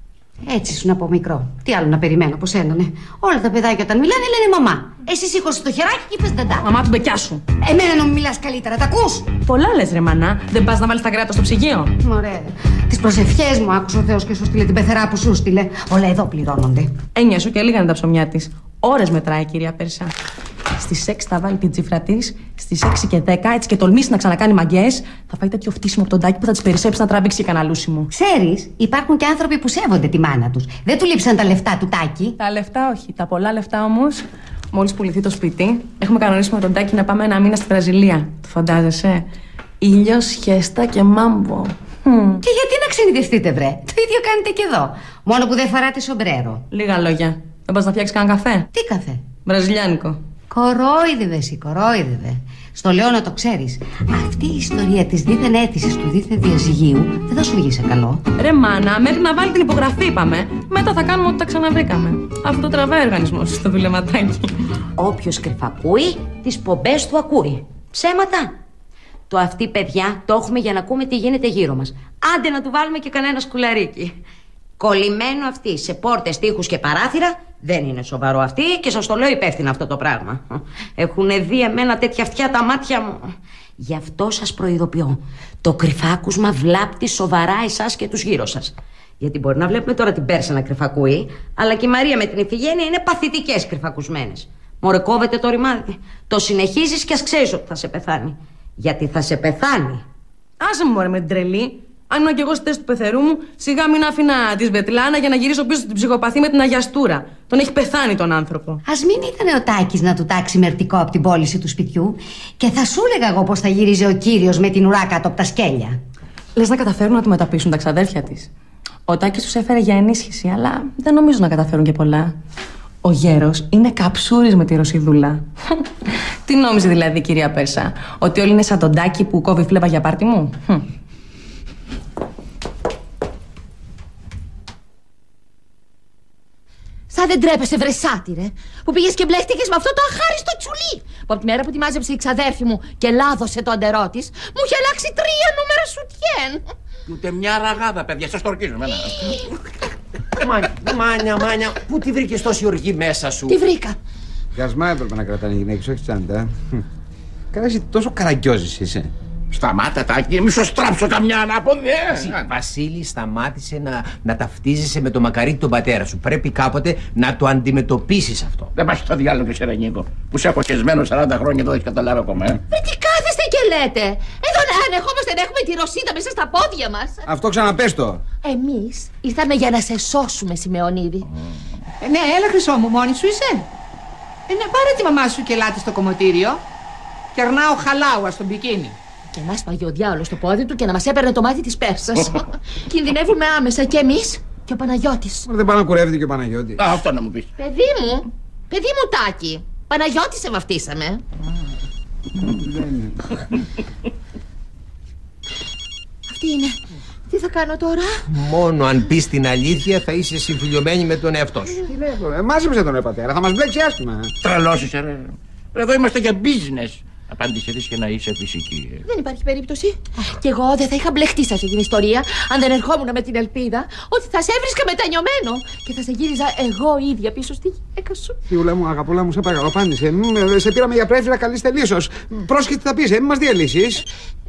Έτσι σου να πω μικρό. Τι άλλο να περιμένω από σένα, ναι. Όλα τα παιδάκια όταν μιλάνε λένε μαμά. Εσύ σήκωσε το χεράκι και είπες νταντά. Μαμά του μπεκιά σου. Εμένα να μου μιλάς καλύτερα, τα ακούς? Πολλά λες ρε μανά. Δεν πας να βάλεις τα κρέατα στο ψυγείο? Ωραία. Τις προσευχές μου άκουσε ο Θεός και σου στείλε την πεθερά που σου στείλε. Όλα εδώ πληρώνονται. Έννοια σου και λίγα είναι τα ψωμιά της. Ώρες μετράει, κυρία Πέρσα. Στις έξι θα βάλει την τσίφρα της, στις έξι και δέκα, έτσι και τολμήσει να ξανακάνει μαγκές, θα φάει τέτοιο φτύσιμο από τον Τάκη που θα τις περισσέψει να τραβήξει κανένα λούσιμο. Ξέρεις, υπάρχουν και άνθρωποι που σέβονται τη μάνα τους. Δεν του λείψαν τα λεφτά του Τάκη. Τα λεφτά όχι. Τα πολλά λεφτά όμως, μόλις πουληθεί το σπίτι, έχουμε κανονίσει με τον Τάκη να πάμε ένα μήνα στη Βραζιλία. Το φαντάζεσαι? Ήλιος, χέστα και μάμπο. Και γιατί να ξενιτευτείτε, βρε? Το ίδιο κάνετε και εδώ. Μόνο που δεν φοράτε σομπρέρο. Λίγα λόγια. Δεν πας να φτιάξεις κανένα καφέ? Τι καφέ? Βραζιλιάνικο. Κορόιδευε, εσύ, κορόιδευε. Στο λέω να το ξέρεις. Αυτή η ιστορία της δίθεν αίτησης του δίθεν διαζυγίου δεν θα σου βγει σε καλό. Ρε μάνα, μέχρι να βάλει την υπογραφή είπαμε. Μετά θα κάνουμε ό,τι τα ξαναβρήκαμε. Αυτό τραβάει ο οργανισμός στο δουλεματάκι. Όποιος κρυφακούει, τις πομπές του ακούει. Ψέματα. Το αυτή, παιδιά, το έχουμε για να ακούμε τι γίνεται γύρω μας. Άντε να του βάλουμε και κανένα σκουλαρίκι. Κολλημένο αυτή σε πόρτες, τοίχους και παράθυρα. Δεν είναι σοβαρό αυτή και σας το λέω υπεύθυνα αυτό το πράγμα. Έχουνε δει εμένα τέτοια αυτιά τα μάτια μου. Γι' αυτό σας προειδοποιώ. Το κρυφάκουσμα βλάπτει σοβαρά εσάς και τους γύρω σας. Γιατί μπορεί να βλέπουμε τώρα την Πέρσα να κρυφακούει, αλλά και η Μαρία με την Ιφηγένεια είναι παθητικές κρυφακουσμένες. Μωρέ, κόβεται το ρημάδι. Το συνεχίζεις και ας ξέρεις ότι θα σε πεθάνει. Γιατί θα σε πεθάνει. Άσε μου μωρέ με την τρελή. Αν ήμουν κι εγώ στη θέση του πεθερού μου, σιγά μην άφηνα τη Σβετλάνα για να γυρίσω πίσω στην ψυχοπαθή με την αγιαστούρα. Τον έχει πεθάνει τον άνθρωπο. Ας μην ήταν ο Τάκης να του τάξει μερτικό από την πώληση του σπιτιού, και θα σου έλεγα εγώ πως θα γύριζε ο κύριος με την ουρά κάτω από τα σκέλια. Λες να καταφέρουν να τη μεταπίσουν τα ξαδέρφια της? Ο Τάκης τους έφερε για ενίσχυση, αλλά δεν νομίζω να καταφέρουν και πολλά. Ο γέρος είναι καψούρης με τη Ρωσιδούλα. Τι νόμιζε δηλαδή, κυρία Πέρσα, ότι όλοι είναι σαν τον Τάκη που κόβει φλέβα για πάρτι μου? Σαν δεν τρέπεσαι, βρε σάτυρε, που πήγες και μπλέχτηκες με αυτό το αχάριστο τσουλί που από τη μέρα που τη μάζεψε η ξαδέρφη μου και λάδωσε το αντερό της, μου είχε αλλάξει τρία νούμερα σουτιέν. Ούτε μια ραγάδα, παιδιά, σας το ορκίζω εμένα. Μάνια, μάνια, μάνια, πού τη βρήκες τόση οργή μέσα σου? Τι βρήκα? Γασμά έπρεπε να κρατάνε οι γυναίκες, όχι τσάντα. Καλά, εσύ τόσο καραγκιόζης είσαι. Σταμάτα, Τάκη, μη σου στράψω καμιά ανάποδη. Βασίλη, σταμάτησε να, να ταυτίζεσαι με το μακαρίτι τον πατέρα σου. Πρέπει κάποτε να το αντιμετωπίσεις αυτό. Δεν πας στο διάλογο και σε ρε Νίκο, που σε έχω χεσμένο σαράντα χρόνια και δεν έχεις καταλάβει ακόμα, ε. Βρε, τι κάθεστε και λέτε? Εδώ να ανεχόμαστε να έχουμε τη Ρωσίδα μέσα στα πόδια μας. Αυτό ξαναπες το. Εμείς ήρθαμε για να σε σώσουμε, Σιμεωνίδη. Ε, ναι, έλα Χρυσό μου, μόνη σου είσαι? Ε, ναι, πάρε τη μαμά σου και ελάτε στο κομμωτήριο. Κερνάω χαλάουα στον μπικίνι. Και να σπαγεί ο διάολος στο πόδι του και να μας έπαιρνε το μάτι της Πέρσας. Κινδυνεύουμε άμεσα και εμείς και ο Παναγιώτης. Δεν πάει να κουρεύεται και ο Παναγιώτης. Α, αυτό να μου πεις. Παιδί μου, παιδί μου Τάκη, Παναγιώτη σε βαφτίσαμε. Αυτή είναι. Τι θα κάνω τώρα? Μόνο αν πεις την αλήθεια θα είσαι συμφιλειωμένη με τον εαυτό σου. Τι λέω, ε, μάζεψε τον ρε πατέρα, θα μας μπλέξει άσχημα. Τρελός είσαι, ρε. Εδώ είμαστε για business. Απάντησε της και να είσαι φυσική. Δεν υπάρχει περίπτωση. Και εγώ δεν θα είχα μπλεχτεί σε αυτή την ιστορία αν δεν ερχόμουν με την ελπίδα ότι θα σε έβρισκα μετανιωμένο και θα σε γύριζα εγώ ίδια πίσω στη γυναίκα σου. Φιούλα μου, αγαπούλα μου, σε παρακαλώ, απάντησε. Σε πήραμε για πρέφυρα καλής τελείωσος. Πρόσχε τι θα πεις, ε, μη μας διαλύσεις.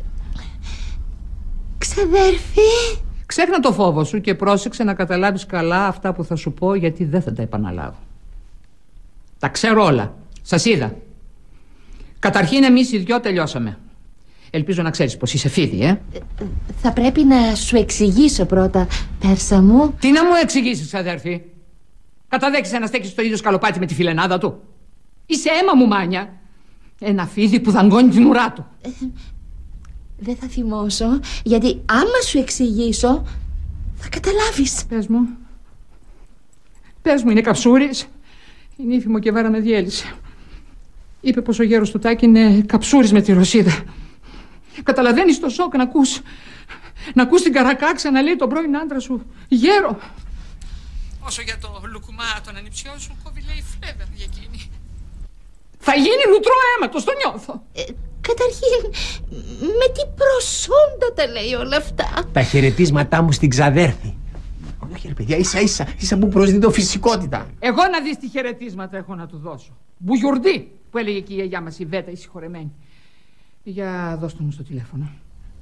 Ξαδέρφη. Ξέχνα το φόβο σου και πρόσεξε να καταλάβεις καλά αυτά που θα σου πω, γιατί δεν θα τα επαναλάβω. Τα ξέρω όλα. Σας είδα. Καταρχήν εμείς οι δυο τελειώσαμε. Ελπίζω να ξέρεις πως είσαι φίδι, ε. Θα πρέπει να σου εξηγήσω πρώτα, Πέρσα μου. Τι να μου εξηγήσεις, αδέρφη? Καταδέχεσαι να στέκεις στο ίδιο σκαλοπάτι με τη φιλενάδα του? Είσαι αίμα μου, μάνια. Ένα φίδι που δαγκώνει την ουρά του. Δεν θα θυμώσω, γιατί άμα σου εξηγήσω, θα καταλάβεις. Πες μου. Πες μου, είναι καψούρης. Η νύφη μου και βάρα με διέλυσε. Είπε πως ο γέρος του Τάκη είναι καψούρης με τη Ρωσίδα. Καταλαβαίνεις το σοκ να ακούς. Να ακούς την Καρακάξα να λέει τον πρώην άντρα σου γέρο. Όσο για το λουκουμά τον ανιψιό σου, κόβει λέει φλέβερ για εκείνη. Θα γίνει λουτρό αίματος, το νιώθω. Ε, καταρχήν, με τι προσόντα τα λέει όλα αυτά. Τα χαιρετίσματά μου στην ξαδέρφη. Όχι ρε παιδιά, ίσα ίσα, ίσα που προσδίδω φυσικότητα. Εγώ να δεις τι χαιρετίσματα έχω να του δώσω. Μπουγιουρντή, που έλεγε και η γιαγιά μας η Βέτα, η συγχωρεμένη. Για δώσ' μου στο τηλέφωνο.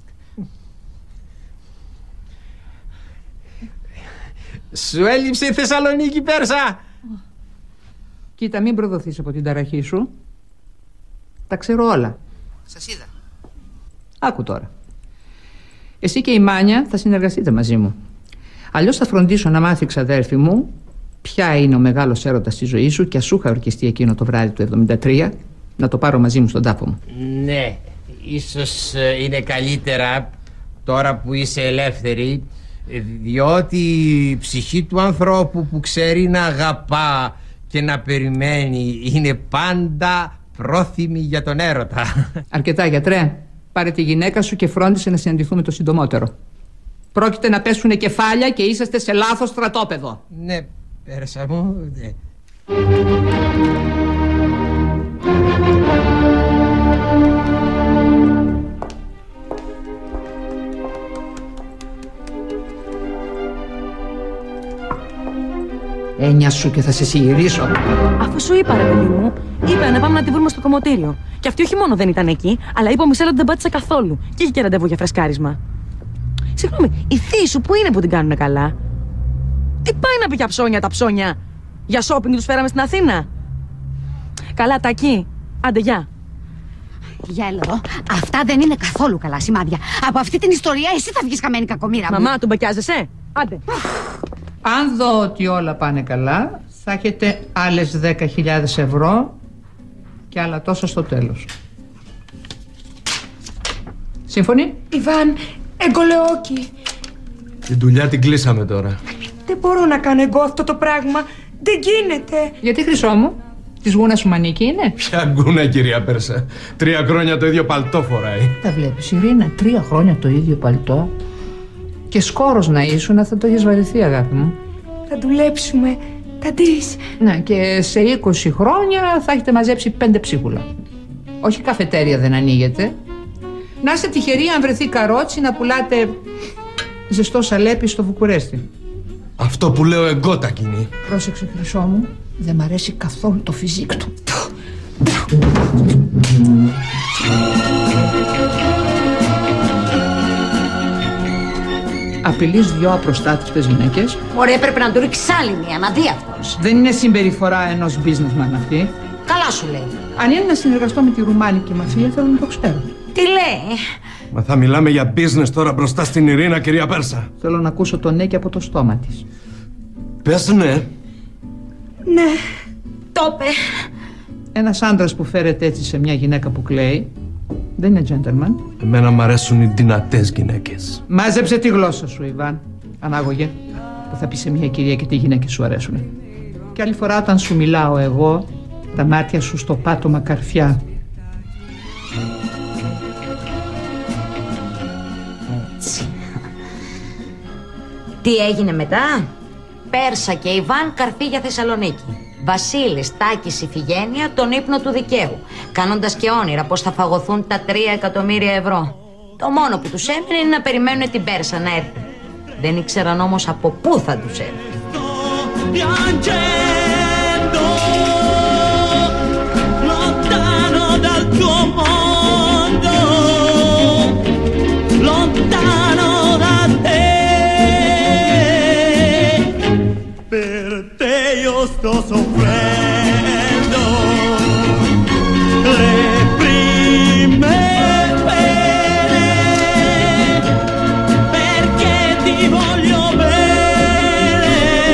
Σου έλειψε η Θεσσαλονίκη, Πέρσα. Κοίτα, μην προδοθείς από την ταραχή σου. Τα ξέρω όλα. Σας είδα. Άκου τώρα. Εσύ και η Μάνια θα συνεργαστείτε μαζί μου. Αλλιώς θα φροντίσω να μάθει η ξαδέρφη μου ποια είναι ο μεγάλος έρωτας στη ζωή σου και ας σου είχα ορκιστεί εκείνο το βράδυ του εβδομήντα τρία να το πάρω μαζί μου στον τάφο μου. Ναι, ίσως είναι καλύτερα τώρα που είσαι ελεύθερη, διότι η ψυχή του ανθρώπου που ξέρει να αγαπά και να περιμένει είναι πάντα πρόθυμη για τον έρωτα. Αρκετά, γιατρέ. Πάρε τη γυναίκα σου και φρόντισε να συναντηθούμε το συντομότερο. Πρόκειται να πέσουνε κεφάλια και είσαστε σε λάθος στρατόπεδο. Ναι, Πέρσα μου, ναι. Έννοια σου και θα σε συγυρίσω. Αφού σου είπα, ρε παιδί μου, είπε να πάμε να τη βρούμε στο κομμωτήριο. Και αυτή όχι μόνο δεν ήταν εκεί, αλλά είπε ο Μισελ ότι δεν πάτησε καθόλου. Και είχε και ραντεβού για φρεσκάρισμα. Συγγνώμη, οι θείοι σου που είναι που την κάνουνε καλά? Τι πάει να πει για ψώνια τα ψώνια? Για σόπινγκ τους φέραμε στην Αθήνα? Καλά, Τακί. Άντε, γεια. Γέλο, αυτά δεν είναι καθόλου καλά σημάδια. Από αυτή την ιστορία εσύ θα βγεις χαμένη κακομοίρα μου. Μαμά, του μπακιάζεσαι? Άντε. Αν δω ότι όλα πάνε καλά, θα έχετε άλλες δέκα χιλιάδες ευρώ και άλλα τόσα στο τέλος. Σύμφωνοι? Ιβάν, εγκολεόκι. Την δουλειά την κλείσαμε τώρα. Δεν μπορώ να κάνω εγώ αυτό το πράγμα. Δεν γίνεται. Γιατί, χρυσό μου, της γούνας σου μανίκη είναι? Ποια γκούνα, κυρία Πέρσα. Τρία χρόνια το ίδιο παλτό φοράει. Τα βλέπεις, Ειρήνα, τρία χρόνια το ίδιο παλτό. Και σκόρος να ήσουν, θα το έχεις βαρεθεί, αγάπη μου. Θα δουλέψουμε. Θα δεις. Ναι, και σε είκοσι χρόνια θα έχετε μαζέψει πέντε ψίχουλα. Όχι, καφετέρια δεν ανοίγεται. Να είστε τυχεροί αν βρεθεί καρότσι να πουλάτε ζεστό σαλέπι στο Βουκουρέστι. Αυτό που λέω εγώ τα κοινή. Πρόσεξε, χρυσό μου, δεν μ' αρέσει καθόλου το φιζίκ του. Απειλείς δυο απροστάτευτες γυναίκες. Ωραία, έπρεπε να του ρίξει άλλη μία, να δει αυτός. Δεν είναι συμπεριφορά ενός businessman αυτή. Καλά σου λέει. Αν είναι να συνεργαστώ με τη ρουμάνικη μαφία, θέλω να το ξέρω. Τι λέει? Μα θα μιλάμε για business τώρα μπροστά στην Ειρήνα, κυρία Πέρσα. Θέλω να ακούσω το ναι και από το στόμα της. Πες ναι. Ναι, το είπε. Ένας άντρας που φέρεται έτσι σε μια γυναίκα που κλαίει δεν είναι gentleman. Εμένα μ' αρέσουν οι δυνατές γυναίκες. Μάζεψε τη γλώσσα σου, Ιβάν. Ανάγωγε, που θα πει σε μια κυρία και τι γυναίκες σου αρέσουν. Και άλλη φορά όταν σου μιλάω εγώ, τα μάτια σου στο πάτωμα καρφιά. Έτσι. Τι έγινε μετά? Πέρσα και Ιβάν καρφί για Θεσσαλονίκη. Βασίλης, Τάκης, Ιφηγένεια, τον ύπνο του δικαίου. Κάνοντας και όνειρα πως θα φαγωθούν τα τρία εκατομμύρια ευρώ. Το μόνο που τους έμεινε είναι να περιμένουν την Πέρσα να έρθει. Δεν ήξεραν όμως από πού θα τους έρθει. Sto soffrendo le prime pene perché ti voglio bene,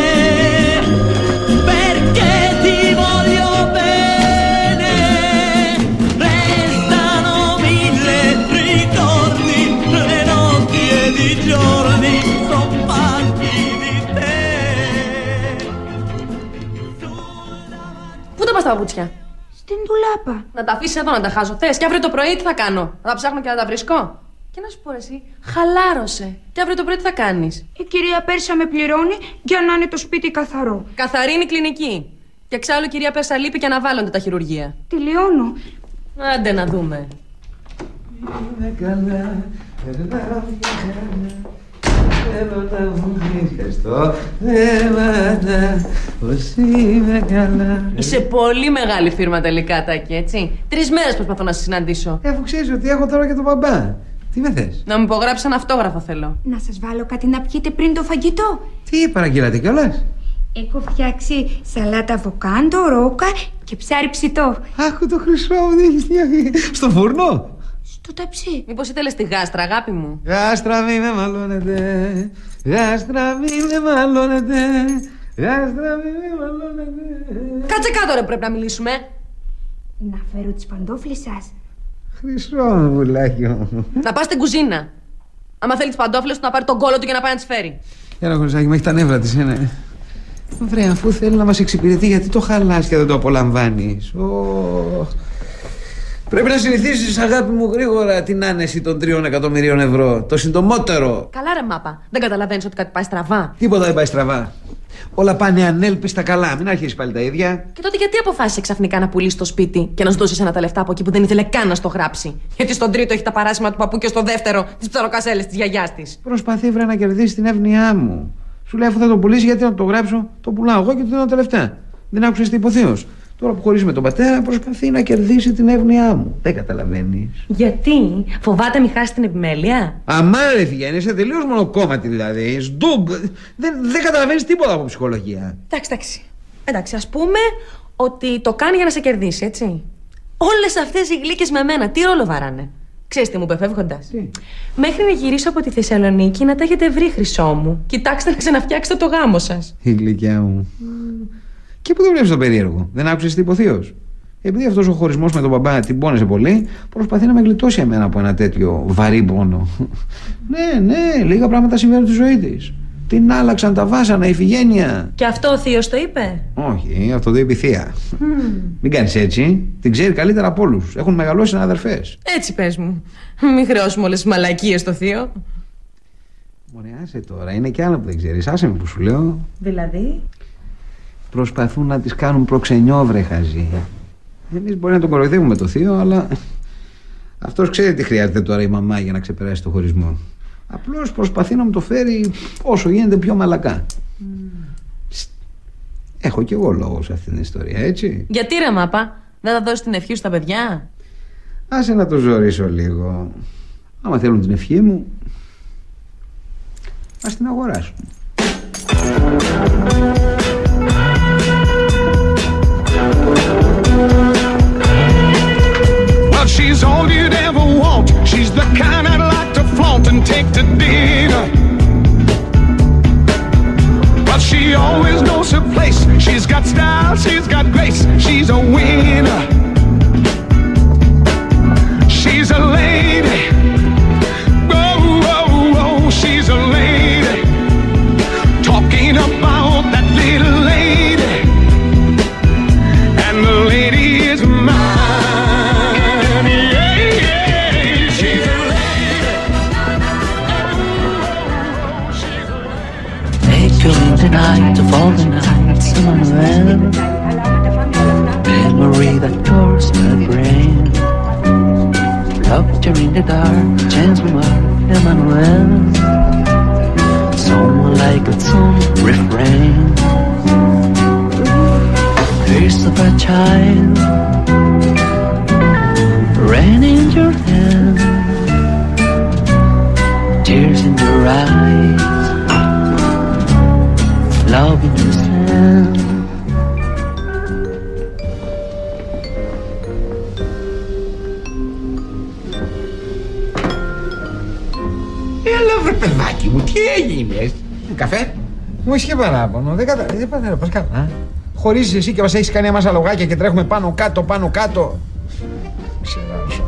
perché ti voglio bene, restano mille ricordi τα παπούτσια? Στην ντουλάπα. Να τα αφήσει εδώ να τα χάζω. Θες και αύριο το πρωί τι θα κάνω? Θα τα ψάχνω και να τα βρίσκω. Και να σου πω εσύ, χαλάρωσε. Και αύριο το πρωί τι θα κάνεις? Η κυρία Πέρσα με πληρώνει για να είναι το σπίτι καθαρό. Καθαρή είναι η κλινική. Και εξάλλου η κυρία Πέρσα λείπει και αναβάλλονται τα χειρουργεία. Τελειώνω. Άντε να δούμε. Είμαι καλά, θέλω να μου ευχαριστώ, πως είμαι καλά. Είσαι πολύ μεγάλη φίρμα τελικά, Τάκη, έτσι. Τρεις μέρες προσπαθώ να σε συναντήσω. Αφού ξέρεις ότι έχω τώρα και τον μπαμπά. Τι με θες? Να μου υπογράψεις ένα αυτόγραφο θέλω. Να σας βάλω κάτι να πιείτε πριν το φαγητό. Τι παραγγείλατε κιόλας? Έχω φτιάξει σαλάτα αβοκάντο, ρόκα και ψάρι ψητό. Άκου το χρυσό μου, στο φούρνο. Στο ταψί. Μήπως ήθελες τη γάστρα, αγάπη μου? Γάστρα μη με μαλώνετε, γάστρα μη με μαλώνετε, γάστρα μη με μαλώνετε. Κάτσε κάτω ρε, πρέπει να μιλήσουμε. Να φέρω τις παντόφλες σας. Χρυσό μου βουλάκι μου. Να πας στην κουζίνα. Άμα θέλει τις παντόφλες του να πάρει τον κόλο του και να πάει να τις φέρει. Ένα χρυσάκι μου έχει τα νεύρα της, είναι. Βρε, αφού θέλει να μας εξυπηρετεί, γιατί το χαλάς και δεν το απολαμβάνεις? Oh. Πρέπει να συνηθίσεις, αγάπη μου, γρήγορα την άνεση των τριών εκατομμυρίων ευρώ. Το συντομότερο. Καλά, ρε μάπα. Δεν καταλαβαίνεις ότι κάτι πάει στραβά? Τίποτα δεν πάει στραβά. Όλα πάνε ανέλπιστα καλά. Μην αρχίσεις πάλι τα ίδια. Και τότε γιατί αποφάσισε ξαφνικά να πουλήσει το σπίτι και να σου δώσει ένα τα λεφτά από εκεί που δεν ήθελε καν να στο γράψει? Γιατί στον τρίτο έχει τα παράσημα του παππού και στο δεύτερο τις ψαροκασέλες της γιαγιάς της. Προσπαθεί, βρε, να κερδίσει την εύνοιά μου. Σου λέει, αφού θα το πουλήσει, γιατί να το γράψω? Το πουλάω εγώ και του δίνω τα λεφτά. Δεν άκουσες τι υποθέως? Τώρα που χωρίζει με τον πατέρα, προσπαθεί να κερδίσει την εύνοιά μου. Δεν καταλαβαίνεις? Γιατί? Φοβάται μη χάσει την επιμέλεια? Αμά ρε Φιγέννη, είσαι τελείως μονοκόμματη δηλαδή. Σντούγκ. Δεν, δεν καταλαβαίνεις τίποτα από ψυχολογία. Εντάξει, εντάξει. Εντάξει, ας πούμε ότι το κάνει για να σε κερδίσει, έτσι. Όλες αυτές οι γλύκες με μένα, τι ρόλο βαράνε? Ξέρεις τι μου είπε φεύγοντας? Μέχρι να γυρίσω από τη Θεσσαλονίκη να τα έχετε βρει, χρυσό μου. Κοιτάξτε να ξαναφτιάξετε το γάμο σας. Η γλυκιά μου. Mm. Και πού το βλέπεις το περίεργο? Δεν άκουσες τι υποθείως? Επειδή αυτός ο χωρισμός με τον μπαμπά την πόνεσε πολύ, προσπαθεί να με γλιτώσει εμένα από ένα τέτοιο βαρύ πόνο. Ναι, ναι, λίγα πράγματα συμβαίνουν στη ζωή της. Την άλλαξαν τα βάσανα, η Ιφηγένεια. Και αυτό ο θείος το είπε? Όχι, αυτό το είπε η θεία. Mm. Μην κάνεις έτσι. Την ξέρει καλύτερα από όλους. Έχουν μεγαλώσει σαν αδερφές. Έτσι πες μου. Μην χρεώσουμε όλες τις μαλακίες στο θείο. Μωρέ, άσε τώρα. Είναι κι άλλα που δεν ξέρεις. Άσε με που σου λέω. Δηλαδή? Προσπαθούν να τις κάνουν προξενιό, βρε χαζί. Εμείς μπορεί να τον κοροϊδεύουμε το θείο, αλλά αυτός ξέρει τι χρειάζεται τώρα η μαμά για να ξεπεράσει το χωρισμό. Απλώς προσπαθεί να μου το φέρει όσο γίνεται πιο μαλακά. Mm. Έχω κι εγώ λόγο σε αυτήν την ιστορία, έτσι. Γιατί ρε μάπα, δεν θα δώσεις την ευχή σου στα παιδιά? Άσε να το ζωρίσω λίγο. Άμα θέλουν την ευχή μου, ας την αγοράσουν. Well, she's all you'd ever want. She's the kind I'd like to flaunt and take to dinner. But she always knows her place. She's got style, she's got grace. She's a winner. She's a lady. Oh, oh, oh, she's a lady. Talking about that little lady. And the lady is mine. Yeah, yeah, she's a lady. Oh, she's a lady. Echoing the night of all the nights in my memory, memory that covers my brain. Laughter in the dark, chance we mark, Emmanuel. Someone like a song refrain. Face of a child, rain in your hand, tears in your eyes, love in your sand. Έλα βρε παιδάκι μου, τι έγινες? Καφέ? Μου είχε παράπονο, δεν κατάλαβα, δεν πατέρα, πας καλά. Χωρίζεις εσύ και μας έχεις κάνει εμάς αλογάκια και τρέχουμε πάνω κάτω, πάνω κάτω. Ξεράσω.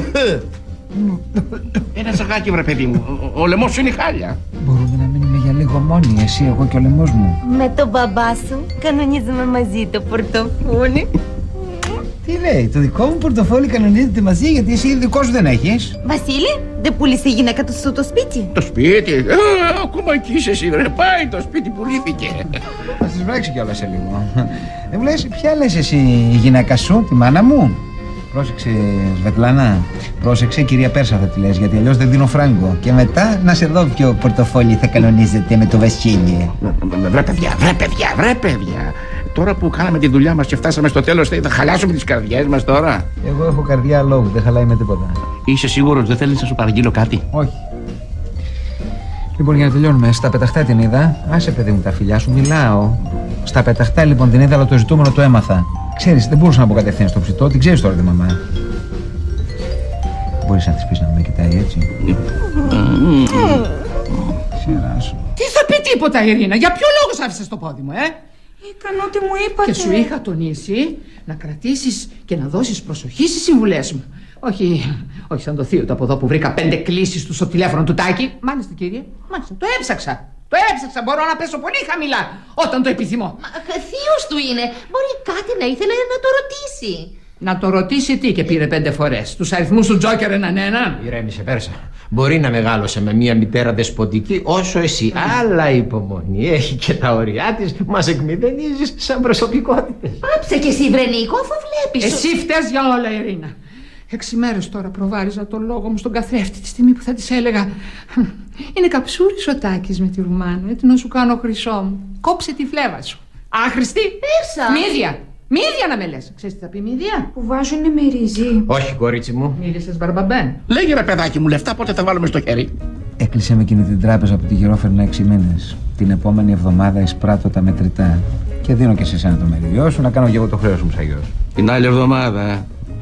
Ένα σαγάκι βρε παιδί μου, ο, ο λαιμός σου είναι χάλια. Μπορούμε να μείνουμε για λίγο υπομόνη, εσύ, εγώ και ο λαιμός μου. Με τον μπαμπά σου κανονίζουμε μαζί το πορτοφόλι. Τι λέει, το δικό μου πορτοφόλι κανονίζεται μαζί, γιατί εσύ δικό σου δεν έχεις. Βασίλη, δεν πούλησε η γυναίκα του σου το σπίτι? Το σπίτι, ε, ακόμα εκεί είσαι εσύ, ρε, πάει, το σπίτι πουλήθηκε. Θα τις βρέξει κιόλας σε λίγο. Δεν μου λες, ποια λες εσύ η γυναίκα σου, τη μάνα μου? Πρόσεξε, Σβετλάνα, πρόσεξε, κυρία Πέρσα θα τη λες, γιατί αλλιώς δεν δίνω φράγκο. Και μετά να σε δω ποιο πορτοφόλι θα κανονίζεται με το Βασίλη. Βρε παιδιά, βρε παιδιά, βρε παιδιά. Τώρα που κάναμε τη δουλειά μας και φτάσαμε στο τέλος, θα χαλάσουμε τις καρδιές μας τώρα. Εγώ έχω καρδιά λόγου, δεν χαλάει με τίποτα. Είσαι σίγουρος, δεν θέλεις να σου παραγγείλω κάτι? Όχι. Λοιπόν, για να τελειώνουμε, στα πεταχτά την είδα. Άσε, παιδί μου, τα φιλιά σου, μιλάω. Στα πεταχτά λοιπόν την είδα, αλλά το ζητούμενο το έμαθα. Ξέρεις, δεν μπορούσα να πω κατευθείαν στο ψητό, την ξέρεις τώρα τη μαμά. Μπορείς να της πεις να με κοιτάει έτσι? Σειράσου. Τι θα πει τίποτα, Ειρήνα, για ποιο λόγο σ' άφησες το πόδι μου, ε? Έκανα ό,τι μου είπατε. Και σου είχα τονίσει να κρατήσεις και να δώσεις προσοχή στις συμβουλές μου. Όχι, όχι σαν το θείο του από εδώ που βρήκα πέντε κλήσεις του στο τηλέφωνο του Τάκη. Μάλιστα, κύριε, μάλιστα, το έψαξα. Το έψαξα, μπορώ να πέσω πολύ χαμηλά όταν το επιθυμώ. Μα θείος του είναι, μπορεί κάτι να ήθελε να το ρωτήσει. Να το ρωτήσει τι και πήρε πέντε φορές? Τους αριθμούς του Τζόκερ έναν έναν? Ηρέμησε, Πέρσα. Μπορεί να μεγάλωσε με μια μητέρα δεσποτική όσο εσύ. Αλλά υπομονή έχει και τα ωριά της. Μας εκμηδενίζεις σαν προσωπικότητες. Πάψε κι εσύ, βρε Νίκο, αφού βλέπεις. Εσύ φταίς για όλα, Ειρήνα. Έξι μέρες τώρα προβάριζα το λόγο μου στον καθρέφτη τη στιγμή που θα της έλεγα είναι καψούρης ο Τάκης με τη Ρουμάνου, έτσι να σου κάνω χρυσό μου. Κόψε τη φλέβα σου. Άχρηστη. Πέρσα. Μύδια. Μύδια να με λες. Ξέρεις τι θα πει μύδια? Που βάζουνε με ρύζι. Όχι, κορίτσι μου. Μίλησες μπαρμπαμπέν. Λέγε ρε παιδάκι μου, λεφτά πότε θα βάλουμε στο χέρι? Έκλεισε με εκείνη την τράπεζα που τη γυρόφερνα έξι μήνες. Την επόμενη εβδομάδα εισπράττω τα μετρητά. Και δίνω και σε σένα το μεριδιό σου να κάνω και εγώ το χρέος μου ψαγιός. Την άλλη εβδομάδα.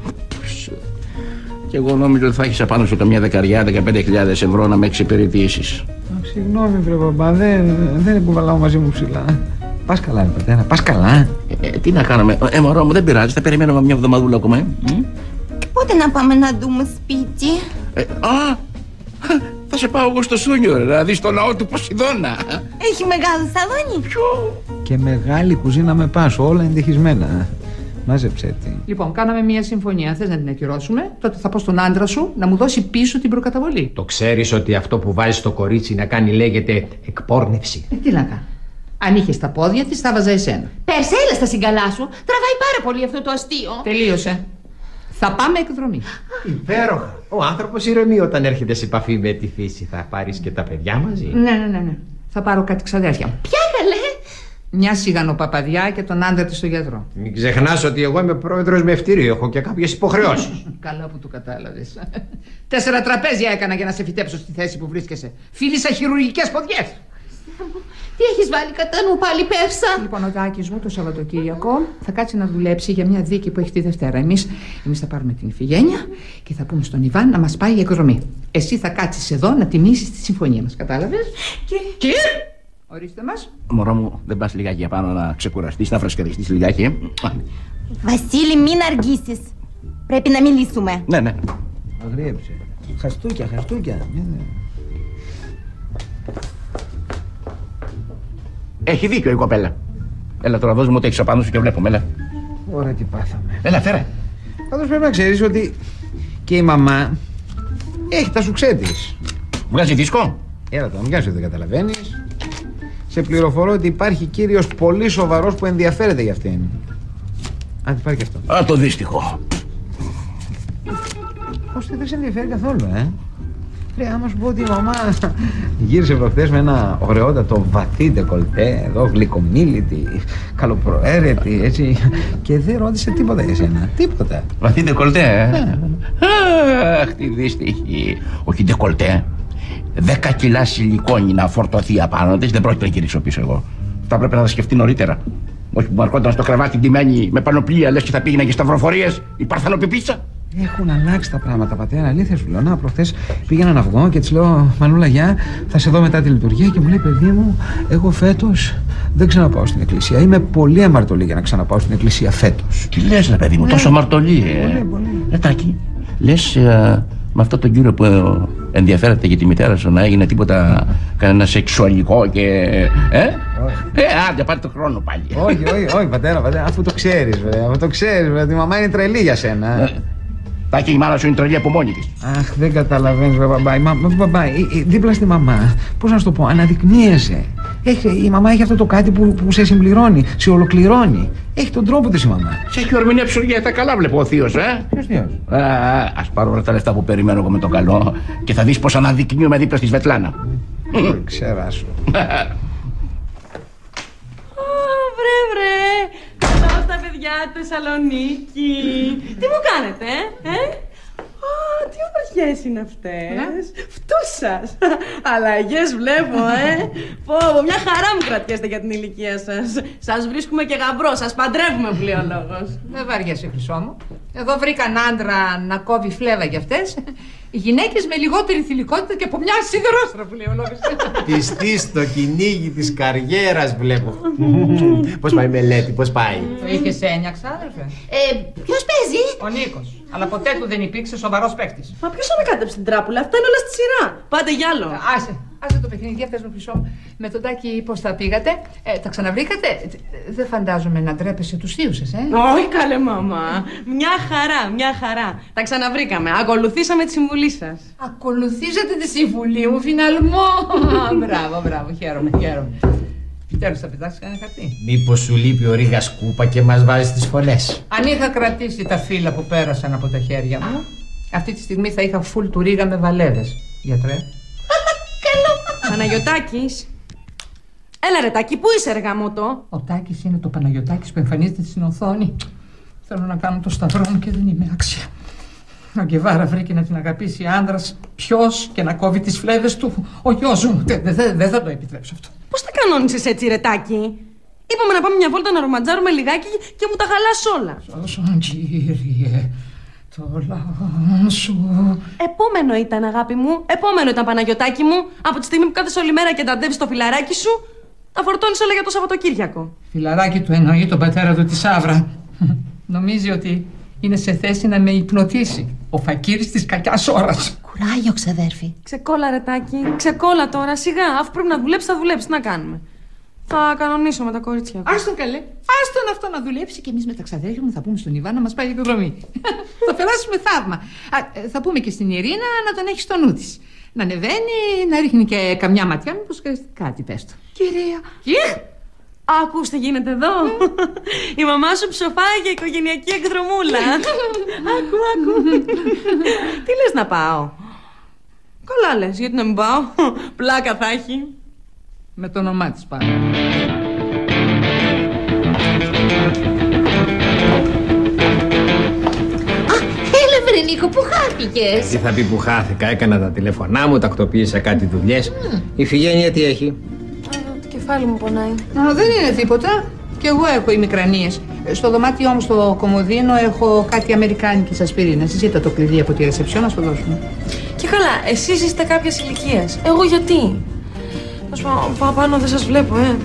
Και εγώ νόμιζα ότι θα έχεις απάνω σου καμιά δεκαριά, δεκαπέντε χιλιάδες ευρώ να με εξυπηρετήσεις. Συγγνώμη, βρε μπαμπά, δεν, δεν κουβαλάω μαζί μου ψηλά. Πας καλά, ρε πατέρα, πας καλά. Ε, τι να κάνουμε, ε, μωρό μου, δεν πειράζει, θα περιμένουμε μια εβδομαδούλα ακόμα. Ε. Πότε να πάμε να δούμε σπίτι? Ε, α, θα σε πάω εγώ στο Σούνιο, να δεις το ναό του Ποσειδώνα. Έχει μεγάλο σαλόνι? Ποιο? Και μεγάλη κουζίνα με πάσο, όλα εντυχισμένα. Μάζεψε τι. Λοιπόν, κάναμε μια συμφωνία. Αν θες να την ακυρώσουμε, τότε θα πω στον άντρα σου να μου δώσει πίσω την προκαταβολή. Το ξέρεις ότι αυτό που βάζει στο κορίτσι να κάνει λέγεται εκπόρνευση? Ε, τι να κάνω. Αν είχε τα πόδια της, θα βάζα εσένα. Πέρσε, έλα στα συγκαλά σου. Τραβάει πάρα πολύ αυτό το αστείο. Τελείωσε. Θα πάμε εκδρομή. Υπέροχα. Ο άνθρωπος ηρεμεί όταν έρχεται σε επαφή με τη φύση. Θα πάρεις και τα παιδιά μαζί? Ναι, ναι, ναι, ναι. Θα πάρω κάτι ξαδέρφια μου. Ποια καλέ? Μια σιγανοπαπαδιά και τον άντρα της στο γιατρό. Μην ξεχνάς ότι εγώ είμαι πρόεδρος με ευτήριο. Έχω και κάποιες υποχρεώσεις. Καλά που το κατάλαβες. Τέσσερα τραπέζια έκανα για να σε φυτέψω στη θέση που βρίσκεσαι. Φίλησα χειρουργικές ποδιές. Τι έχεις βάλει κατά νου πάλι, Πέρσα? Λοιπόν, ο Τάκης μου το Σαββατοκύριακο θα κάτσει να δουλέψει για μια δίκη που έχει τη Δευτέρα. Εμείς, εμείς θα πάρουμε την Ιφηγένεια και θα πούμε στον Ιβάν να μας πάει για εκδρομή. Εσύ θα κάτσεις εδώ να τιμήσεις τη συμφωνία μας. Κατάλαβες? Και... και... Ορίστε μας. Μωρό μου, δεν πας λιγάκι απάνω να ξεκουραστείς, να φρασκαριστείς λιγάκι, ε? Βασίλη, μην αργήσεις. Πρέπει να μιλήσουμε. Ναι, ναι. Αγρίεψε. Χαστούκια, χαστούκια. Έχει δίκιο η κοπέλα. Έλα τώρα, δώσ' μου ό,τι έχεις απάνω σου και βλέπουμε, έλα. Ωραία, τι πάθαμε. Έλα, φέρε. Πάντως πρέπει να ξέρεις ότι και η μαμά έχει τα σουξέ της. Βγάζει δίσκο? Έλα τώρα, μην κάνεις ότι δεν καταλαβαίνεις. Σε πληροφορώ ότι υπάρχει κύριος πολύ σοβαρός που ενδιαφέρεται για αυτήν. Αν υπάρχει και αυτό. Α, το δύστιχο. Ώστε δεν σε ενδιαφέρει καθόλου, ε. Ρε, άμα σου πω ότι η μαμά γύρισε προχθές με ένα ωραιότατο βαθύ ντεκολτέ, εδώ γλυκομίλητη, καλοπροαίρετη, έτσι, και δεν ρώτησε τίποτα για σένα. Τίποτα. Βαθύ ντεκολτέ, ε. Αχ, τι δύστιχη. Όχι ντεκολτέ. Δέκα κιλά σιλικόνη να φορτωθεί απάνω της, δεν πρόκειται να γυρίσω πίσω εγώ. Θα πρέπει να τα σκεφτεί νωρίτερα. Όχι που μου αρκόταν στο κρεβάτι ντυμένη με πανοπλία, λες και θα πήγαινα και σταυροφορίες ή παρθενοπιπίτσα. Έχουν αλλάξει τα πράγματα, πατέρα. Αλήθεια σου λέω. Να, προχθές πήγαινα να βγω και της λέω: Μανούλα, γεια, θα σε δω μετά τη λειτουργία. Και μου λέει: Παιδί μου, εγώ φέτος δεν ξαναπάω στην εκκλησία. Είμαι πολύ αμαρτωλή για να ξαναπάω στην εκκλησία φέτος. Τι λες, ρε παιδί μου, ναι. Τόσο αμαρτωλή, ε. Πολύ, πολύ. Ρε Τάκη, λες ε, με αυτό τον κύριο που ε, ενδιαφέρεται για τη μητέρα σου να έγινε τίποτα, κανένα σεξουαλικό και. Ε, ε, άντε, πάρε το χρόνο πάλι. Όχι, όχι, όχι, πατέρα, πατέρα, αφού το ξέρεις, βέβαια. Αφού το ξέρεις, βέβαια, τη μαμά είναι τρελή για σένα. Τάκη, η μάνα σου είναι τρελή από μόνη της. Αχ, δεν καταλαβαίνεις, βέβαια, μπαμπά. Μα, μπαμπά, δίπλα στη μαμά, πώς να σου το πω, αναδεικνύεσαι. Έχει, η μαμά έχει αυτό το κάτι που, που σε συμπληρώνει, σε ολοκληρώνει. Έχει τον τρόπο της η μαμά. Σε έχει ορμηνεύσει για τα καλά, βλέπω ο θείος, ε. Ποιος θείος? Ας πάρω όλα τα λεφτά που περιμένω εγώ με το καλό και θα δεις πως αναδεικνύομαι δίπλα στη Σβετλάνα. Ξεράσου. Βρε, βρε. Καλώς τα παιδιά του Θεσσαλονίκη. Τι μου κάνετε, ε? Α, τι ομορφιές είναι αυτές. Φτούσας. Αλλαγές βλέπω, ε. Πω, μια χαρά μου κρατιέστε για την ηλικία σας. Σας βρίσκουμε και γαμπρό, σας παντρεύουμε που λέει ο λόγος. Δεν βαριέσαι, χρυσό μου. Εδώ βρήκαν άντρα να κόβει φλέβα για αυτές. Οι γυναίκες με λιγότερη θηλυκότητα και από μια σιδερόστρα που λέει ο λόγος. Πιστή στο κυνήγι της καριέρας βλέπω. Πώς πάει η μελέτη, πώς πάει? Το είχες έννοια, ξάδερφε? Ε, ποιος παίζει? Ο Νίκος. Αλλά ποτέ του δεν υπήρξε σοβαρός παίκτης. Μα ποιος ανακάτεψε την τράπουλα, αυτά είναι όλα στη σειρά. Πάτε γι' άλλο. Άσε, άσε το παιχνίδι, αυτές μου χρυσό. Με τον Τάκη πώς τα πήγατε, ε, τα ξαναβρήκατε? Δεν φαντάζομαι να ντρέπεσαι τους θείους σας, ε? Όχι καλέ μαμά, μια χαρά, μια χαρά. Τα ξαναβρήκαμε, ακολουθήσαμε τη συμβουλή σας. Ακολουθήσατε τη συμβουλή μου, φιναλμό. Μπράβο, μπράβο, χαίρομαι, χαίρομαι. Επιτέλους θα πετάξεις κανένα χαρτί? Μήπως σου λείπει ο Ρίγας Κούπα και μας βάζει τις φωνές? Αν είχα κρατήσει τα φύλλα που πέρασαν από τα χέρια μου, αυτή τη στιγμή θα είχα φουλ του Ρίγα με βαλέδες. Γιατρέ. Καλό. Παναγιωτάκης. Έλα ρε Τάκη, πού είσαι ρε γαμώτο? Ο Τάκης είναι το Παναγιωτάκης που εμφανίζεται στην οθόνη. Θέλω να κάνω το σταυρό μου και δεν είμαι άξια. Ο Γκεβάρα βρήκε να την αγαπήσει άντρας, ποιος και να κόβει τις φλέβες του. Ο γιος μου. Δεν δε, δε θα το επιτρέψω αυτό. Πώς τα κανόνισες έτσι ρε Τάκη? Είπαμε να πάμε μια βόλτα να ρομαντζάρουμε λιγάκι και μου τα χαλάς όλα. Σώσον Κύριε, το λαό σου. Επόμενο ήταν αγάπη μου, επόμενο ήταν Παναγιωτάκη μου. Από τη στιγμή που κάθεσαι όλη μέρα και ταντεύεις το φιλαράκι σου, τα φορτώνεις όλα για το Σαββατοκύριακο. Φιλαράκι του εννοεί τον πατέρα του τη Σάβρα. Νομίζει ότι είναι σε θέση να με υπνοτίσει. Ο φακύρης της κακιάς ώρας. Κουράγιο, ξαδέρφη. Ξεκόλα ρε Τάκη, ξεκόλα τώρα, σιγά. Αφού πρέπει να δουλέψει, θα δουλέψει. Τι να κάνουμε? Θα κανονίσω με τα κορίτσια. Άστον καλέ. Άστον αυτό να δουλέψει και εμείς με τα ξαδέρφια μου θα πούμε στον Ιβάν να μας πάει εκδρομή. Θα περάσουμε θαύμα. Α, θα πούμε και στην Ειρήνα να τον έχει στο νου της. Να ανεβαίνει, να ρίχνει και καμιά ματιά, μήπως χρειάζεται κάτι, πες το. Κυρία. Κυρία. Άκους τι γίνεται εδώ. Η μαμά σου ψοφάει για οικογενειακή εκδρομούλα. Άκου, άκου. Τι λες να πάω? Καλά λες, γιατί να μην πάω? Πλάκα θα έχει. Με το όνομά της πάνω. Έλα βρε Νίκο, πού χάθηκες? Τι θα πει που χάθηκα, έκανα τα τηλεφωνά μου, τακτοποίησα κάτι δουλειές. Mm. Η Ιφηγένεια τι έχει? Το κεφάλι μου πονάει. Α, δεν είναι τίποτα. Κι εγώ έχω ημικρανίες. Στο δωμάτιό μου στο κομμωδίνο έχω κάτι αμερικάνικες ασπιρίνες. Ζήτα το κλειδί από τη ρεσεψιό να σου δώσουμε. Και καλά, εσείς είστε κάποιας ηλικίας. Εγώ γιατί? Πάω πάνω, δεν σας βλέπω, ε.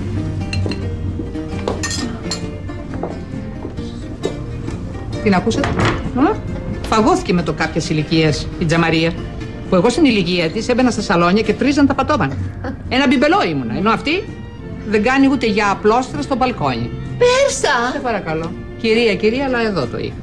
Την ακούσατε? Α? Φαγώθηκε με το κάποιες ηλικίες η Τζαμαρία. Που εγώ στην ηλικία της έμπαινα στα σαλόνια και τρίζαν τα πατώματα. Ένα μπιμπελό ήμουνα, ενώ αυτή δεν κάνει ούτε για απλόστρα στο μπαλκόνι. Πέρσα! Σε παρακαλώ. Κυρία, κυρία, αλλά εδώ το είχα.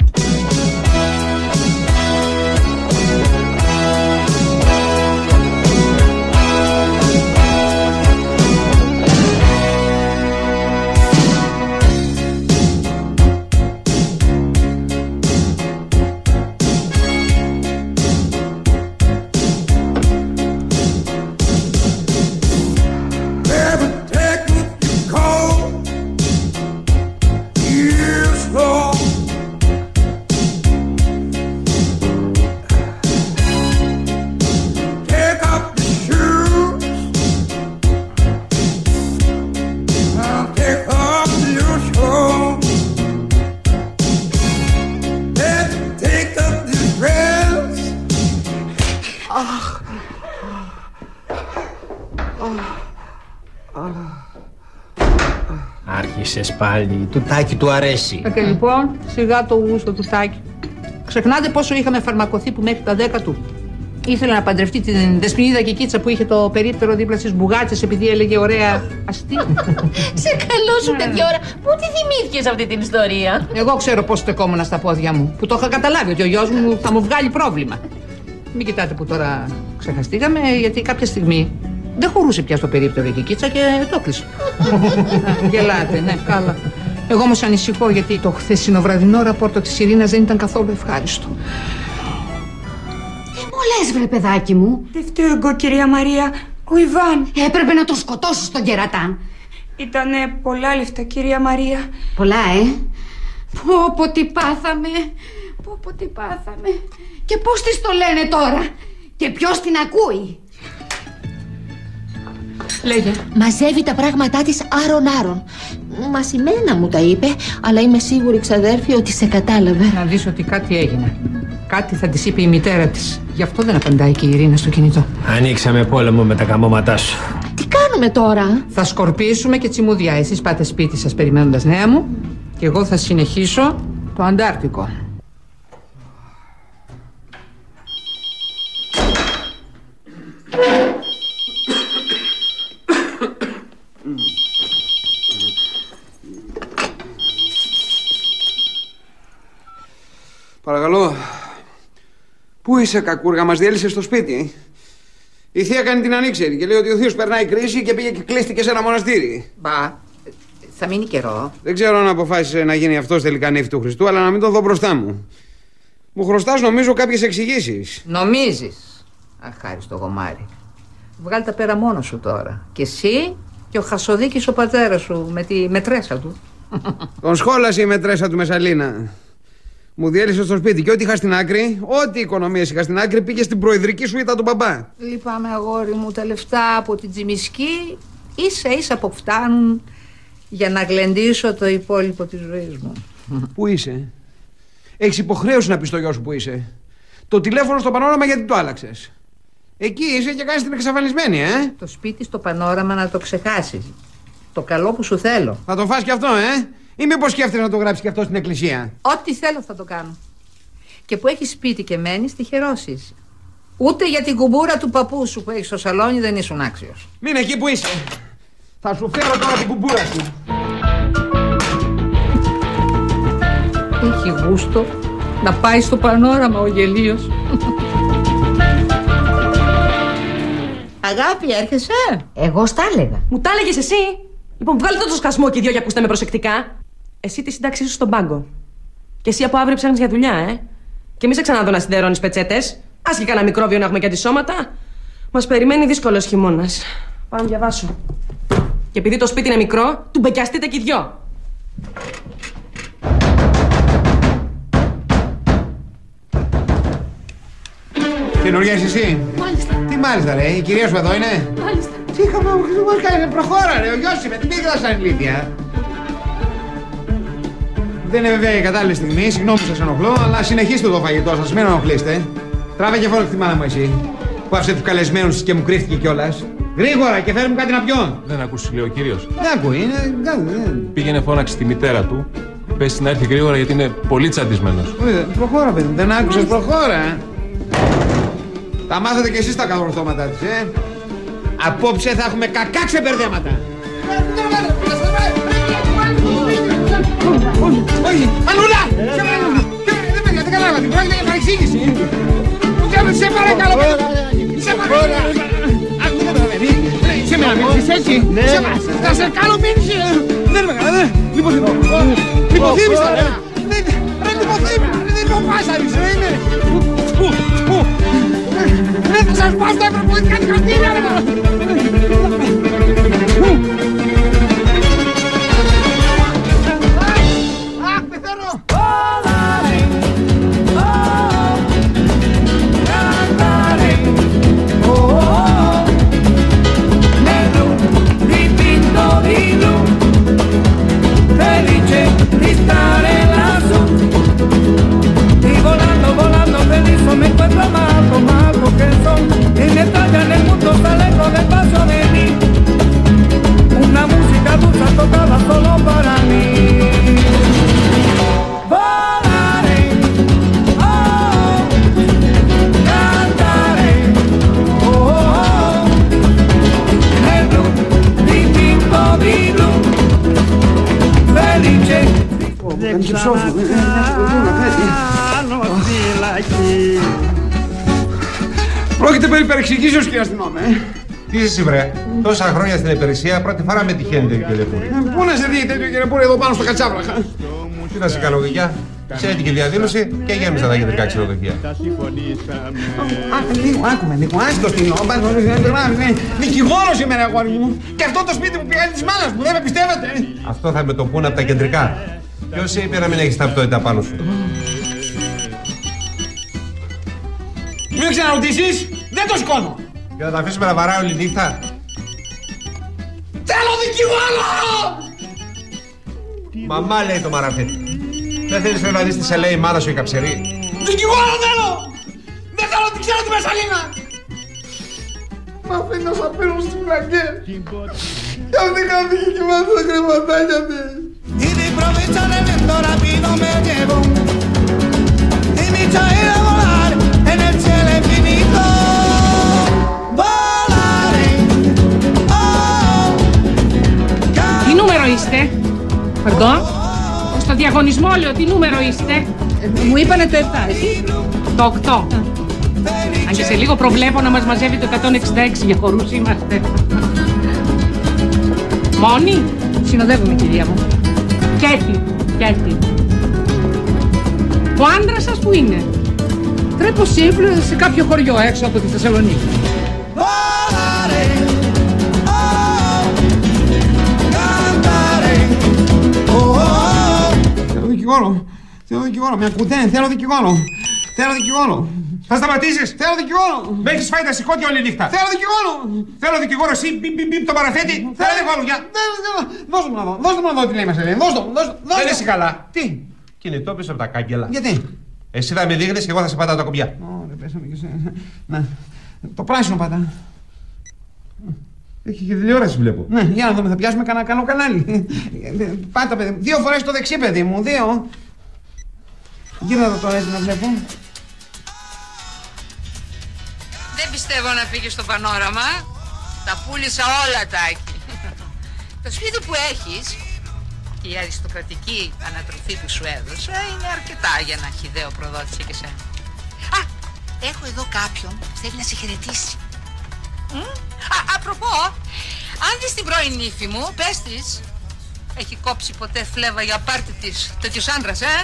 Άρχισες πάλι, του Τάκη του αρέσει. Ε, και λοιπόν, σιγά το γούστο του Τάκη. Ξεχνάτε πόσο είχαμε φαρμακοθεί που μέχρι τα δέκα του Ήθελε να παντρευτεί την Δεσποινίδα Κικίτσα που είχε το περίπτερο δίπλα στις μπουγάτσες επειδή έλεγε ωραία αστεία. Σε καλό σου τέτοια ώρα. Πού τη θυμήθηκες αυτή την ιστορία? Εγώ ξέρω πώς στεκόμουν στα πόδια μου. Που το είχα καταλάβει ότι ο γιος μου θα μου βγάλει πρόβλημα. Μην κοιτάτε που τώρα ξεχαστήκαμε, γιατί κάποια στιγμή δεν χωρούσε πια στο περίπτερο η Κικίτσα και το κλείσε. Γελάτε, ναι, καλά. Εγώ όμως ανησυχώ γιατί το χθεσινό βραδινό ραπόρτο της Ειρήνας δεν ήταν καθόλου ευχάριστο. Μου λες, βρε παιδάκι μου. Δεν φταίω εγώ, κυρία Μαρία. Ο Ιβάν. Έπρεπε να τον σκοτώσεις τον κερατάν. Ήτανε πολλά λεφτά, κυρία Μαρία. Πολλά, ε. Πω πω τι πάθαμε. Πω πω τι πάθαμε. Και πώς της το λένε τώρα. Και ποιος την ακούει. Λέγε. Μαζεύει τα πράγματά της άρον-άρον. Μασημένα μου τα είπε, αλλά είμαι σίγουρη, ξαδέρφη, ότι σε κατάλαβε. Να δεις ότι κάτι έγινε. Κάτι θα της είπε η μητέρα της. Γι' αυτό δεν απαντάει και η Ειρήνα στο κινητό. Ανοίξαμε πόλεμο με τα καμώματά σου. Τι κάνουμε τώρα? Θα σκορπίσουμε και τσιμουδιά. Εσείς πάτε σπίτι σας περιμένοντας νέα μου. Και εγώ θα συνεχίσω το Αντάρτικο. Παρακαλώ. Πού είσαι, κακούργα, μας διέλυσες στο σπίτι? Η θεία κάνει την ανήξερη και λέει ότι ο θείος περνάει κρίση και πήγε και κλείστηκε σε ένα μοναστήρι. Μπα, θα μείνει καιρό. Δεν ξέρω αν αποφάσισε να γίνει αυτός τελικά νύφη του Χριστού, αλλά να μην τον δω μπροστά μου. Μου χρωστάς, νομίζω, κάποιες εξηγήσεις. Νομίζεις? Αχάριστο γομάρι. Βγάλει τα πέρα μόνο σου τώρα. Και εσύ και ο Χασοδίκης ο πατέρας σου με τη μετρέσα του. Τον σχόλασε η μετρέσα του Μεσαλίνα. Μου διέλυσε στο σπίτι και ό,τι είχα στην άκρη, ό,τι οικονομίες είχα στην άκρη, πήγε στην προεδρική σουίτα του μπαμπά. Λυπάμαι, αγόρι μου, τα λεφτά από την Τζιμισκή ίσα ίσα αποφτάνουν για να γλεντήσω το υπόλοιπο της ζωής μου. Πού είσαι? Έχεις υποχρέωση να πεις στο γιο σου που είσαι. Το τηλέφωνο στο Πανόραμα γιατί το άλλαξες? Εκεί είσαι και κάνεις την εξαφανισμένη, ε? Το σπίτι στο Πανόραμα να το ξεχάσεις. Το καλό που σου θέλω. Θα το φας κι αυτό, ε? Ή μήπως σκέφτεσαι να το γράψεις κι αυτό στην εκκλησία? Ό,τι θέλω θα το κάνω. Και που έχεις σπίτι και μένεις, τυχερώσεις. Ούτε για την κουμπούρα του παππού σου που έχεις στο σαλόνι δεν ήσουν άξιος. Μην εκεί που είσαι. Θα σου φέρω τώρα την κουμπούρα σου. Έχει γούστο να πάει στο Πανόραμα ο γελίος. Αγάπη, έρχεσαι? Εγώ στα έλεγα. Μου τα έλεγες εσύ? Λοιπόν, βγάλετε το σκασμό και οι δυο και ακούστε με προσεκτικά. Εσύ τη σύνταξή σου στον πάγκο. Και εσύ από αύριο ψάχνεις για δουλειά, ε. Και μη σε ξαναδώ να σιδερώνεις πετσέτες. Ας και κανένα μικρόβιο να έχουμε και αντισώματα. Μας περιμένει δύσκολος χειμώνας. Πάω να διαβάσω. Και επειδή το σπίτι είναι μικρό, του μπεκιαστείτε κι οι δυο. Καινούργια είσαι εσύ? Μάλιστα. Τι μάλιστα, ρε, η κυρία σου εδώ είναι? Μάλιστα. Τι είχαμε, μας κάνει, προχώρα, ρε, ο γιος είμαι, τι πήγα σαν ηλίθεια. Δεν είναι βέβαια η κατάλληλη στιγμή, συγγνώμη που σας ενοχλώ, αλλά συνεχίστε το φαγητό σας, μην ενοχλείστε. Τράβε και φόρο τη μάνα μου εσύ, που άφησε τους καλεσμένους της και μου κρύφτηκε κιόλας. Γρήγορα και φέρε μου κάτι να πιω. Δεν ακούσει, λέει ο κύριος. Δεν ακούει, είναι. Πήγαινε φώναξε τη μητέρα του. Πες να έρθει γρήγορα γιατί είναι πολύ τσαντισμένος. Προχώρα, παιδί, δεν άκουσες, προχώρα. Τα μάθετε κι εσείς τα καθορθώματα της, ε. Απόψε θα έχουμε κακά ξεμπερδέματα. Όχι, Ανούλα! Δεν κατάλαβα, την πρόκειται για παρεξήγηση. Σε παρακαλώ, σε παρακαλώ. Ακούτε το παιδί, σε με να μείνεις έτσι. Θα σε κάνω μείνεις. Δεν με καλά, λοιπόν, λιποθύμεις τώρα. Ρε λιποθύμεις, δεν το πάσαρεις, ρε είναι. Δεν θα σας πάω στο ευρωπαϊκά δικαστήρια, ρε. Αχ, πεθαίνω. Felice di stare lassù y volando, volando feliz me encuentro amado, amado que son en Italia en el mundo. και ψόφου. Πρόκειται περί παρεξηγήσεως, κύριε αστυνόμε. Τι είσαι εσύ, βρε. Τόσα χρόνια στην υπηρεσία, πρώτη φορά με τυχαίνει τέτοιο κελεπούρι. Πού να σε δει τέτοιο κελεπούρι εδώ πάνω στο κατσάβραχα. Τι να σε κάνω, γεια. Σε έτυχε διαδήλωση και γέμισα τα κεντρικά ξενοδοχεία. Λίγο, άκουμε λίγο, άσε το στυλό. Δικηγόρος είμαι, αγόρι μου. Και αυτό το σπίτι που πηγαίνει της μάνας μου, δεν με πιστεύετε. Αυτό θα με το πούνε από τα κεντρικά. Ποιος είπε να μην έχεις ταυτότητα πάνω σου. Μην ξαναρωτήσεις, δεν το σηκώνω. Και θα τα αφήσουμε να βαράει όλη νύχτα. Θέλω δικηγόρο! Μαμά, λέει το μαραφέτη. Δεν θέλεις να δεις τι σε λέει η μάνα σου η καψερή. Δικηγόρο θέλω! Δεν θέλω να την ξέρω τη Μεσαλίνα! Μ' αφήνει να σ' απέρω στις φραγκές. Κι αν δεν χάθηκε και μάθω τα κρεματάκια της. Y di provechar el viento rápido me llevo y me echa a ir a volar en el cielo infinito. Volaré, oh, Τι νούμερο είστε? Παρντώ? Στο διαγωνισμό λέω, τι νούμερο είστε? Μου είπανε το επτά, εσύ? Το οκτώ. Αν και σε λίγο προβλέπω να μας μαζεύει το εκατόν εξήντα έξι, για χορούς είμαστε. Μόνοι? Συνοδεύομαι, κυρία μου. Κέφι, κέφι. Ο άντρας σας που είναι? Τρέπω σύμπλου σε κάποιο χωριό έξω από τη Θεσσαλονίκη. Θέλω δικηγόρο. Θέλω δικηγόρο. Με ακούτε? Θέλω δικηγόρο. Θέλω δικηγόρο. Θα σταματήσεις! Θέλω δικηγόρο! Με έχεις φάει τα σηκώτια όλη νύχτα! Θέλω δικηγόρο! Θέλω δικηγόρο, εσύ μπιπ μπιπ μπιπ το παραθέτη! Θέλω δικηγόρο, για! Δώστε μου να δω, δώστε μου να δω τι λέει η Μεσαλίνα. Δώστε μου, δώστε μου. Δεν είσαι καλά! Τι? Κινητό πίσω από τα κάγκελα. Γιατί? Εσύ θα με δείχνεις και εγώ θα σε πατάω τα κουμπιά. Ωραία, πέσαμε και σε... Να, το πράσινο πατά. Έχει και τηλεόραση βλέπω. Ναι, για να δούμε, θα πιάσουμε κανένα καλό κανάλι. Πάτα, παιδί μου. Δύο φορές το δεξί, παιδί μου. Δύο. Γύρω εδώ τώρα έτσι να βλέπω. Δεν πιστεύω να φύγει στο πανόραμα. Τα πούλησα όλα, Τάκη. Το σπίτι που έχεις και η αριστοκρατική ανατροφή που σου έδωσα είναι αρκετά για ένα χυδαίο προδότησε και σένα. Α, έχω εδώ κάποιον που θέλει να σε χαιρετήσει. Α, απροπό, αν δεις την πρώην νύφη μου, πες της, έχει κόψει ποτέ φλέβα για πάρτι της τέτοιος άντρας, ε?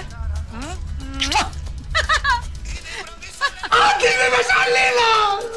Άκη με Μεσαλίνα!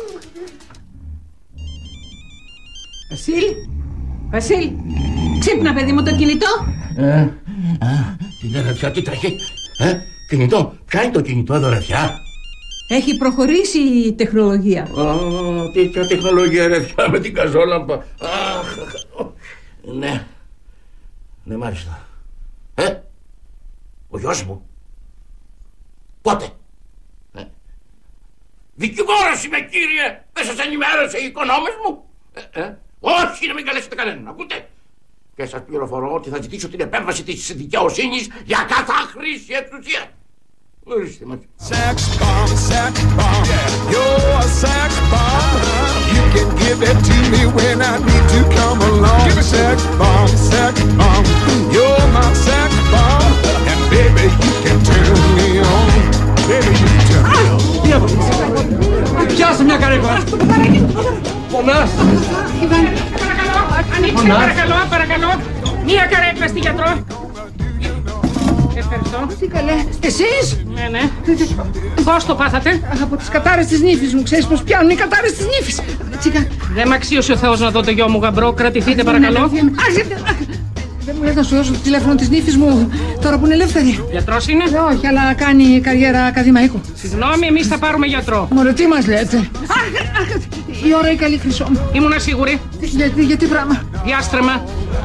Βασίλ, Βασίλ, ξύπνα παιδί μου το κινητό. Ε, α, την αδερφιά τι τρέχει, ε, κινητό, ποια είναι το κινητό αδερφιά? Έχει προχωρήσει η τεχνολογία. Α, τέτοια τεχνολογία ρε πια με την καζόλαμπα. Αχ, ναι, ναι μάλιστα. Ε, ο γιος μου, πότε? Ε, δικηγόρος είμαι κύριε, δεν σας ενημέρωσε η οικονόμης μου? Ε, ε, όχι να μην καλέσετε κανέναν, ακούτε? Και σας πληροφορώ ότι θα ζητήσω την επέμβαση της δικαιοσύνης για κατάχρηση εξουσία. Ορίστε μας. Sex bomb, sex bomb, yeah. You're a sex bomb. You can give it to me when I need to come along. Give it sex bomb, sex bomb. You're my sex bomb, and baby you can turn me on. Baby you can turn me on. Τι αυτό? Πιάσε μια καρέκλα. Πονάς. Ανοίξτε, παρακαλώ, παρακαλώ. Μία καρέκλα στη γιατρό. Ευχαριστώ. Τι καλέ, εσείς? Ναι, ναι. Πώς το πάθατε? Από τις κατάρες της νύφης μου, ξέρεις πως πιάνουν οι κατάρες της νύφης. Τσίκα. Δεν μ' αξίωσε ο Θεός να δω το γιο μου γαμπρό. Κρατηθείτε παρακαλώ. Δεν μου λες να σου δώσω το τηλέφωνο της νύφης μου τώρα που είναι ελεύθερη? Γιατρός είναι? Ε, όχι, αλλά κάνει καριέρα ακαδημαϊκού. Συγγνώμη, εμείς θα πάρουμε γιατρό. Μωρέ, τι μας λέτε? Αχ, αχ, η ώρα η καλή χρυσό μου. Ήμουνα σίγουρη. Γιατί, γιατί πράγμα? Διάστρεμα.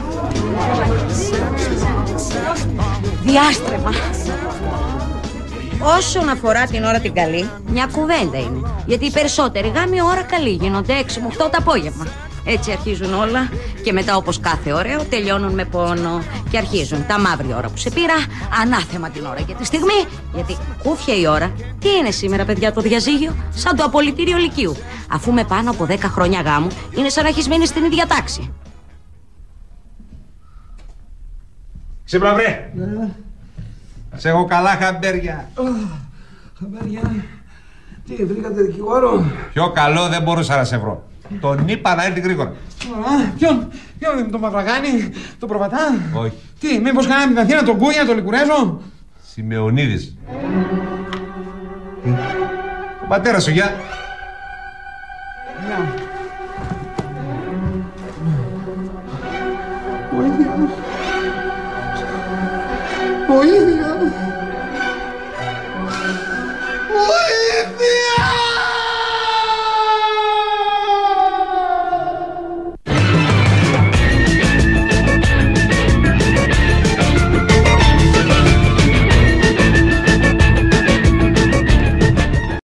Διάστρεμα. Όσον αφορά την ώρα την καλή, μια κουβέντα είναι. Γιατί οι περισσότεροι γάμοι ώρα καλή γίνονται έξι με οκτώ το απόγευμα. Έτσι αρχίζουν όλα και μετά όπως κάθε ωραίο τελειώνουν με πόνο. Και αρχίζουν τα μαύρη ώρα που σε πήρα, ανάθεμα την ώρα για τη στιγμή. Γιατί κούφια η ώρα, τι είναι σήμερα παιδιά το διαζύγιο? Σαν το απολυτήριο λυκείου. Αφού με πάνω από δέκα χρόνια γάμου είναι σαν να έχεις μείνει στην ίδια τάξη. Ξύπνα βρε! Σε έχω καλά χαμπέρια. Χαμπέρια. Τι, βρήκατε δικηγόρο? Πιο καλό δεν μπορούσα να σε βρω. Τον είπα να έρθει γρήγορα. Α, ποιον, ποιον, τον Μαυραγάνη, τον Προβατά? Όχι. Τι, μήπως κάναμε την Αθήνα, τον Κούγια, τον Λικουρέζο? Σημεωνίδης. Ο πατέρας σου, γεια. Γεια. Βοήθεια. Βοήθεια.